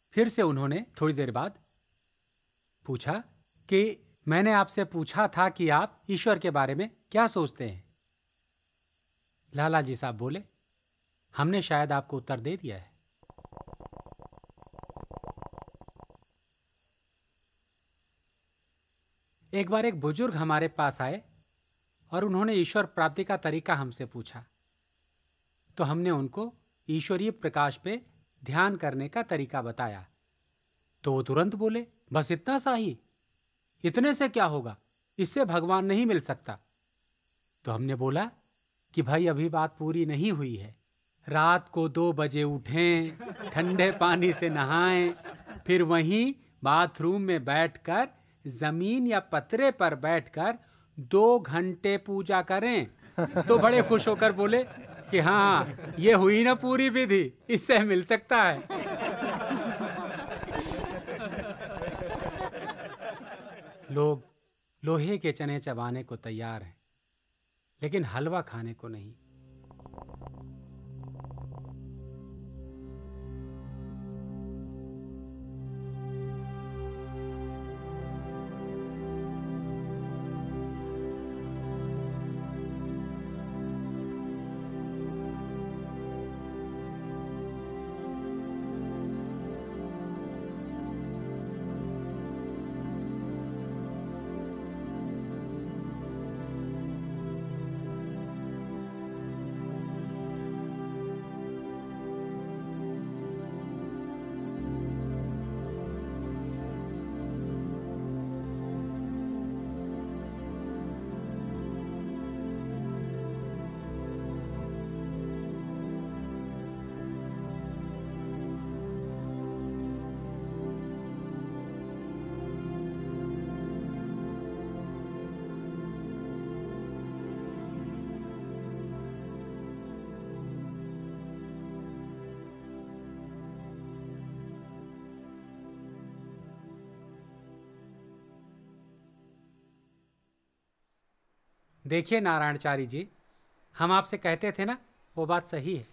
फिर से उन्होंने थोड़ी देर बाद पूछा कि मैंने आपसे पूछा था कि आप ईश्वर के बारे में क्या सोचते हैं। लाला जी साहब बोले, हमने शायद आपको उत्तर दे दिया है। एक बार एक बुजुर्ग हमारे पास आए और उन्होंने ईश्वर प्राप्ति का तरीका हमसे पूछा, तो हमने उनको ईश्वरीय प्रकाश पे ध्यान करने का तरीका बताया। तो वो तुरंत बोले, बस इतना सा ही, इतने से क्या होगा, इससे भगवान नहीं मिल सकता। तो हमने बोला कि भाई अभी बात पूरी नहीं हुई है। रात को दो बजे उठें, ठंडे पानी से नहाएं, फिर वहीं बाथरूम में बैठकर जमीन या पतरे पर बैठकर दो घंटे पूजा करें। तो बड़े खुश होकर बोले कि हाँ, ये हुई ना पूरी विधि, इससे मिल सकता है। लोग लोहे के चने चबाने को तैयार हैं, लेकिन हलवा खाने को नहीं। देखिए नारायणचारी जी, हम आपसे कहते थे ना, वो बात सही है।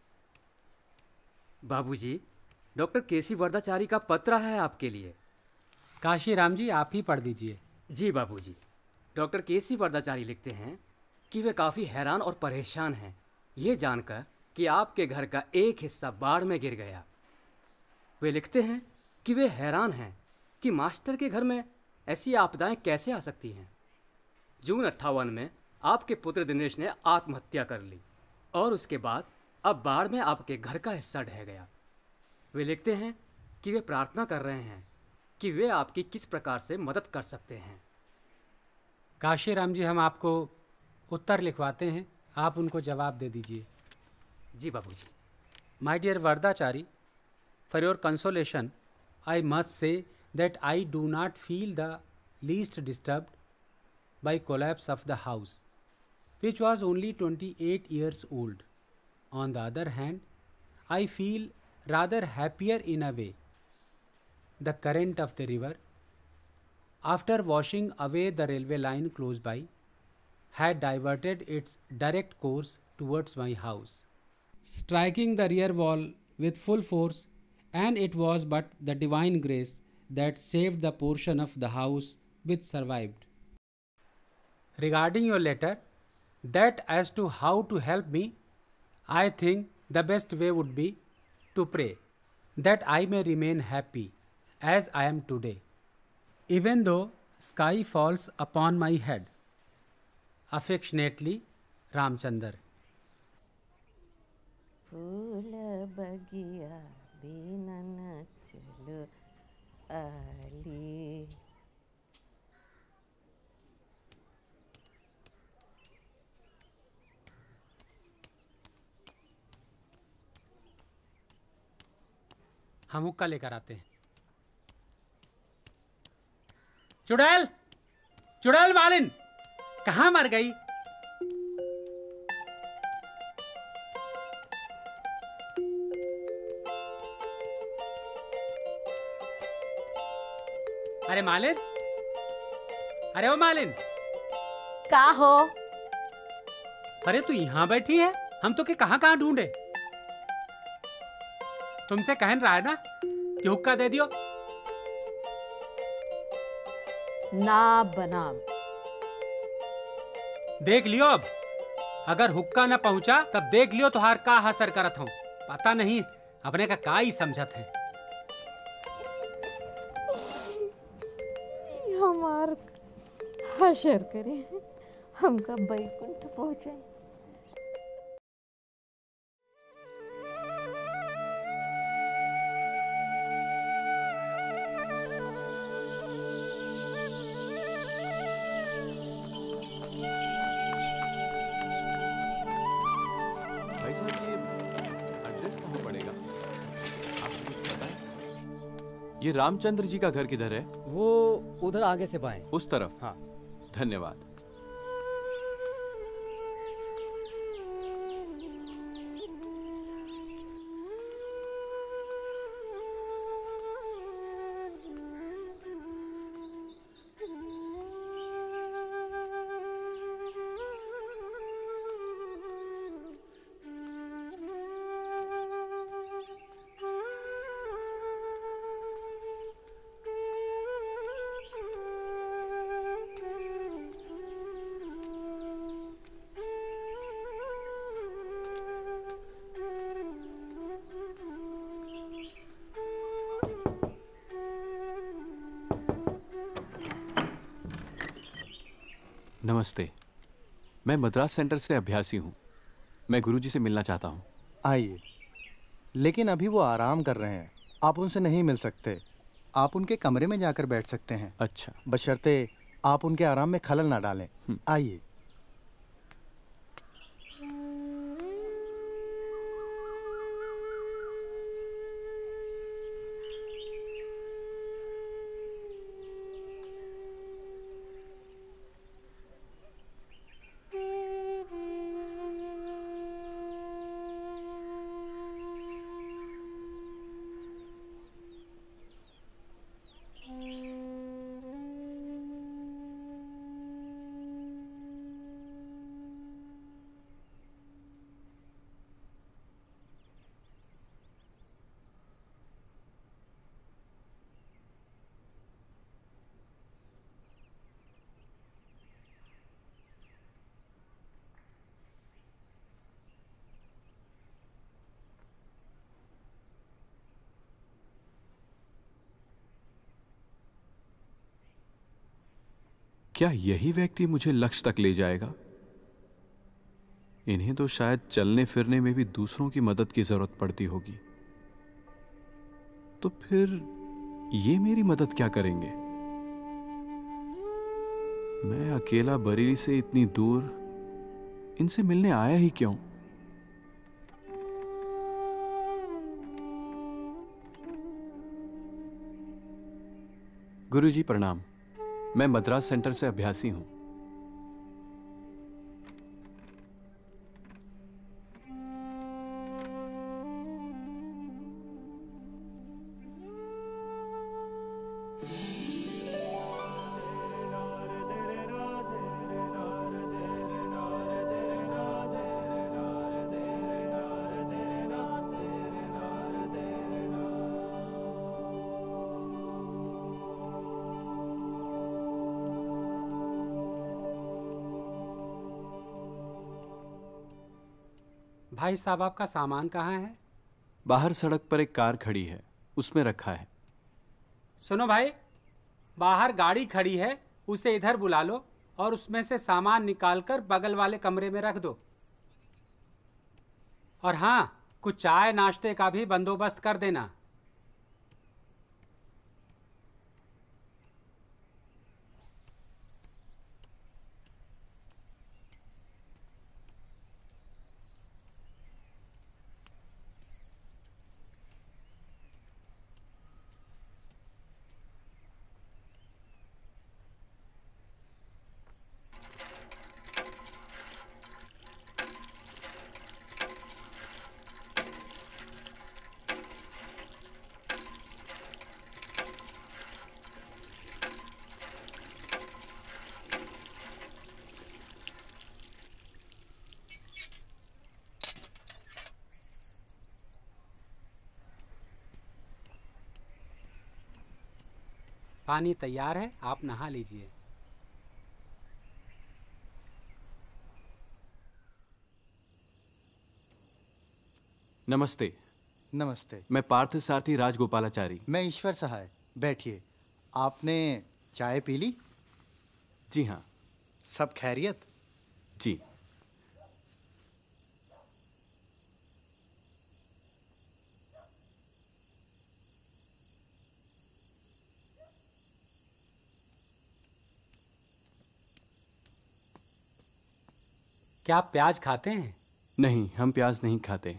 बाबूजी, डॉक्टर केसी वरदाचारी का पत्र है आपके लिए। काशीराम जी, आप ही पढ़ दीजिए। जी बाबूजी। डॉक्टर केसी वरदाचारी लिखते हैं कि वे काफ़ी हैरान और परेशान हैं ये जानकर कि आपके घर का एक हिस्सा बाढ़ में गिर गया। वे लिखते हैं कि वे हैरान हैं कि मास्टर के घर में ऐसी आपदाएं कैसे आ सकती हैं। जून अट्ठावन में आपके पुत्र दिनेश ने आत्महत्या कर ली और उसके बाद अब बाढ़ में आपके घर का हिस्सा ढह गया। वे लिखते हैं कि वे प्रार्थना कर रहे हैं कि वे आपकी किस प्रकार से मदद कर सकते हैं। काशीराम जी, हम आपको उत्तर लिखवाते हैं, आप उनको जवाब दे दीजिए। जी Babuji. My dear Varadachari, for your consolation I must say that I do not feel the least disturbed by collapse of the house, which was only twenty-eight years old. On the other hand, I feel rather happier in a way. The current of the river, after washing away the railway line close by, had diverted its direct course towards my house, striking the rear wall with full force, and it was but the divine grace that saved the portion of the house which survived. Regarding your letter, that as to how to help me, I think the best way would be to pray that I may remain happy as I am today, even though sky falls upon my head. Affectionately, Ramchandar. फूल बगिया बिनन चलो आली। हम हुक्का लेकर आते हैं। चुड़ैल, चुड़ैल मालिन, कहाँ मर गई? अरे मालिन, अरे ओ मालिन, का हो? अरे तू यहाँ बैठी है, हम तो के कहाँ कहाँ ढूंढे। तुमसे कहन रहा है ना कि हुक्का दे दियो। ना बनाब। देख लियो अब, अगर हुक्का न पहुंचा तब देख लियो तुहार का हसर करत हूँ। पता नहीं अपने का का ही समझत है। हमार हशर करे, हमका बैकुंठ पहुंचे। भाई साहब, ये एड्रेस कहाँ पड़ेगा? आपको कुछ पता है? ये रामचंद्र जी का घर किधर है? वो उधर आगे से बाएं। उस तरफ? हाँ। धन्यवाद। नमस्ते, मैं मद्रास सेंटर से अभ्यासी हूँ। मैं गुरुजी से मिलना चाहता हूँ। आइए, लेकिन अभी वो आराम कर रहे हैं, आप उनसे नहीं मिल सकते। आप उनके कमरे में जाकर बैठ सकते हैं। अच्छा। बशर्ते आप उनके आराम में खलल ना डालें। आइए। क्या यही व्यक्ति मुझे लक्ष्य तक ले जाएगा? इन्हें तो शायद चलने फिरने में भी दूसरों की मदद की जरूरत पड़ती होगी। तो फिर ये मेरी मदद क्या करेंगे? मैं अकेला बरेली से इतनी दूर इनसे मिलने आया ही क्यों? गुरुजी प्रणाम। मैं मद्रास सेंटर से अभ्यासी हूं। भाई साहब, आपका सामान कहाँ है? बाहर सड़क पर एक कार खड़ी है, उसमें रखा है। सुनो भाई, बाहर गाड़ी खड़ी है, उसे इधर बुला लो और उसमें से सामान निकालकर बगल वाले कमरे में रख दो। और हाँ, कुछ चाय नाश्ते का भी बंदोबस्त कर देना। पानी तैयार है, आप नहा लीजिए। नमस्ते। नमस्ते। मैं पार्थ सारथी राजगोपालाचारी। मैं ईश्वर सहाय। बैठिए। आपने चाय पी ली? जी हाँ। सब खैरियत? जी। क्या आप प्याज खाते हैं? नहीं, हम प्याज नहीं खाते।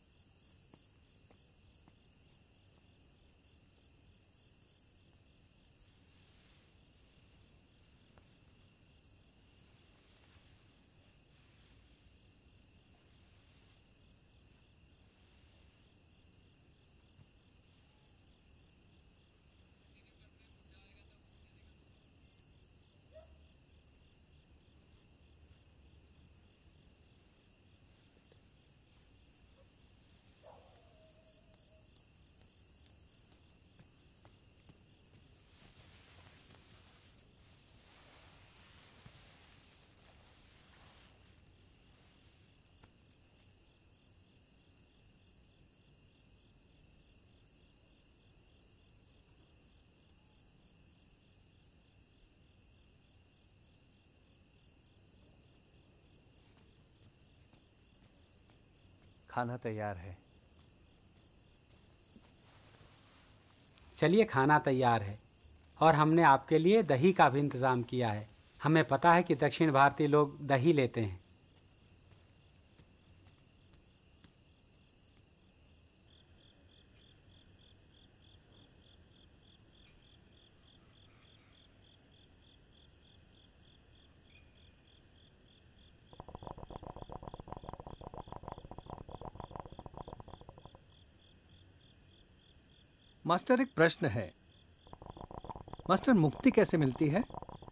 खाना तैयार है। चलिए, खाना तैयार है और हमने आपके लिए दही का भी इंतज़ाम किया है। हमें पता है कि दक्षिण भारतीय लोग दही लेते हैं। मास्टर, एक प्रश्न है। मास्टर, मुक्ति कैसे मिलती है?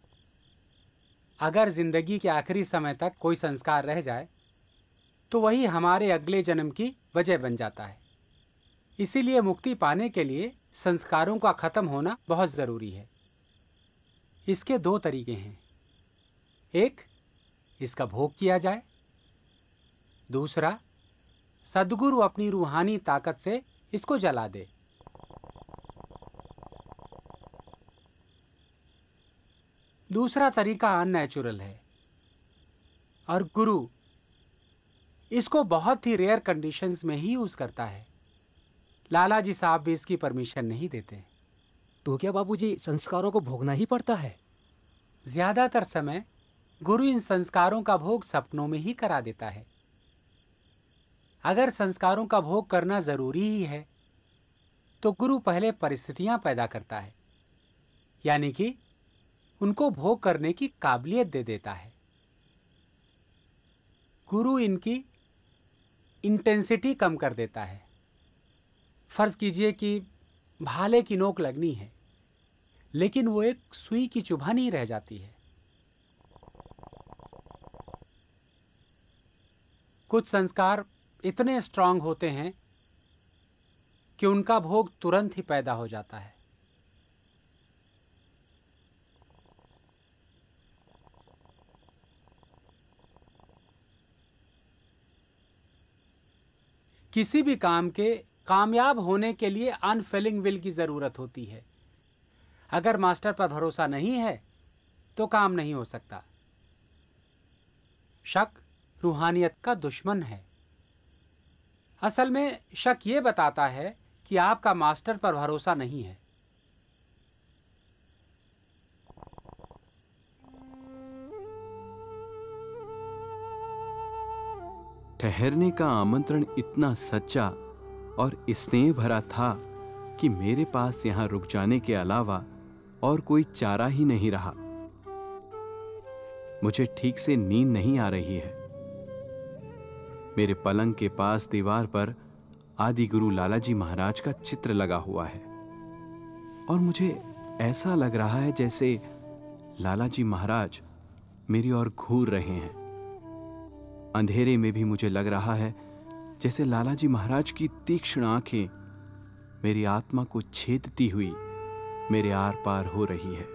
अगर जिंदगी के आखिरी समय तक कोई संस्कार रह जाए तो वही हमारे अगले जन्म की वजह बन जाता है। इसीलिए मुक्ति पाने के लिए संस्कारों का खत्म होना बहुत जरूरी है। इसके दो तरीके हैं। एक, इसका भोग किया जाए। दूसरा, सद्गुरु अपनी रूहानी ताकत से इसको जला दे। दूसरा तरीका अननेचुरल है और गुरु इसको बहुत ही रेयर कंडीशंस में ही यूज करता है। लाला जी साहब भी इसकी परमिशन नहीं देते। तो क्या बाबूजी संस्कारों को भोगना ही पड़ता है? ज्यादातर समय गुरु इन संस्कारों का भोग सपनों में ही करा देता है। अगर संस्कारों का भोग करना जरूरी ही है तो गुरु पहले परिस्थितियां पैदा करता है, यानी कि उनको भोग करने की काबिलियत दे देता है। गुरु इनकी इंटेंसिटी कम कर देता है। फर्ज कीजिए कि भाले की नोक लगनी है, लेकिन वो एक सुई की चुभन ही रह जाती है। कुछ संस्कार इतने स्ट्रांग होते हैं कि उनका भोग तुरंत ही पैदा हो जाता है। किसी भी काम के कामयाब होने के लिए अनफेलिंग विल की जरूरत होती है। अगर मास्टर पर भरोसा नहीं है तो काम नहीं हो सकता। शक रूहानियत का दुश्मन है। असल में शक ये बताता है कि आपका मास्टर पर भरोसा नहीं है। ठहरने का आमंत्रण इतना सच्चा और स्नेह भरा था कि मेरे पास यहां रुक जाने के अलावा और कोई चारा ही नहीं रहा। मुझे ठीक से नींद नहीं आ रही है। मेरे पलंग के पास दीवार पर आदि गुरु लालाजी महाराज का चित्र लगा हुआ है और मुझे ऐसा लग रहा है जैसे लालाजी महाराज मेरी ओर घूर रहे हैं। अंधेरे में भी मुझे लग रहा है जैसे लालाजी महाराज की तीक्ष्ण आंखें मेरी आत्मा को छेदती हुई मेरे आर पार हो रही है।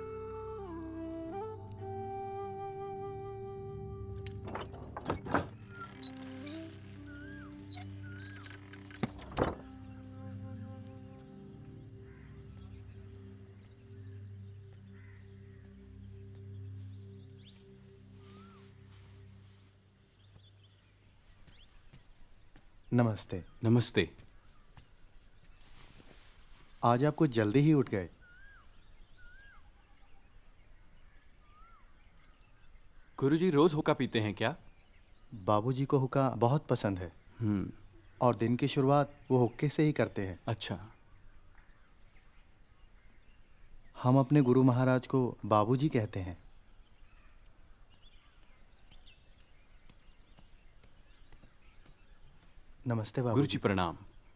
नमस्ते। नमस्ते। आज आप कुछ जल्दी ही उठ गए। गुरुजी रोज हुक्का पीते हैं क्या? बाबूजी को हुक्का बहुत पसंद है। हम्म। और दिन की शुरुआत वो हुक्के से ही करते हैं। अच्छा। हम अपने गुरु महाराज को बाबूजी कहते हैं। नमस्ते बाबूजी। गुरुजी प्रणाम।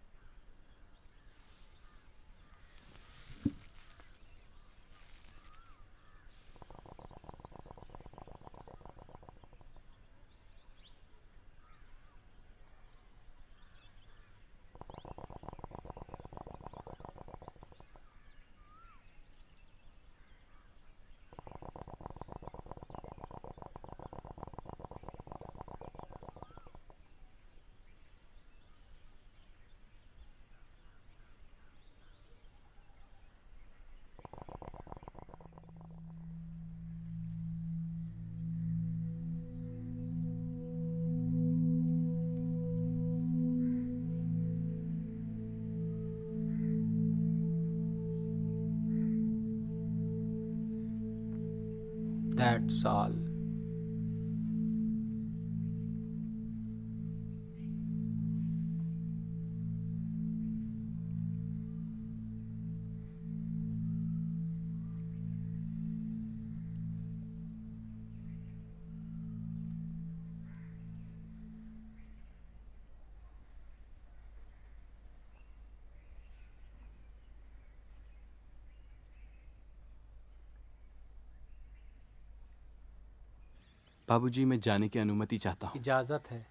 That's all. बाबूजी, मैं जाने की अनुमति चाहता हूँ। इजाजत है।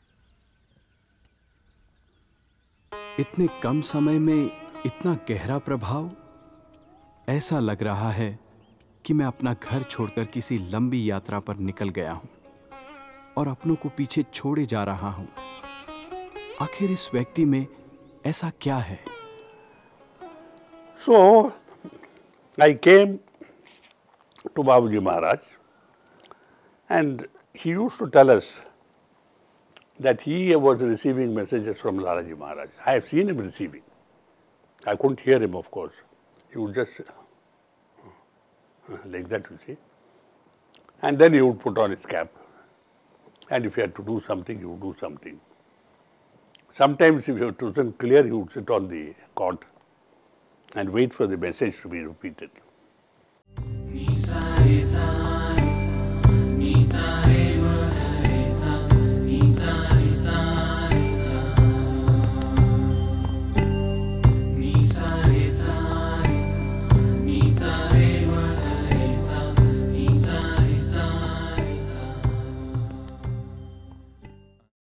इतने कम समय में इतना गहरा प्रभाव। ऐसा लग रहा है कि मैं अपना घर छोड़कर किसी लंबी यात्रा पर निकल गया हूं और अपनों को पीछे छोड़े जा रहा हूं। आखिर इस व्यक्ति में ऐसा क्या है? So, I came to Babuji Maharaj, and he used to tell us that he was receiving messages from Lalaji Maharaj. I have seen him receiving. I couldn't hear him, of course. He would just like that, you see. And then he would put on his cap. And if he had to do something, he would do something. Sometimes if it wasn't clear, he would sit on the cot and wait for the message to be repeated.